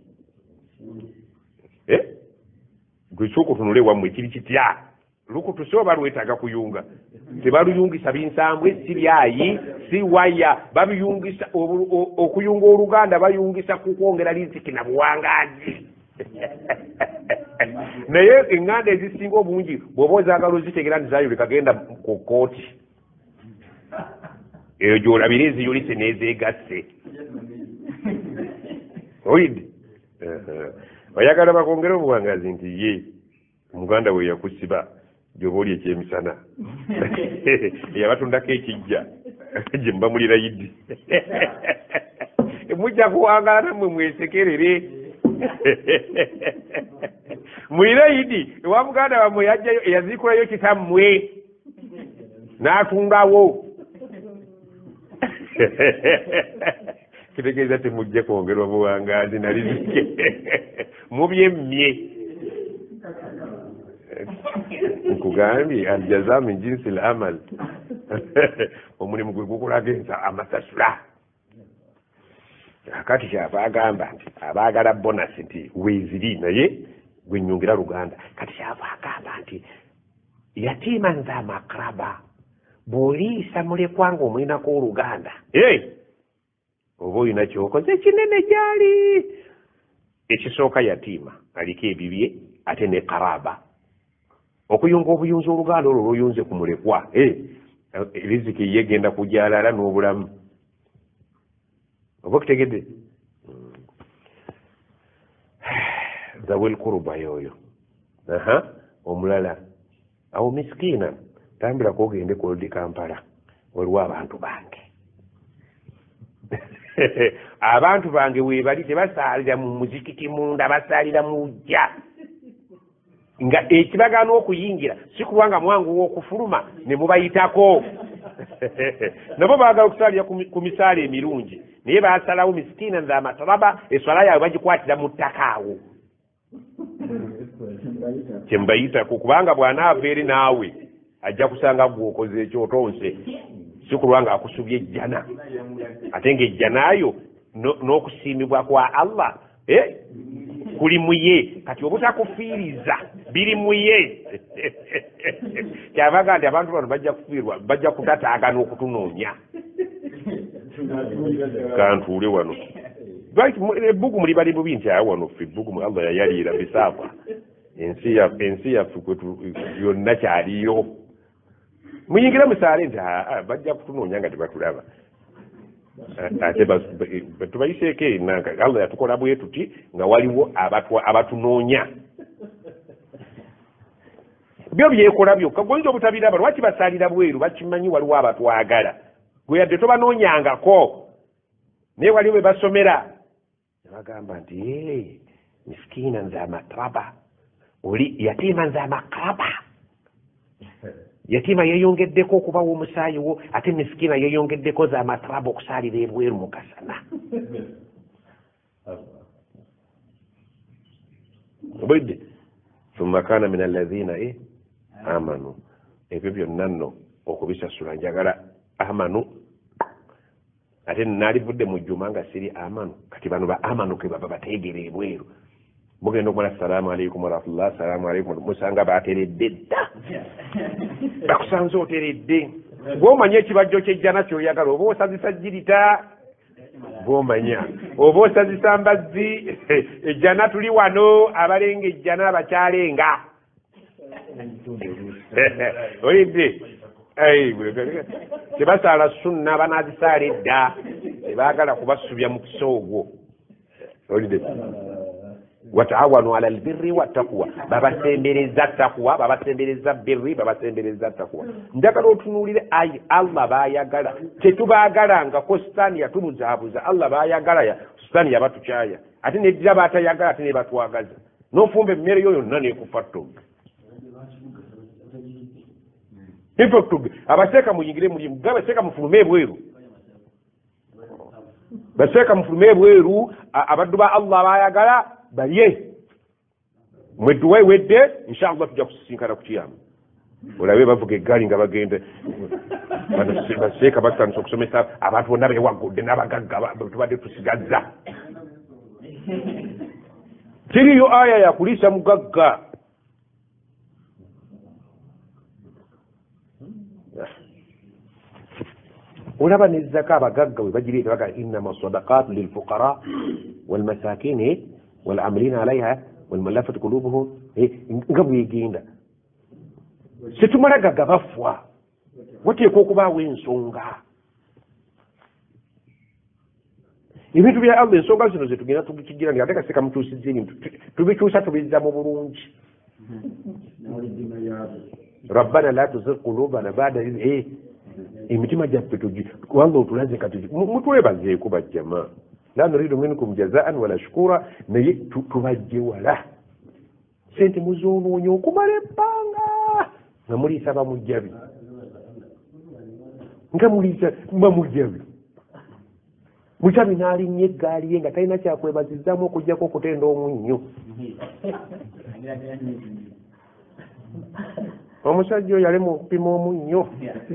gwe kyokutunula ewammwe kiri kitya lukutusi oba lwetaaga kuyunga tebaluyungisa binsambwe si byayi si waya babiyungisa okuyunga oluganda bayungisa ku kwongera riziki na buwangaazi naye eŋŋanda ezisinga obungi bw'oba ozaagala ozitegeera nti zayoleka genda ku kooti eyo gy'olabira eziyolise n'ezeegasse oyidde oyagala bakwongera obuwangazi nti ye omuganda we yakusiba gyoba oli ekyemisana eyabatundako ekijja gye mubamulira yiddi mujja kuwangala nammwe mwesekerere mulira yiddi ewa muganda wammwe yajjayo eyaziikulayo kitammwe n'atundawo kitegeeza temujja kwongerwa buwangazi na riziki mubyemmye nkugambye aljaza min jinsi l amal omulimu gwe gukulagenza amasasula akati kyava agamba nti abaagala bonasi nti weeziri naye gwenyongera luganda kati kyava agamba nti yatiima nza makraba bw'oliisa mulekwanga omwinako oluganda oba olina kyokoze kinene gyali ekisooka yatiima aliko ebibye ate ne karaba okuyunga obuyunzi oluganda olwo lwoyunze ku mulekwa riziki yegenda kujalala n'obulamu oba okutegedde zawel kuruba yoyo aha omulala awo miskiina tambulako ogende ku oldi Kampala waliwo abantu bange abantu bange webali tebasaalira mu muzikiti munda basaalira mu jja nga ekibagaana okuyingira si kubanga mwangu w'okufuluma ne mubayitako nabo baagala okusaalira ku misaala emirungi naye baasalawo miskiina nze amatalaba eswala yaabwe bagikwatira mu ttaka awo kyembayitako kubanga bw'anaava eri naawe ajja kusanga gwokoze ekyotonse si kulwanga akusubya ejjana ate ng'ejjanaayo n'okusiimibwa kwa Allah kuli muye kati obutakufiiriza biri muye kyavaga nti abantu bano bajja kufiirwa bajja kutatagana okutunoonya kantuule wano ebbugumu libali bubi nti aya wano ffe ebbugumu Allah yayaliira bisaafa ensi yaffe yonna kyaliyo muyingire musaale nti bajja kutunoonya nga tebatulaba ate tubayiseeko enanka Allah yatukola bwe tuti nga waliwo abatunoonya byo byekola byokka goyinza obutabiraba lwaki basaalira bweru bakimanyi waliwo abatwagala gwe yadde tobanoonyangako naye waliwo bwe basomera nebagamba nti miskiina nze amatraba oli yatima nze amakraba yatima yeyongeddeko okubawa omusaayi wo ate miskiina yeyongeddeko za matraba okusaalira ebweru mu kasana obwedde thumma kaana min alladhina amanu ebyo byonna nno okubisasula njagala amanu ate naalivudde mu jjuma nga siri amanu kati bano ba amanu ke baba bateegera ebweru mugenda okumala assalamu alaikum warahmatullah assalamu alaikum musanga bateredde dda bakusanze oteredde gw'omanya ekibajjo ky'ejjana kyoyagala oba osazisa jirita gw'omanya oba osazisa mbazzi ejjana tuli wano abalenga ejjana abakyalenga oyidde tebasaala sunna banaazisaala edda tebaagala kubasubya mu kisa ogwo olidde wataawanu ala albirri wattaqwa babasembereza ttaqwa babasembereza birri babasembereza ttaqwa njagala otunuulire ayi Allah baayagala tetubaagalangako sitaani yatumuzaabuza Allah baayagala ya sitaani yabatukyaya ate neddira baatayagala ate ne batwagaza n'ofumba emmere yo yonna neekufa ttogga ifo ttogga abaseeka muyingire mulimu gabaseeka mufulume ebweru baseeka mufulume ebweru abaddu ba Allah baayagala balye mweduwa ewedde inshallah tujja kusisinkana ku kiyama olabe bavuga eggaali nga bagenda baseeka batandisa okusomesa abantu bonna bewagudde n'abagagga tubadde tusigazza kiriyo aya yakuliisa mugagga olaba nezzaka abagagga we bagireeta baga innama sadaqatu lilfuqara walmasakin والعاملين عليها والملافة قلوبهم nga bwegenda setumalaga gabafwa wateekwa okubaawo ensonga ebintu bya Allah ensonga zino zetugenda tugikigira ndi ate kaseka mutuusizza ebintu tubikyusa tubizza mu bulungi rabbana la tuzigh qulubana ba'da idh emitima gyaffe wanga otulaze kati mutwebazeeko bajjama la nuridu minkum jazaan wala shukura naye tubajje wala sente muzoonoonye okumala ebbanga nga muliisa bamujjabi nga muliisa bamujjabi mujjabi n'alinnya eggaali ye nga talina kyakwebazizzaamu okugjako okutenda omunnyo omusajja oyo alema okupima omunnyo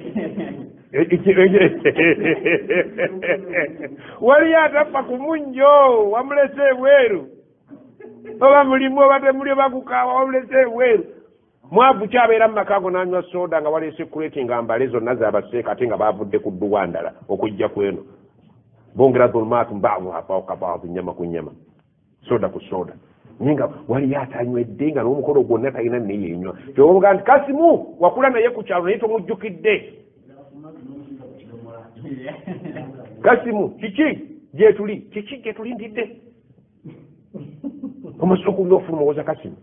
waliyo atafa ku munnyo wamulese ebweru oba mulimu oba temuli bakukaawa wamulese ebweru mwavu kyabeera mu maka ago n'anywa soda nga waleese kureti nga mbale zonna zaabaseeka ate nga baavudde ku dduwa ndala okujja kweno bongera dhulumaatu mbaavuha fawqa baadhi nyama ku nyama soda ku soda nga wali atanywedde nga n'omukolo gwonna talina neyenywa kyoboga nti Kasimu wakula naye ku kyalo naye tomujjukidde Kasimu kiki gyetuli kiki gyetulindidde omusi okulina ofuluma owoza Kasimu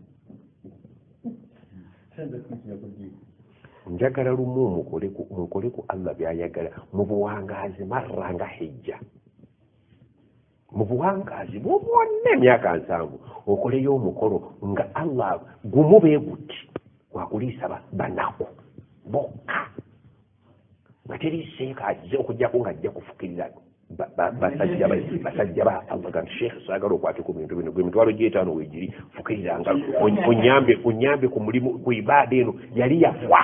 njagala lumu mukole ku Allah byayagala mu buwangazi marra nga hijja mu buwangazi bwobwonna emyaka nsanvu okoleyo omukolo nga Allah gumu beeguti wakuliisa banaku bokka nga teriiseeko ajja okujjako ng'ajja kufukirira basajja ba Allah ga Sheikh saagala okwate ku bintu bino gwe mitwalo gy'etaano weegiri fukiriranga onyambe onyambe ku mulimu ku ibaada eno yali yafa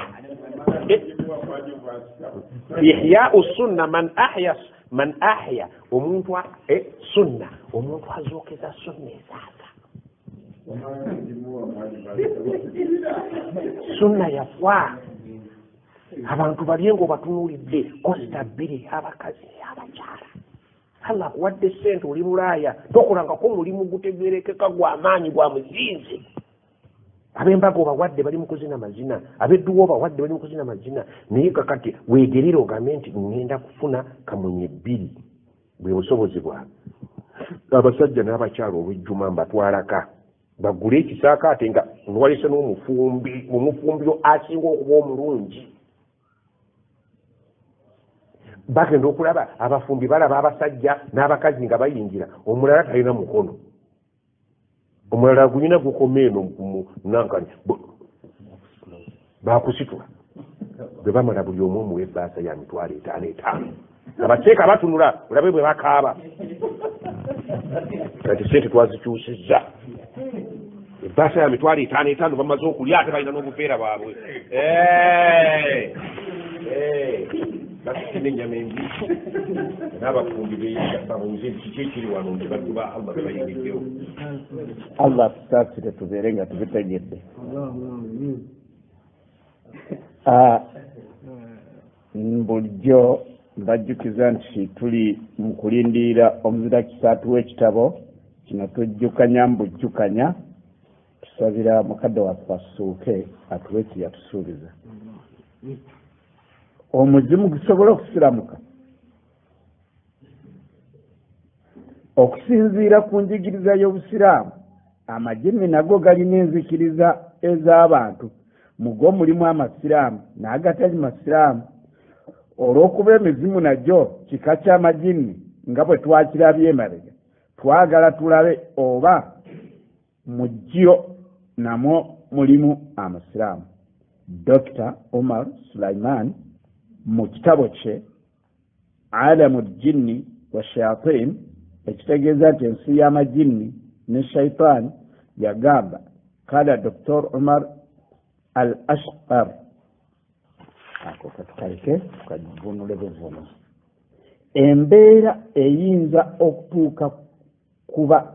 ihya'u sunna man ahya man ahya omuntu sunna omuntu azookeza sunna esaaga sunna yafa abantu balyengo obatunuulidde kosta bbiri abakazi abakyala Allah akuwadde ssente oli mulaaya tokolangako mulimu gutegerekeka gw'amaanyi gwa muzinzi ab'embaga obawadde bali mu kuzina mazina ab'edduwa obawadde bali mu kuzina mazina naye kakati weegerere ogambe nti ŋŋenda kufuna kamunye bbiri bwe busobozi bwabe abasajja n'abakyala olw'ejjuma mbatwalaka bagule ekisaakaate nga nwalise n'omufumbi omufumbiro asinga okuba omulungi bagenda okulaba abafumbi balaba abasajja n'abakazi nga bayingira omulala talina mukono omulala gulina gukoma eno nankani bakusitula bwe bamala buli omu omuwa ebbaasa ya mitwalo etaano etaano abateeka batunula olabe bwe bakaaba kati sente twazikyusizza ebbaasa ya mitwalo etaano etaano bamaze okulya ate balina n'obuveera bwabwe basitine ennyama embi n'abafumbi bebabuuze kiki ekiri wano nti baddu ba Allah bebayingiddewo Allah tusaasire tubeere nga tubitegedde bulijjo mbajjukiza nti tuli mu kulindirira omuzira kisaatu w'ekitabo kino tujjukanya mbujjukanya tusabira mukadde waffe asuuke atuwe kyeyatusuubiza omuzimu gusobola okusiramuka okusinziira ku njigiriza y'obusiraamu amajini nago galina enzikiriza ez'abantu mugo mulimu amasiraamu n'agatali masiraamu olw'okuba emizimu nagyo kika ky'amajini nga bwe twakirabye emabega twagala tulabe oba mu gyo namwo mulimu amasiraamu. Dokita Omar Sulaiman mu kitabo kye Alamu Jinni wa Shayatin ekitegeeza nti ensi y'amajini ne shaitaani yagamba kala Doktor Omar Al-Ashqar ako katukaleke tukavunule buvuno embeera eyinza okutuuka kuba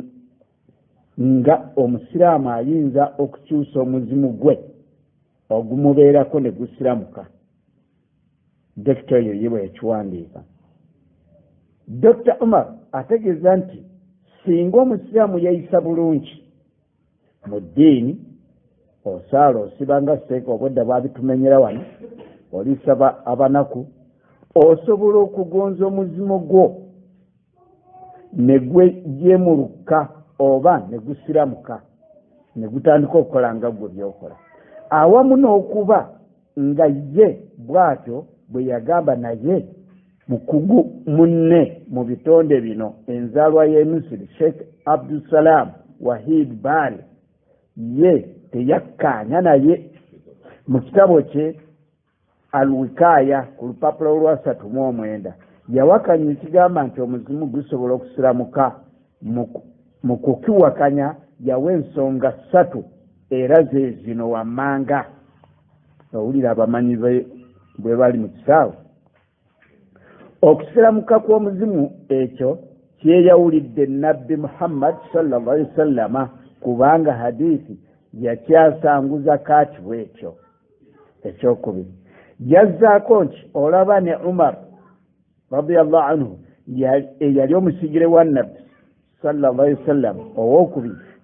nga omusiraamu ayinza okukyusa omuzimu gwe ogumubeerako ne gusiramuka. Dokita oyo ye bweyakiwandiika. Dokita Omar ategeeza nti singa omusiraamu yayisa bulungi mu ddiini osaala osibanga seeka obudde bwabitumenyera wano olisaba abanaku osobola okugonza omuzimu gwo ne gwejemuluka oba ne gusiramuka ne gutandika okukola nga gwe byokola awamu n'okuba nga ye bw'atyo bwe yagamba naye mukugu munne mu bitonde bino enzaalwa y'e Misiri Sheikh Abdulsalam Wahid Bali ye teyakkaanya naye mu kitabo kye Al-Wikaya ku lupapula olwasatu mu omwenda yawakanya ekigamba nti omuzimu gusobola okusiramuka mu kukiwakanya yawa ensonga ssatu era ze zino wammanga owulira abamanyi bwe bali mu kisaawe. Okusiramuka kw'omuzimu ekyo kyeyawulidde Nabbi Muhammad sallallahu alaihi wasallama kubanga hadiisi yakyasanguza kaati bwekyo. Ekyokubiri yazzaako nti olaba ne Umar radiyallahu anhu eyali omusigire wa Nabbi sallallahu alaihi wasallam. Owookubiri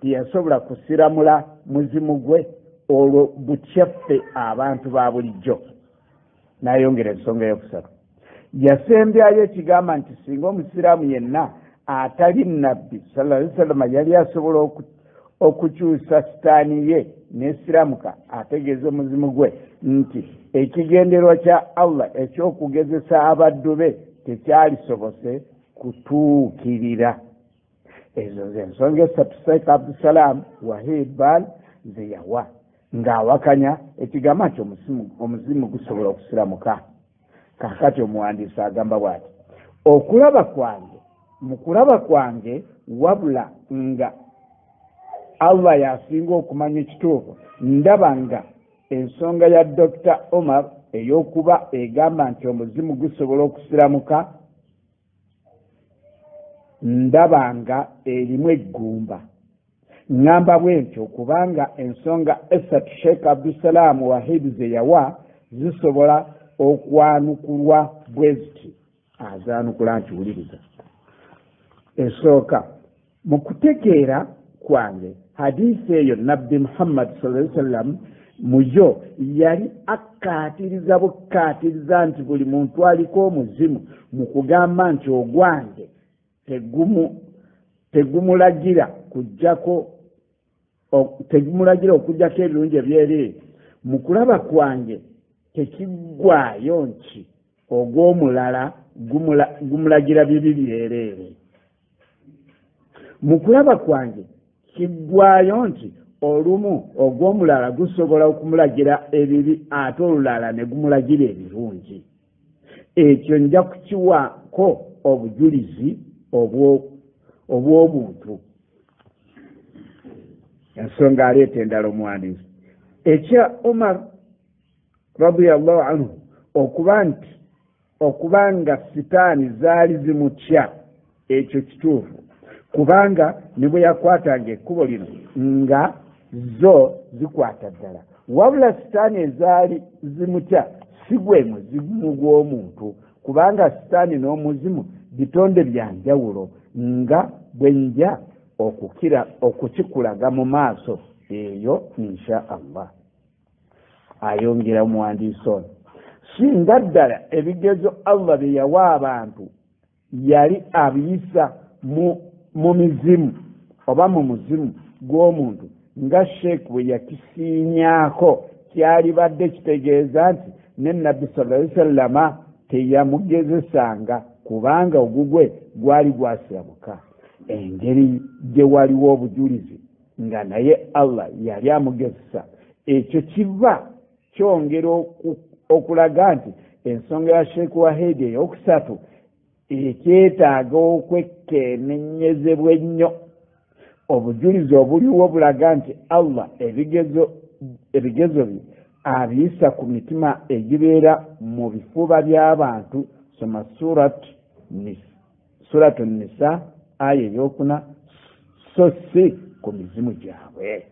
teyasobola kusiramula muzimu gwe olwo bukyaffe abantu ba bulijjo. Nayongera ensonga yokusatu, yasembyayo ekigamba nti singa omusiraamu yenna atali nabbi sallallahu alaihi wasallam yali asobola okukyusa sitaani ye nesiramuka, ategeeza omuzimu gwe nti ekigenderwa kya Allah ekyokugezesa abaddu be tekyalisobose kutuukirira. Ezo ze ensonga esatu Sheikh Abdussalam Wahid Bal ze yawa ng'awakanya ekigamba nti omuzimu gusobola okusiramuka. Kakati omuwandiisi agamba bw'ati, okulaba kwange mu kulaba kwange wabula nga Allah yasinga okumanya ekituufu, ndaba nga ensonga ya Dokita Omar ey'okuba egamba nti omuzimu gusobola okusiramuka, ndaba nga erimu eggumba. Ngamba bwe ntyo kubanga ensonga esatu Sheikh Abdussalam Wahid ze yawa zisobola okwanukulwa bwe ziti. Azaanukula nkiwuliriza. Esooka, mu kutegeera kwange hadiisi eyo Nabbi Muhammad sallallahu alaihi wasallam muyo yali akkaatiriza bukkaatiriza nti buli muntu aliko omuzimu mu kugamba nti ogwange tegumu tegumulagira kujjako tegumulagira okujjako ebirungi ebyeri. Mu kulaba kwange tekiggwaayo nti ogw'omulala gumulagira bibi byereere. Mu kulaba kwange kiggwaayo nti olumu ogw'omulala gusobola okumulagira ebibi ate olulala ne gumulagira ebirungi. Ekyo nja kukiwaako obujulizi obw'obuntu. Ensonga aleeta endala omuwandiisi. Ekya Omar radiyallahu anhu okuba nti okubanga sitaani zaali zimutya, ekyo kituufu, kubanga ne bwe yakwatanga ekkubo lino nga zo zikwata ddala, wabula sitaani ezaali zimutya si gwe muzimu gw'omuntu, kubanga sitaani n'omuzimu bitonde bya njawulo nga bwe nja okukira okukikulaga mu maaso eyo insha Allah. Ayongera omuwandiisi ono, singa ddala ebigezo Allah bye yawa abantu yali abiyisa mu mu mizimu oba mu muzimu gw'omuntu nga Sheikh bwe yakisiinyaako, kyalibadde kitegeeza nti ne Nabbi sallallahu alaihi wasallama teyamugezesanga kubanga ogugwe gwali gwasiramuka. Engeri gye waliwo obujulizi nga naye Allah yali amugezesa, ekyo kiva kyongera okulaga nti ensonga ya Sheikh Wahid ey'okusatu ekyetaaga okwekkenenyezebwa ennyo. Obujulizi obuliwo bulaga nti Allah ebigezo ebigezo bye abiyisa ku mitima egibeera mu bifuba by'abantu. Soma surat suratu Nisa aya eyokuna, so si ku mizimu gyabwe.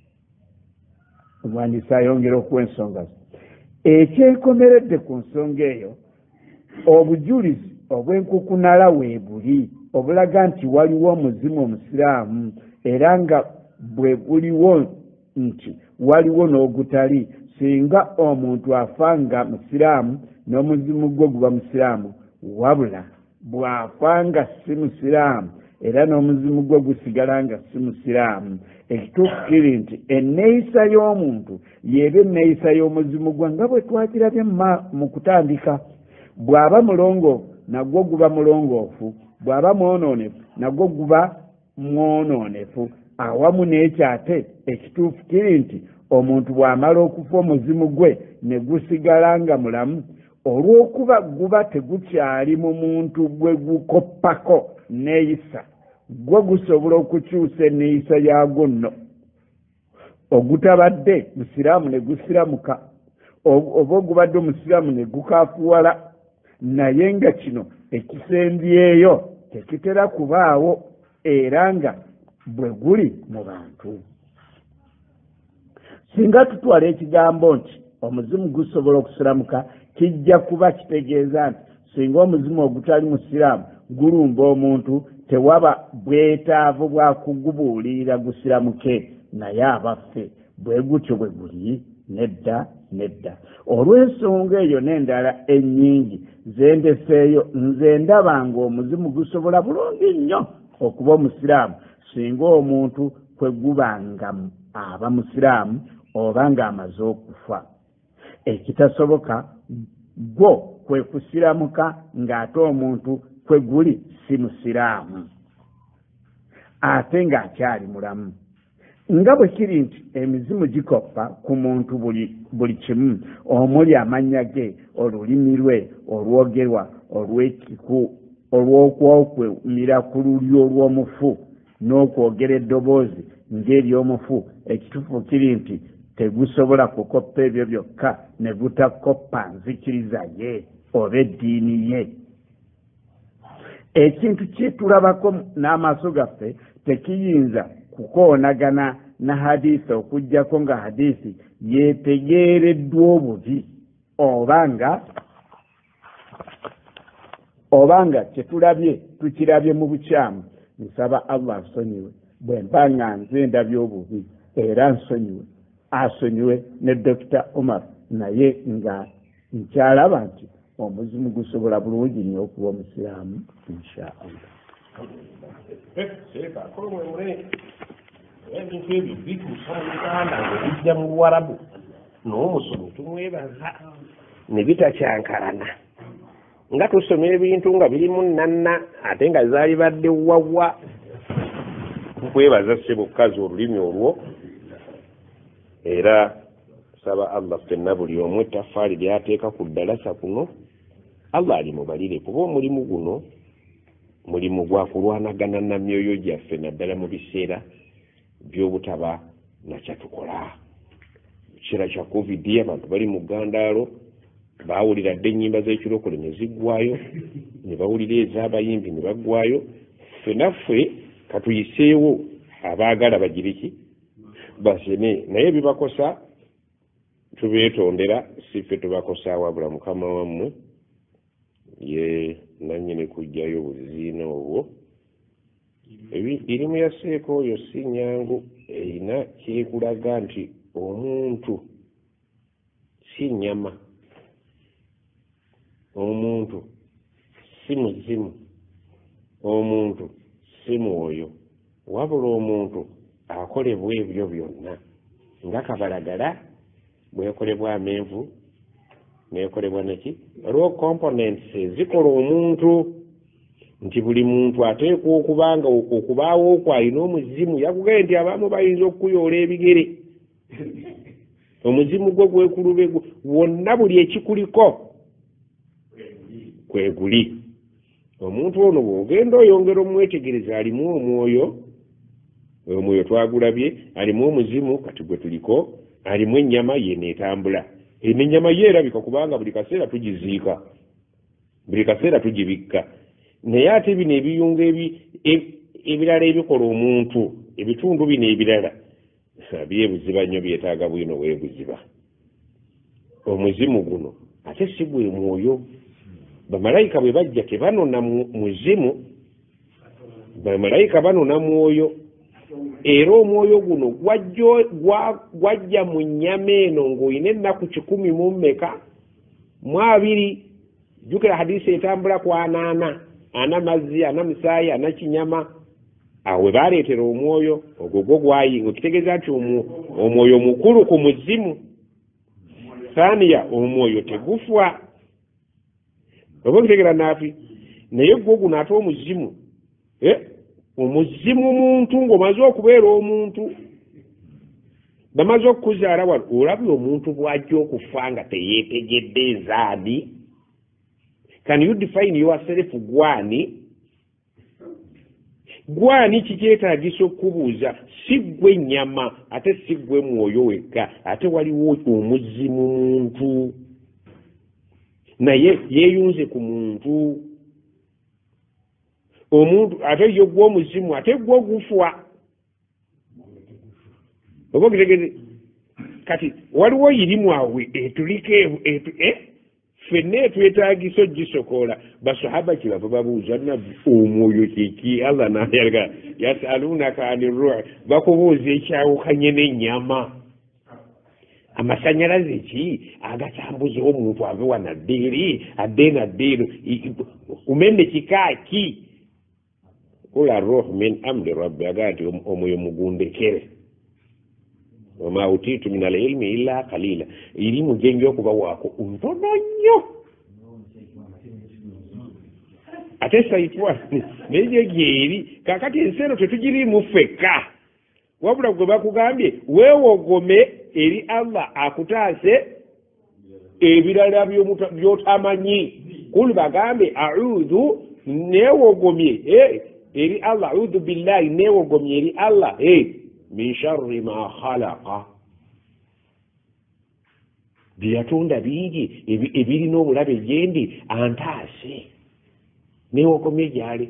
Omwandiisi ayongera okuwa ensonga ze. Ekyekomeredde ku nsonga eyo, obujulizi obw'enkukunala weebuli obulaga nti waliwo omuzimu omusiraamu era nga bwe buliwo nti waliwo n'ogutali. Singa omuntu afa nga musiraamu n'omuzimu gwe guba musiraamu, wabula bw'afa nga si musiraamu era n'omuzimu gwe gusigala nga si musiraamu, ekituufu kiri nti enneeyisa y'omuntu yeeba enneeyisa y'omuzimu gwe nga bwe twakirabye mu kutandika. Bw'aba mulongoofu nagwo guba mulongoofu, bw'aba mwonoonefu nagwo guba mwonoonefu. Awamu n'ekyate ekituufu kiri nti omuntu bw'amala okufa omuzimu gwe ne gusigala nga mulamu, olw'okuba guba tegukyali mu muntu gwe gukoppako neeyisa, gwe gusobola okukyusa enneeyisa yaagwo nno. Ogutabadde musiraamu ne gusiramuka, oba ogubadde omusiraamu ne gukaafuwala, naye nga kino ekisembyeyo tekitera kubaawo era nga bwe guli mu bantu. Singa tutwala ekigambo nti omuzimu gusobola okusiramuka, kijja kuba kitegeeza nti singa omuzimu ogutali musiraamu gulumba omuntu, tewaba bwetaavu bwa kugubuulirira gusiramuke naye abaffe bwe gutyo bwe guli nedda nedda. Olw'ensonga eyo n'endala ennyingi zendeseeyo nze ndaba ng'omuzimu gusobola bulungi nnyo okuba omusiraamu singa omuntu kwe gubanga aba musiraamu oba ng'amaze okufa. Ekitasoboka gwo kwe kusiramuka ng'ate omuntu kwe guli si musiraamu ate ng'akyali mulamu. Nga bwe kiri nti emizimu gikoppa ku muntu buli buli kimu omuli amannya ge, olulimi lwe, olwogerwa, olw'ekiku, olw'okwokwemira ku lulyo olw'omufu n'okwogera eddoboozi ng'ery'omufu. Ekituufu kiri nti tegusobola kukoppa ebyo byokka ne gutakoppa nzikiriza ye oba eddiini ye. Ekintu kye tulabako n'amaaso gaffe tekiyinza kukoonagana na hadiisi okuggyako nga hadiisi yeetegeereddwa obubi obanga obanga kyetulabye tukirabye mu bukyamu. Nsaba Allah nsonyiwe bwe mba nga nze ndabye obubi era nsonyiwe asonyiwe ne Dokita Omar naye nga nkyalaba nti omuzimu gusobola bulungi nnyo okuba omusiraamu inshaallah. ebintu ebyo bitusanganda ng'ebijja mu Luwarabu n'omusomi tumwebaza ne bitakyankalana nga tusoma ebintu nga birimu nanna ate nga zaali badde wawa. Tukwebaza ssebo kukazi olulimi olwo era saba Allah ffenna buli omu ettaffaali lyateeka ku ddalasa kuno Allah alimubalire kuba omulimu guno mulimu gwa kulwanagana na myoyo gyaffe naddala mu biseera by'obutaba nakyatukola. Kiseera kya covid abantu bali mu ggandaalo baawulira dde ennyimba z'ekirokole ne ziggwayo ne bawulira ez'abayimbi ne baggwayo. Ffenaffe katuyiseewo abaagala bagire ki basene naye bibakosa tubeetondera si ffe tubakosa wabula mukama wammwe ye nannyini kujjayo obuziina obwo. Erimu ya seeko oyo si nnyangu erina kyekulaga nti omuntu si nnyama, omuntu si muzimu, omuntu si mwoyo wabula omuntu akolebwa ebyo byonna nga kabalagala bwekolebwa amenvu nekolebwa neki olwo components zikola omuntu nti buli muntu ateekwa okubanga okubaawo okwo alina omuzimu. Yakugambye nti abamu bayinza okukuyoola ebigere omuzimu gwe gwekulube wonna buli ekikuliko kweguli. Omuntu ono bw'ogenda oyongera omwetegereza alimu omwoyo, omwoyo twagulabye, alimu omuzimu kati gwe tuliko, alimu ennyama ye neetambula. Ennyama ye erabika kubanga buli kaseera tugiziika, buli kaseera tugibikka. Naye ate bino ebiyunga ebirala ebikola omuntu, ebitundu bino ebirala byebuziba nnyo, byetaaga bwino bwebuziba. Omuzimu guno ate si gwe mwoyo. Bamalayika bwe bajja tebanona muzimu, bamalayika banona mwoyo. Era omwoyo guno gwajja mu nnyama eno ng'olina ennaku kikumi mu mmeka mu abiri. Jjukira hadiisi etambula ku anaana, ana mazzi, ana musaayi, ana kinyama. Awe baaleetera omwoyo ogwo gwo gwayinga, okitegeeza nti omwoyo mukulu ku muzimu. Saaniya, omwoyo tegufwa. Oba okutegera naafi naye gwo guno ate omuzimu, omuzimu muntu ng'omaze okubeera omuntu, bamaze okukuzaala wano, olabye omuntu bw'ajja okufa nga teyeetegedde enzaadi. Can you define yourself gwani? Gwani kikyetaagisa okubuuza, si gwe nnyama ate si gwe mwoyo wekka, ate waliwo omuzimu muntu naye yeeyunze ku muntu. Omuntu ate yo gwo omuzimu ate gwo gufwa. Oba kitegeeze kati waliwo irimu awe etuliko etu eh ffenna twetaagisa ogisokola basahaba kyebava babuuza nabbi omwoyo kiki allah nayalaga yasalunaka ani ruh bakubuuza ekyawukanye n'ennyama amasanyalaze ki agatambuza omuntu ave wanadde eri adde nadde ero umenne kikaaki kula ruh min amri rabbi agaa nti omwoyo mugundekere wama utitu min alilmi illa qalila irimu gyenjo okuba waako ntono nnyo ate saitwa neje gyeri kakati ensero tetugirimu ffekka wabula gwe bakugambye weewogome eri allah akutaase ebirala byotamanyi kuli bagambe audhu neewogomye eri allah audhu billahi neewogomye eri allah min sharri ma khalaqa byatonda bingi ebirina obulabe gyendi antaase neewogomye gyali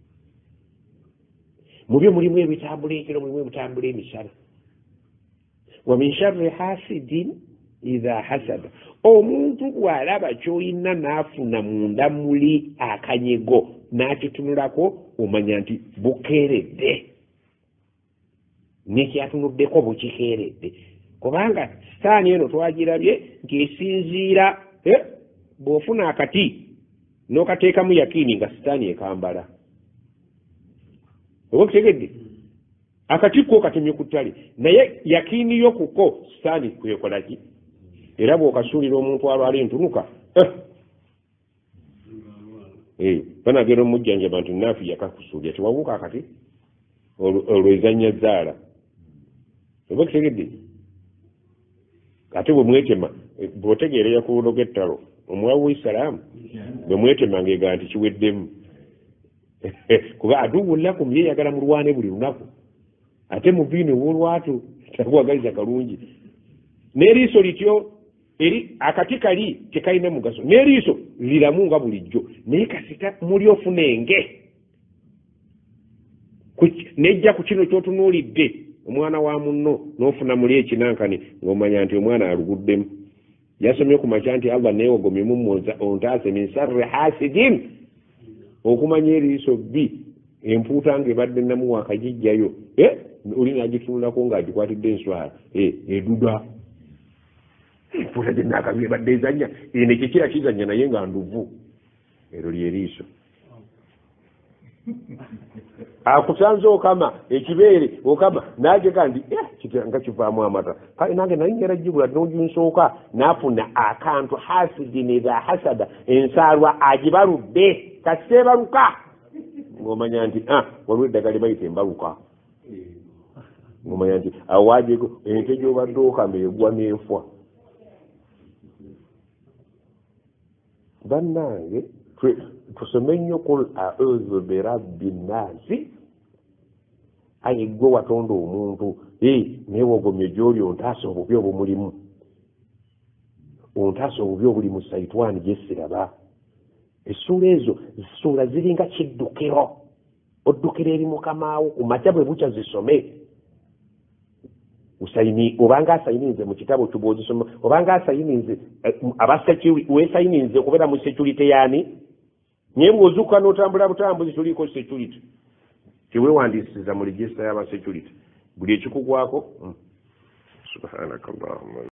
mubyo mulimu ebitambula ekiro mulimu ebitambula emisana wa min sharri hasidin idha hasada omuntu bw'alaba ky'olina n'afuna munda muli akanyego n'akitunulako omanya nti bukeeredde nekyatunuddeko bukikeeredde kubanga sitaani eno twagirabye nti esinziira bw'ofuna akati n'okateekamu yakiini nga sitaani ekambala oba kitegedde akati ko katemye ku ttale naye yakiini yo kuko sitaani kwekolaki era bw'okasuulira omuntu alwala entunuka banagera omujjanjaba nti naafi yakakusuulya tewabuuka akati olwezanya zaala oba kitegedde ate bwe mwetema bw'otegeerera ku luno g'ettalo omuwawu w'issalaamu bwe mwetema ng'egaa nti kiweddemu kuba aduwullakum yeeyagala mulwane buli lunaku ate mu biini w'olwatu takuwagaliza kalungi n'eriiso lityo eri akati kali tekalina mugaso n'eriiso liramu nga bulijjo naye kasita muli ofunenge nejja ku kino kyotunuulidde omwana wa munno n'ofuna muli ekinankani ng'omanya nti omwana aluguddemu yasomye ku makya nti allah neewogomyemu ontaase min sarri hasidin okumanya eriiso bbi empuuta ng'ebadde namuwa akagijjayo oli nagitunulako ng'agikwatidde enswala eduda empuuta gyenaakabi ebadde ezanya ene kikira kizanya naye nga nduvu ero lyeriiso akusanze okama ekibeere okama nageka ndi nga kivaamu amata kale nange nayingera jibula noginsooka nafuna akantu hasidin idha hasada ensaalwa agibaludde kasebaluka ngomanya nti waliwo eddagala bayita embaluka ngomanya nti awajeko ente gyobadde okama egwa n'enfwa bannange tusome nnyo kul auzu birabbi nnaasi aye gwe watonda omuntu neewogomye gy'oli ontaasa obubi obumulimu ontaasa obubi obuli mu saitwani gyesiraba essuula ezo zisuula ziringa kiddukiro oddukira eri mukamaawo ku makya bwe bukya zisome usaini obanga asayininze mu kitabo ky'obwozisoma obanga asayininze wesayininze okubeera mu security yaani naye bw'ozuuka n'otambula butambuzi tuliiko security teweewandiisiza mu regisita y'aba security buli ekikugwako subhanaka allahumma